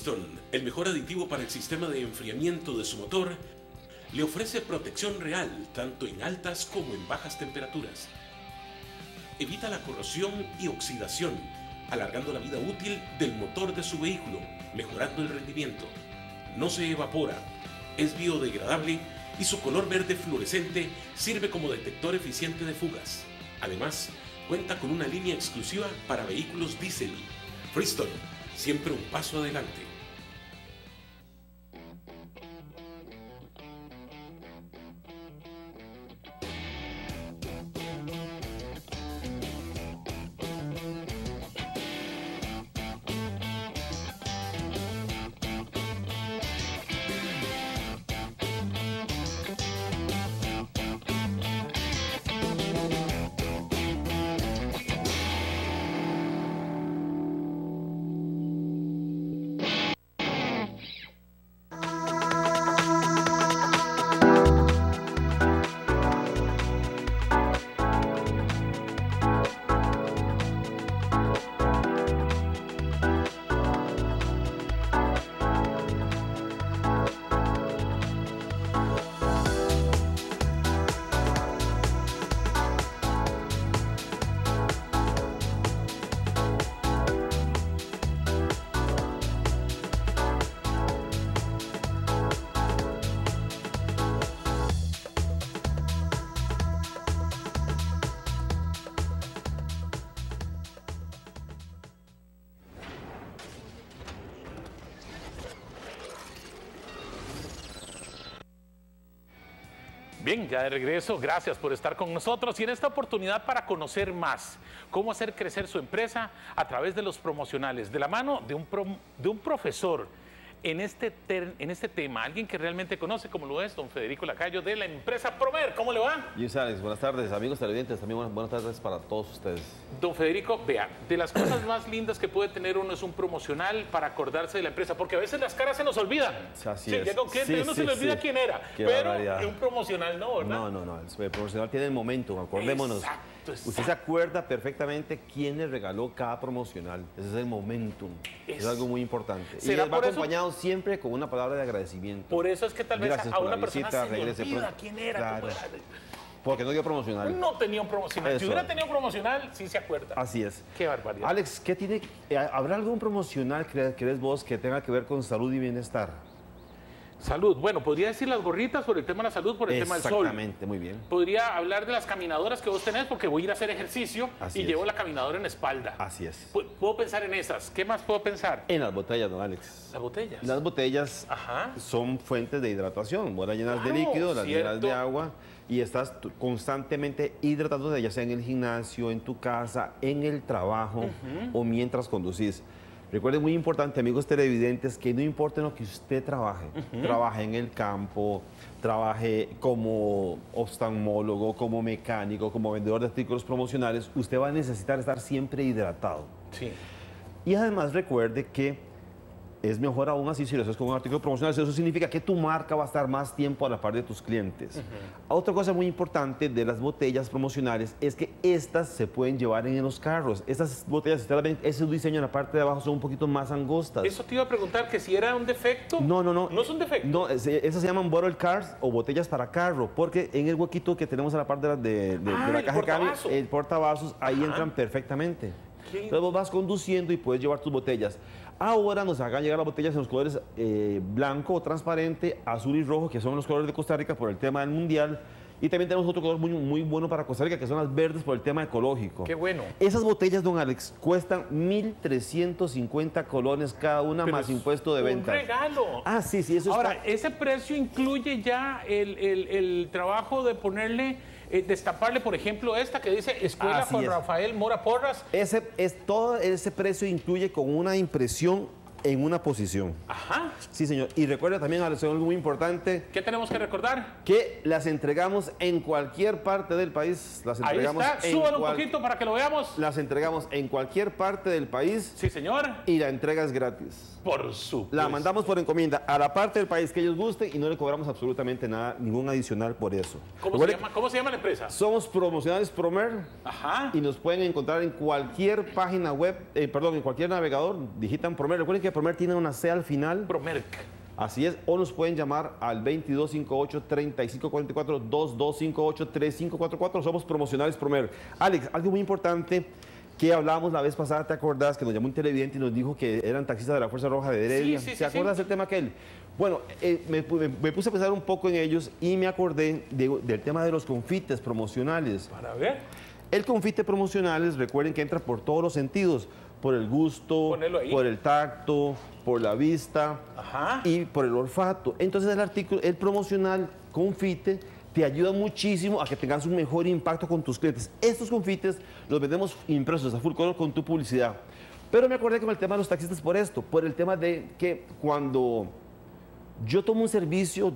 Freestone, el mejor aditivo para el sistema de enfriamiento de su motor, le ofrece protección real tanto en altas como en bajas temperaturas. Evita la corrosión y oxidación, alargando la vida útil del motor de su vehículo, mejorando el rendimiento. No se evapora, es biodegradable y su color verde fluorescente sirve como detector eficiente de fugas. Además, cuenta con una línea exclusiva para vehículos diésel. Freestone, siempre un paso adelante. Bien, ya de regreso, gracias por estar con nosotros y en esta oportunidad para conocer más cómo hacer crecer su empresa a través de los promocionales, de la mano de un profesor en este tema, alguien que realmente conoce como lo es don Federico Lacayo de la empresa Promer. ¿Cómo le va? Luis Alex, buenas tardes, amigos televidentes, también buenas tardes para todos ustedes. Don Federico, vea, de las cosas más lindas que puede tener uno es un promocional para acordarse de la empresa, porque a veces las caras se nos olvidan. Así sí, es. Llega un cliente y uno se le olvida quién era, Qué pero barbaridad. un promocional no, ¿verdad? No, el promocional tiene el momento, acordémonos. Exacto. Usted se acuerda perfectamente quién le regaló cada promocional. Ese es el momentum. Es algo muy importante. Y va acompañado siempre con una palabra de agradecimiento. Por eso es que tal vez Gracias a por una la persona visita, se le regrese olvida pronto. quién era. Claro. Cómo era. Porque no dio promocional. No tenía un promocional. Eso. Si hubiera tenido un promocional, sí se acuerda. Así es. Qué barbaridad. Alex, ¿qué tiene, ¿habrá algún promocional que crees vos que tenga que ver con salud y bienestar? Salud. Bueno, podría decir las gorritas por el tema de la salud, por el tema del sol. Exactamente, muy bien. Podría hablar de las caminadoras que vos tenés, porque voy a ir a hacer ejercicio y llevo la caminadora en espalda. Así es. Puedo pensar en esas. ¿Qué más puedo pensar? En las botellas, don Alex. ¿Las botellas? Las botellas son fuentes de hidratación. Vos las llenas de líquido, las llenas de agua y estás constantemente hidratándote, ya sea en el gimnasio, en tu casa, en el trabajo o mientras conducís. Recuerden, muy importante, amigos televidentes, que no importa en lo que usted trabaje, trabaje en el campo, trabaje como oftalmólogo, como mecánico, como vendedor de artículos promocionales, usted va a necesitar estar siempre hidratado. Sí. Y además recuerde que es mejor aún así si lo haces con un artículo promocional. Eso significa que tu marca va a estar más tiempo a la par de tus clientes. Otra cosa muy importante de las botellas promocionales es que estas se pueden llevar en los carros. Estas botellas, ustedes ven, ese diseño en la parte de abajo son un poquito más angostas. Eso te iba a preguntar, que si era un defecto. No. No es un defecto. No, esas se llaman bottle cars o botellas para carro, porque en el huequito que tenemos a la parte de la caja de cambio, el portavasos, ahí entran perfectamente. Entonces vos vas conduciendo y puedes llevar tus botellas. Ahora nos hagan llegar las botellas en los colores blanco, transparente, azul y rojo, que son los colores de Costa Rica por el tema del Mundial. Y también tenemos otro color muy bueno para Costa Rica, que son las verdes por el tema ecológico. Qué bueno. Esas botellas, don Alex, cuestan 1.350 colones cada una, pero más impuesto de venta. ¡Un regalo! Ah, sí, eso Ahora, está... ¿ese precio incluye ya el trabajo de ponerle... destaparle, por ejemplo, esta que dice Escuela Juan Rafael Mora Porras? Todo ese precio incluye con una impresión en una posición. Ajá. Sí, señor. Y recuerda también, Alex, algo muy importante. ¿Qué tenemos que recordar? Que las entregamos en cualquier parte del país. Las entregamos. Ahí está. Súbalo un poquito para que lo veamos. Las entregamos en cualquier parte del país. Sí, señor. Y la entrega es gratis. Por supuesto. La mandamos por encomienda a la parte del país que ellos gusten y no le cobramos absolutamente nada, ningún adicional por eso. ¿Cómo se llama la empresa? Somos Promocionales Promer. Ajá. Y nos pueden encontrar en cualquier página web, en cualquier navegador, digitan Promer. Recuerden que que Promer tiene una C al final. Promerc. Así es, o nos pueden llamar al 2258-3544, 2258-3544. Somos promocionales Promer. Alex, algo muy importante que hablábamos la vez pasada, ¿te acordás? Que nos llamó un televidente y nos dijo que eran taxistas de la Fuerza Roja de Heredia. Sí, ¿Te acuerdas del tema aquel? Bueno, me puse a pensar un poco en ellos y me acordé del tema de los confites promocionales. Para ver. El confite promocionales, recuerden que entra por todos los sentidos. Por el gusto, por el tacto, por la vista y por el olfato. Entonces el promocional confite te ayuda muchísimo a que tengas un mejor impacto con tus clientes. Estos confites los vendemos impresos a full color con tu publicidad. Pero me acordé con el tema de los taxistas por esto, por el tema de que cuando yo tomo un servicio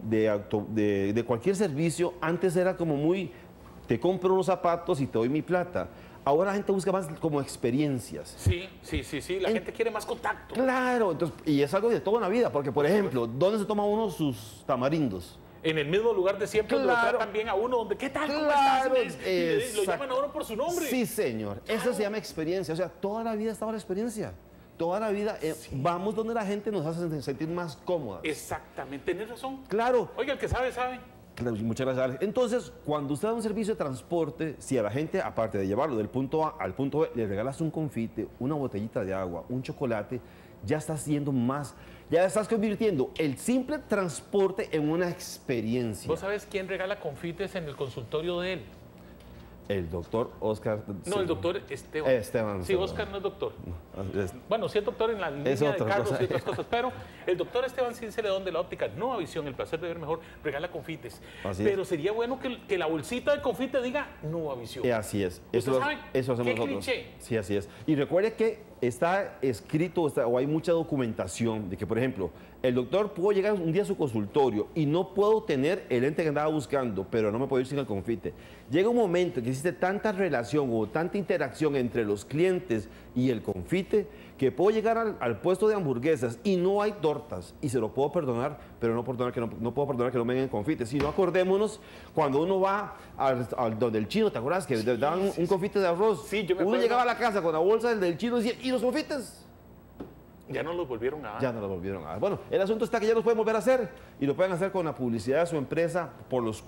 de cualquier servicio, antes era como muy, te compro unos zapatos y te doy mi plata. Ahora la gente busca más como experiencias. Sí. La gente quiere más contacto. Claro, entonces, y es algo de toda una vida, porque por ejemplo, ¿dónde se toma uno sus tamarindos? En el mismo lugar de siempre, donde lo tratan bien a uno, donde ¿qué tal? ¿Cómo estás? Y lo llaman a uno por su nombre. Sí, señor. Claro. Eso se llama experiencia. O sea, toda la vida estaba la experiencia. Toda la vida vamos donde la gente nos hace sentir más cómodas. Exactamente, tenés razón. Claro. Oiga, el que sabe, sabe. Muchas gracias, Alex. Entonces, cuando usted da un servicio de transporte, si a la gente, aparte de llevarlo del punto A al punto B, le regalas un confite, una botellita de agua, un chocolate, ya estás haciendo más, ya estás convirtiendo el simple transporte en una experiencia. ¿Vos sabés quién regala confites en el consultorio de él? El doctor Oscar. No, el doctor Esteban. Esteban. Sí, Oscar no es doctor. No, bueno, sí es doctor en la línea de carros y otras cosas, pero el doctor Esteban Cinceledón de la óptica Nueva Visión, el placer de ver mejor, regala confites. Pero sería bueno que la bolsita de confite diga Nueva Visión. Así es. Eso hacemos ¿Qué nosotros. cliché? Sí, así es. Y recuerde que está escrito o hay mucha documentación de que, por ejemplo, el doctor pudo llegar un día a su consultorio y no puedo tener el ente que andaba buscando, pero no me puedo ir sin el confite. Llega un momento en que existe tanta relación o tanta interacción entre los clientes y el confite que puedo llegar al puesto de hamburguesas y no hay tortas y se lo puedo perdonar, pero no puedo perdonar que no me den confite. Si no, acordémonos cuando uno va donde el chino, ¿te acuerdas? Que daban un confite de arroz. Sí, yo me uno acuerdo. llegaba a la casa con la bolsa del chino y decía, ¿y los confites? Ya no los volvieron a dar. Ya no los volvieron a dar. Bueno, el asunto está que ya los pueden volver a hacer y lo pueden hacer con la publicidad de su empresa por los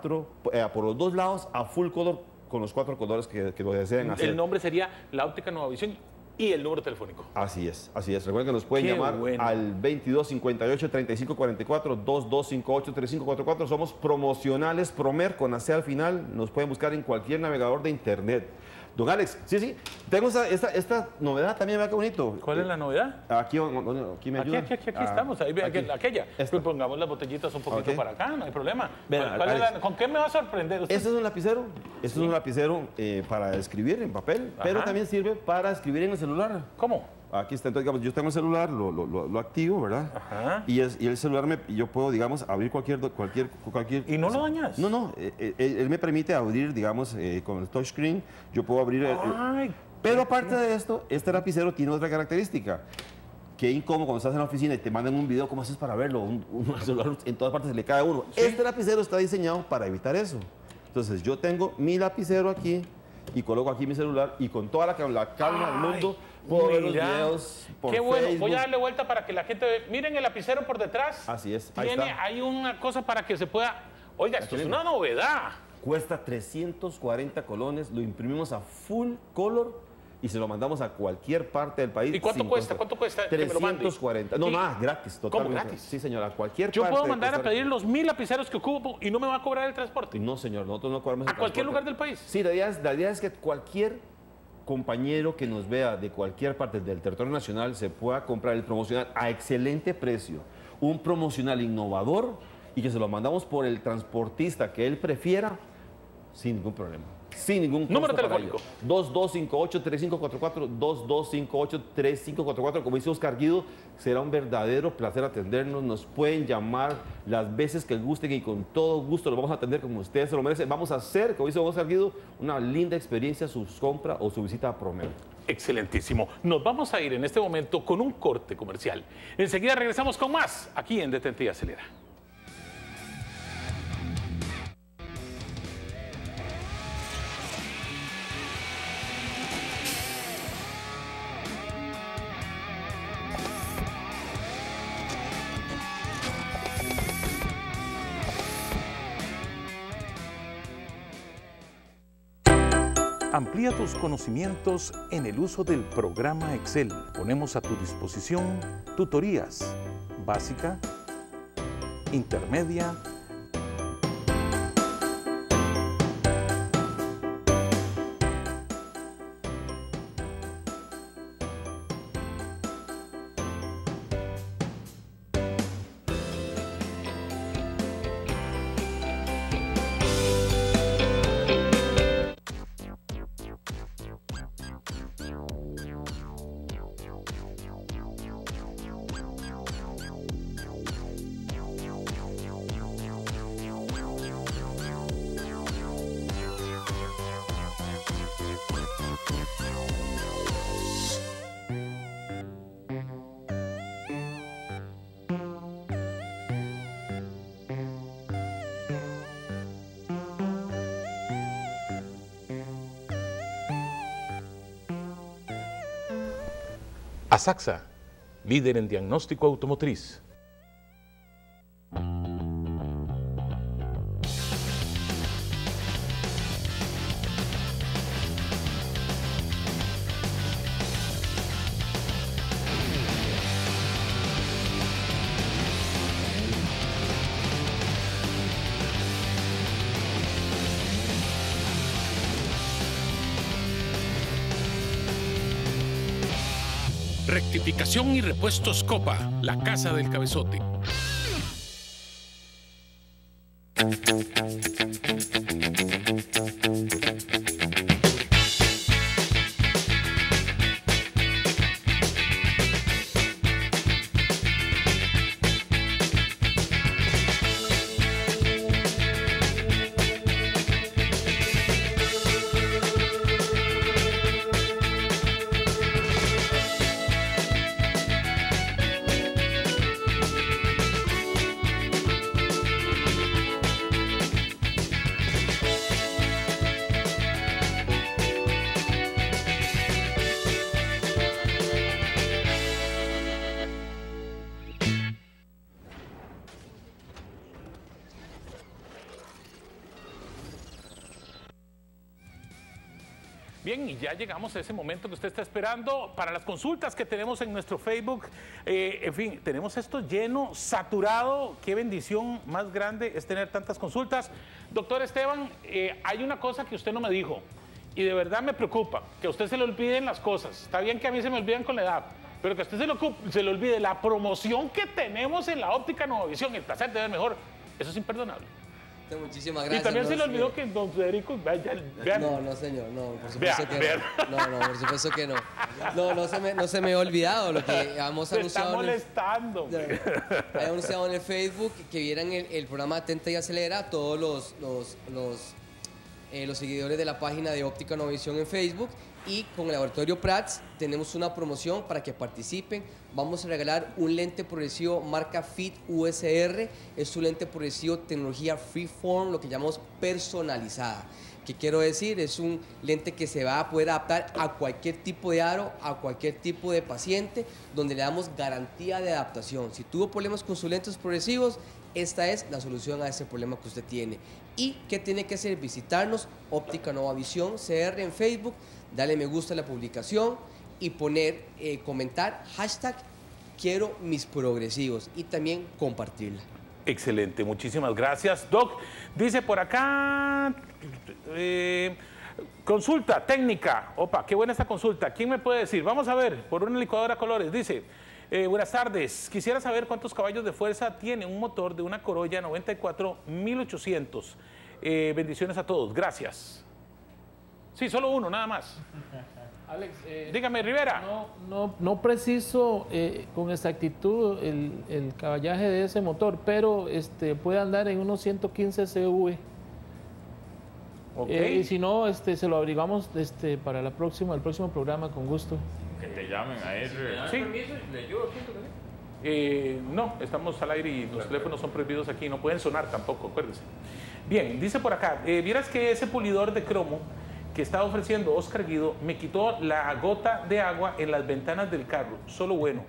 dos lados a full color, con los 4 colores que lo deseen hacer. El nombre sería La Óptica Nueva Visión y el número telefónico. Así es, así es. Recuerden que nos pueden llamar al 2258-3544, 2258-3544. Somos promocionales Promer con AC al final. Nos pueden buscar en cualquier navegador de internet. Don Alex, sí, tengo esta novedad también, vea qué bonito. ¿Cuál es la novedad? Aquí me ayuda. Aquí estamos, ahí ve aquella. Pues pongamos las botellitas un poquito para acá, no hay problema. ¿Con qué me va a sorprender usted? Este es un lapicero, para escribir en papel, pero también sirve para escribir en el celular. ¿Cómo? Aquí está, entonces, digamos, yo tengo el celular, lo activo, ¿verdad? Ajá. Y el celular, yo puedo, digamos, abrir cualquier... ¿Y no lo dañas? No, él me permite abrir, digamos, con el touchscreen, yo puedo abrir... Pero aparte de esto, este lapicero tiene otra característica. Qué incómodo cuando estás en la oficina y te mandan un video, ¿cómo haces para verlo? Un celular en todas partes se le cae a uno. ¿Sí? Este lapicero está diseñado para evitar eso. Entonces, yo tengo mi lapicero aquí y coloco aquí mi celular y con toda la calma del mundo... Puedo ver los videos por Qué bueno, Facebook. voy a darle vuelta para que la gente vea. Miren el lapicero por detrás. Así es, ahí está. Hay una cosa para que se pueda... Oiga, esto es una novedad. Cuesta 340 colones, lo imprimimos a full color y se lo mandamos a cualquier parte del país. ¿Y cuánto cuesta? ¿Cuánto cuesta? 340. No, más, gratis, totalmente. ¿Cómo gratis? Sí, señora, a cualquier ¿Yo parte. puedo mandar a pedir los 1000 lapiceros que ocupo y no me va a cobrar el transporte? No, señor, nosotros no cobramos el transporte. ¿A cualquier lugar del país? Sí, la idea es que cualquier compañero que nos vea de cualquier parte del territorio nacional se pueda comprar el promocional a excelente precio, un promocional innovador y que se lo mandamos por el transportista que él prefiera sin ningún problema. Sin ningún costo. Número telefónico. 2258-3544, 2258-3544. Como dice Oscar Guido, será un verdadero placer atendernos. Nos pueden llamar las veces que gusten y con todo gusto los vamos a atender como ustedes se lo merecen. Vamos a hacer, como dice Oscar Guido, una linda experiencia su compra o su visita a Promer. Excelentísimo. Nos vamos a ir en este momento con un corte comercial. Enseguida regresamos con más aquí en Detente y Acelera. Amplía tus conocimientos en el uso del programa Excel. Ponemos a tu disposición tutorías básica, intermedia, Asaxa, líder en diagnóstico automotriz. Rectificación y repuestos Copa, la casa del cabezote. Bien, y ya llegamos a ese momento que usted está esperando para las consultas que tenemos en nuestro Facebook. En fin, tenemos esto lleno, saturado. Qué bendición más grande es tener tantas consultas. Doctor Esteban, hay una cosa que usted no me dijo y de verdad me preocupa, que a usted se le olviden las cosas. Está bien que a mí se me olvidan con la edad, pero que a usted se le olvide la promoción que tenemos en la óptica Nueva Visión, el placer de ver mejor. Eso es imperdonable. Muchísimas gracias. Y también se le olvidó que don Federico... No, señor, no, por supuesto que no. No, por supuesto que no. No se me ha olvidado lo que hemos anunciado. Está molestando. He anunciado en el Facebook que vieran el programa Atenta y Acelera, todos los seguidores de la página de Óptica Nueva Visión en Facebook, y con el Laboratorio Prats tenemos una promoción para que participen. Vamos a regalar un lente progresivo marca Fit USR. Es un lente progresivo tecnología Freeform, lo que llamamos personalizada. ¿Qué quiero decir? Es un lente que se va a poder adaptar a cualquier tipo de aro, a cualquier tipo de paciente, donde le damos garantía de adaptación. Si tuvo problemas con sus lentes progresivos, esta es la solución a ese problema que usted tiene. ¿Y qué tiene que hacer? Visitarnos, Óptica Nueva Visión CR en Facebook, darle me gusta a la publicación y poner, comentar, hashtag quiero mis progresivos, y también compartirla. Excelente, muchísimas gracias, Doc. Dice por acá, consulta técnica. Opa, qué buena esta consulta. ¿Quién me puede decir? Vamos a ver, por una licuadora a colores. Dice, buenas tardes, quisiera saber cuántos caballos de fuerza tiene un motor de una Corolla 94 1800. Bendiciones a todos, gracias. Sí, solo uno, nada más. Alex, dígame, Rivera. No preciso con exactitud el caballaje de ese motor, pero puede andar en unos 115 CV. Okay. Y si no, se lo averiguamos para el próximo programa, con gusto. Que te llamen a él. ¿Sí? No, estamos al aire y los teléfonos son prohibidos aquí, no pueden sonar tampoco, acuérdense. Bien, dice por acá, vieras que ese pulidor de cromo que estaba ofreciendo Oscar Guido me quitó la gota de agua en las ventanas del carro, solo bueno.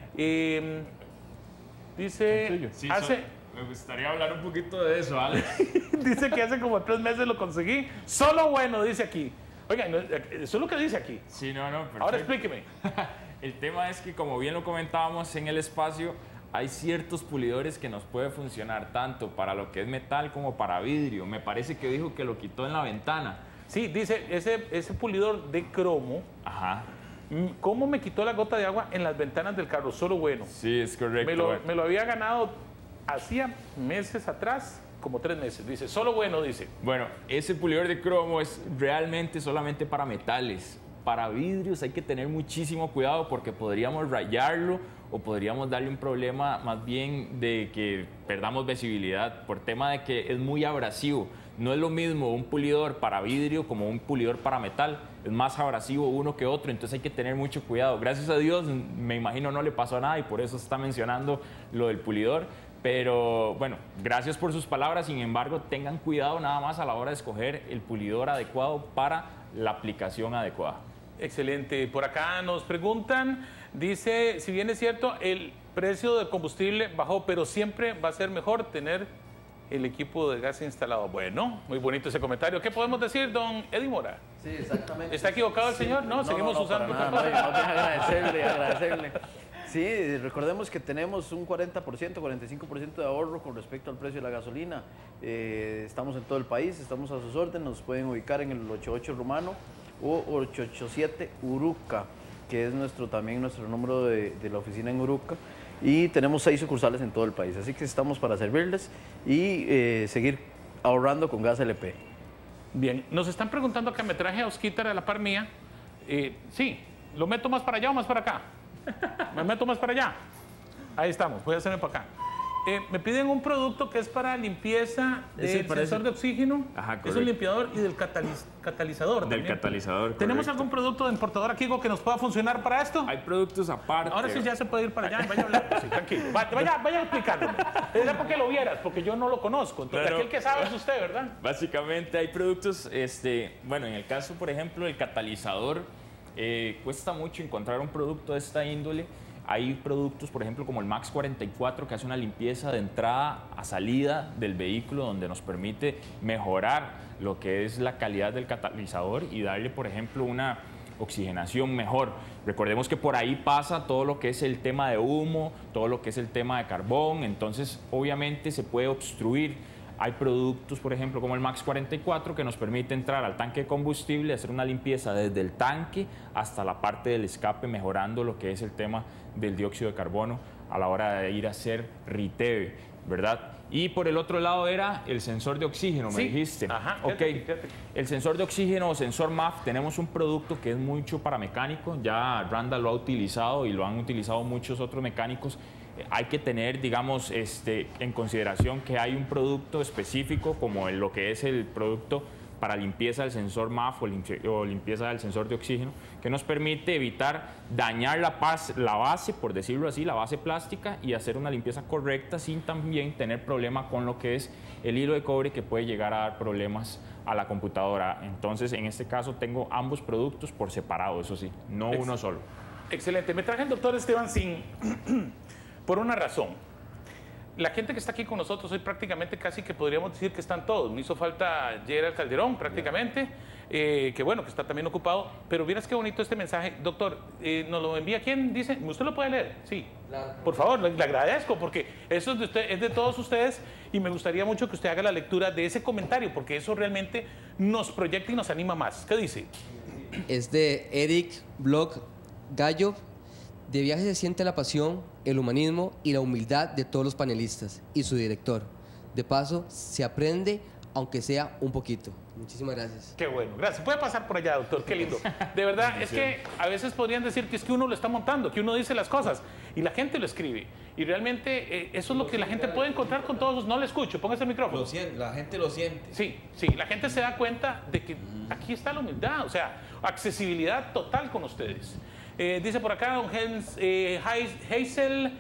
Dice, sí, me gustaría hablar un poquito de eso, Alex. Dice que hace como 3 meses lo conseguí, solo bueno, dice aquí. Oiga, eso es lo que dice aquí. Sí, no, perfecto. Ahora explíqueme. El tema es que, como bien lo comentábamos en el espacio, hay ciertos pulidores que nos puede funcionar tanto para lo que es metal como para vidrio. Me parece que dijo que lo quitó en la ventana. Sí, dice, ese pulidor de cromo, ajá, ¿cómo me quitó la gota de agua en las ventanas del carro? Solo bueno. Sí, es correcto. Me lo había ganado hacía meses atrás, como 3 meses. Dice, solo bueno, dice. Bueno, ese pulidor de cromo es realmente solamente para metales. Para vidrios hay que tener muchísimo cuidado porque podríamos rayarlo o podríamos darle un problema más bien de que perdamos visibilidad por tema de que es muy abrasivo. No es lo mismo un pulidor para vidrio como un pulidor para metal. Es más abrasivo uno que otro, entonces hay que tener mucho cuidado. Gracias a Dios, me imagino no le pasó nada y por eso está mencionando lo del pulidor. Pero bueno, gracias por sus palabras. Sin embargo, tengan cuidado nada más a la hora de escoger el pulidor adecuado para la aplicación adecuada. Excelente. Por acá nos preguntan, dice, si bien es cierto, el precio del combustible bajó, pero siempre va a ser mejor tener el equipo de gas instalado. Bueno, muy bonito ese comentario. ¿Qué podemos decir, don Eddie Mora? Sí, exactamente. ¿Está equivocado el señor? No, seguimos usando. agradecerle. Sí, recordemos que tenemos un 40%, 45% de ahorro con respecto al precio de la gasolina. Estamos en todo el país, estamos a sus órdenes, nos pueden ubicar en el 88 Romano o 887 Uruca, que es también nuestro número de la oficina en Uruca. Y tenemos 6 sucursales en todo el país, así que estamos para servirles y seguir ahorrando con gas LP. Bien, nos están preguntando que me traje a Osquitar a la par mía. Sí, ¿lo meto más para allá o más para acá? Me meto más para allá. Ahí estamos, voy a hacerme para acá. Me piden un producto que es para limpieza del sensor de oxígeno. Ajá, es un limpiador y del catalizador. Del catalizador, ¿Tenemos correcto. algún producto de importador aquí que nos pueda funcionar para esto? Hay productos aparte. Ahora sí ya se puede ir para allá. Vaya a hablar, sí, tranquilo. Vaya explicándome. Era porque lo vieras, porque yo no lo conozco. Entonces, Claro. aquel que sabe es usted, ¿verdad? Básicamente hay productos, bueno, en el caso, por ejemplo, del catalizador, cuesta mucho encontrar un producto de esta índole. Hay productos, por ejemplo, como el Max 44, que hace una limpieza de entrada a salida del vehículo, donde nos permite mejorar lo que es la calidad del catalizador y darle, por ejemplo, una oxigenación mejor. Recordemos que por ahí pasa todo lo que es el tema de humo, todo lo que es el tema de carbón, entonces obviamente se puede obstruir. Hay productos, por ejemplo, como el Max 44, que nos permite entrar al tanque de combustible, hacer una limpieza desde el tanque hasta la parte del escape, mejorando lo que es el tema del dióxido de carbono a la hora de ir a hacer RITEVE, ¿verdad? Y por el otro lado era el sensor de oxígeno, me dijiste. Ajá, ok. fíjate. El sensor de oxígeno o sensor MAF, tenemos un producto que es mucho para mecánicos, ya Randall lo ha utilizado y lo han utilizado muchos otros mecánicos. Hay que tener, digamos, en consideración que hay un producto específico como lo que es el producto para limpieza del sensor MAF o limpieza del sensor de oxígeno, que nos permite evitar dañar la base, por decirlo así, la base plástica, y hacer una limpieza correcta sin también tener problema con lo que es el hilo de cobre, que puede llegar a dar problemas a la computadora. Entonces, en este caso, tengo ambos productos por separado, eso sí, no uno solo. Excelente. Me traje el doctor Esteban Sin por una razón. La gente que está aquí con nosotros hoy prácticamente casi que podríamos decir que están todos. Me hizo falta Gerald Calderón prácticamente, que bueno, que está también ocupado. Pero vieras qué bonito este mensaje. Doctor, ¿nos lo envía quién? Dice, ¿usted lo puede leer? Sí. Claro. Por favor, le agradezco porque eso es de usted, es de todos ustedes y me gustaría mucho que usted haga la lectura de ese comentario porque eso realmente nos proyecta y nos anima más. ¿Qué dice? Es de Eric Bloch Gallo. De viaje se siente la pasión, el humanismo y la humildad de todos los panelistas y su director. De paso, se aprende, aunque sea un poquito. Muchísimas gracias. Qué bueno, gracias. Puede pasar por allá, doctor, qué lindo. De verdad, es que a veces podrían decir que es que uno lo está montando, que uno dice las cosas y la gente lo escribe. Y realmente eso es lo que la gente puede encontrar con todos. No le escucho, póngase el micrófono. La gente lo siente. Sí, sí, la gente se da cuenta de que aquí está la humildad, o sea, accesibilidad total con ustedes. Dice por acá don Hazel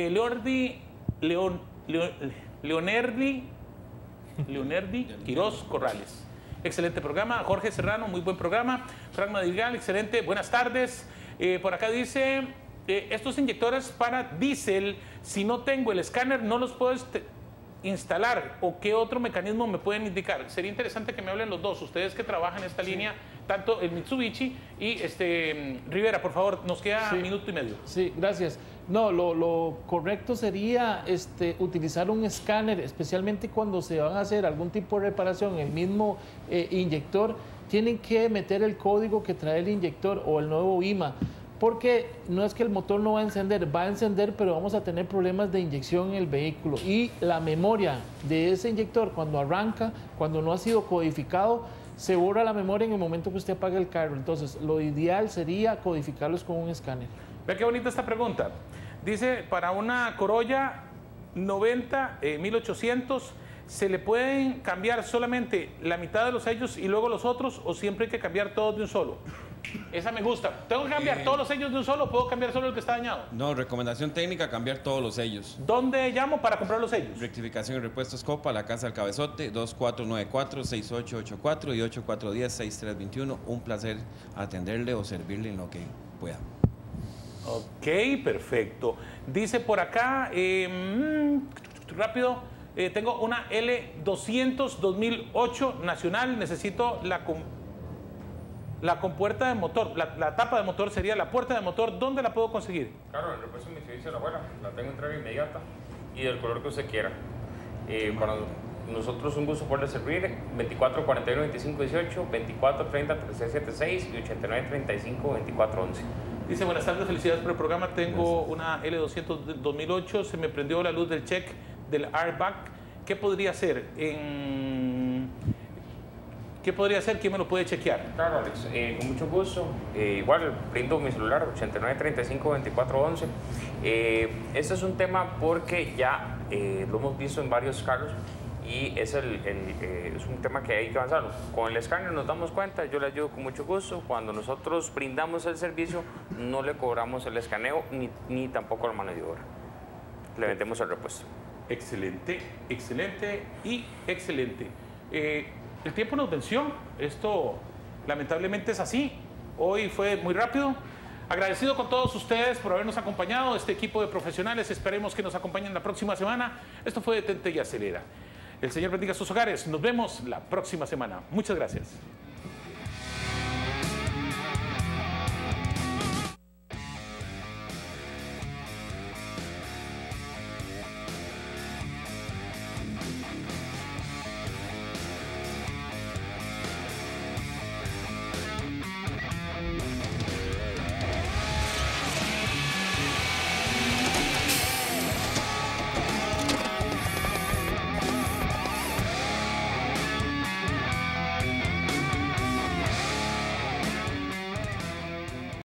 Leonerdi Quirós Corrales. Excelente programa. Jorge Serrano, muy buen programa. Frank Madrigal, excelente. Buenas tardes. Por acá dice, estos inyectores para diésel, si no tengo el escáner, no los puedo instalar. ¿O qué otro mecanismo me pueden indicar? Sería interesante que me hablen los dos. Ustedes que trabajan en esta línea, tanto el Mitsubishi y Rivera, por favor, nos queda minuto y medio. Sí, gracias. No, lo correcto sería utilizar un escáner, especialmente cuando se van a hacer algún tipo de reparación en el mismo inyector. Tienen que meter el código que trae el inyector o el nuevo IMA, porque no es que el motor no va a encender, pero vamos a tener problemas de inyección en el vehículo. Y la memoria de ese inyector, cuando arranca, cuando no ha sido codificado, se borra la memoria en el momento que usted apaga el carro. Entonces, lo ideal sería codificarlos con un escáner. Vea qué bonita esta pregunta. Dice, para una Corolla 90, 1800, ¿se le pueden cambiar solamente la mitad de los sellos y luego los otros, o siempre hay que cambiar todos de un solo? Esa me gusta. ¿Tengo que cambiar todos los sellos de un solo o puedo cambiar solo el que está dañado? No, recomendación técnica, cambiar todos los sellos. ¿Dónde llamo para comprar los sellos? Rectificación y repuestos Copa, la Casa del Cabezote, 2494-6884 y 8410-6321. Un placer atenderle o servirle en lo que pueda. Ok, perfecto. Dice por acá, rápido, tengo una L200 2008 nacional, necesito la compuerta de motor, la tapa de motor sería la puerta de motor. ¿Dónde la puedo conseguir? Claro, en el repuesto de Mitsubishi la abuela, la tengo entrega inmediata y del color que usted quiera. Para nosotros un gusto poderle servir. 24 41 25 18, 24 30 36 76 y 89 35 24 11. Dice, buenas tardes, felicidades por el programa. Tengo una L200 2008, se me prendió la luz del check del airbag. ¿Qué podría hacer? ¿Qué podría hacer? ¿Quién me lo puede chequear? Claro, Alex, con mucho gusto. Igual, brindo mi celular, 89 35 24 11. Este es un tema porque ya lo hemos visto en varios carros y es un tema que hay que avanzarlo. Con el escáner nos damos cuenta, yo le ayudo con mucho gusto. Cuando nosotros brindamos el servicio, no le cobramos el escaneo ni tampoco la mano de obra. Le vendemos el repuesto. Excelente, excelente y excelente. El tiempo nos venció, esto lamentablemente es así. Hoy fue muy rápido. Agradecido con todos ustedes por habernos acompañado, este equipo de profesionales. Esperemos que nos acompañen la próxima semana. Esto fue Detente y Acelera. El Señor bendiga sus hogares. Nos vemos la próxima semana. Muchas gracias.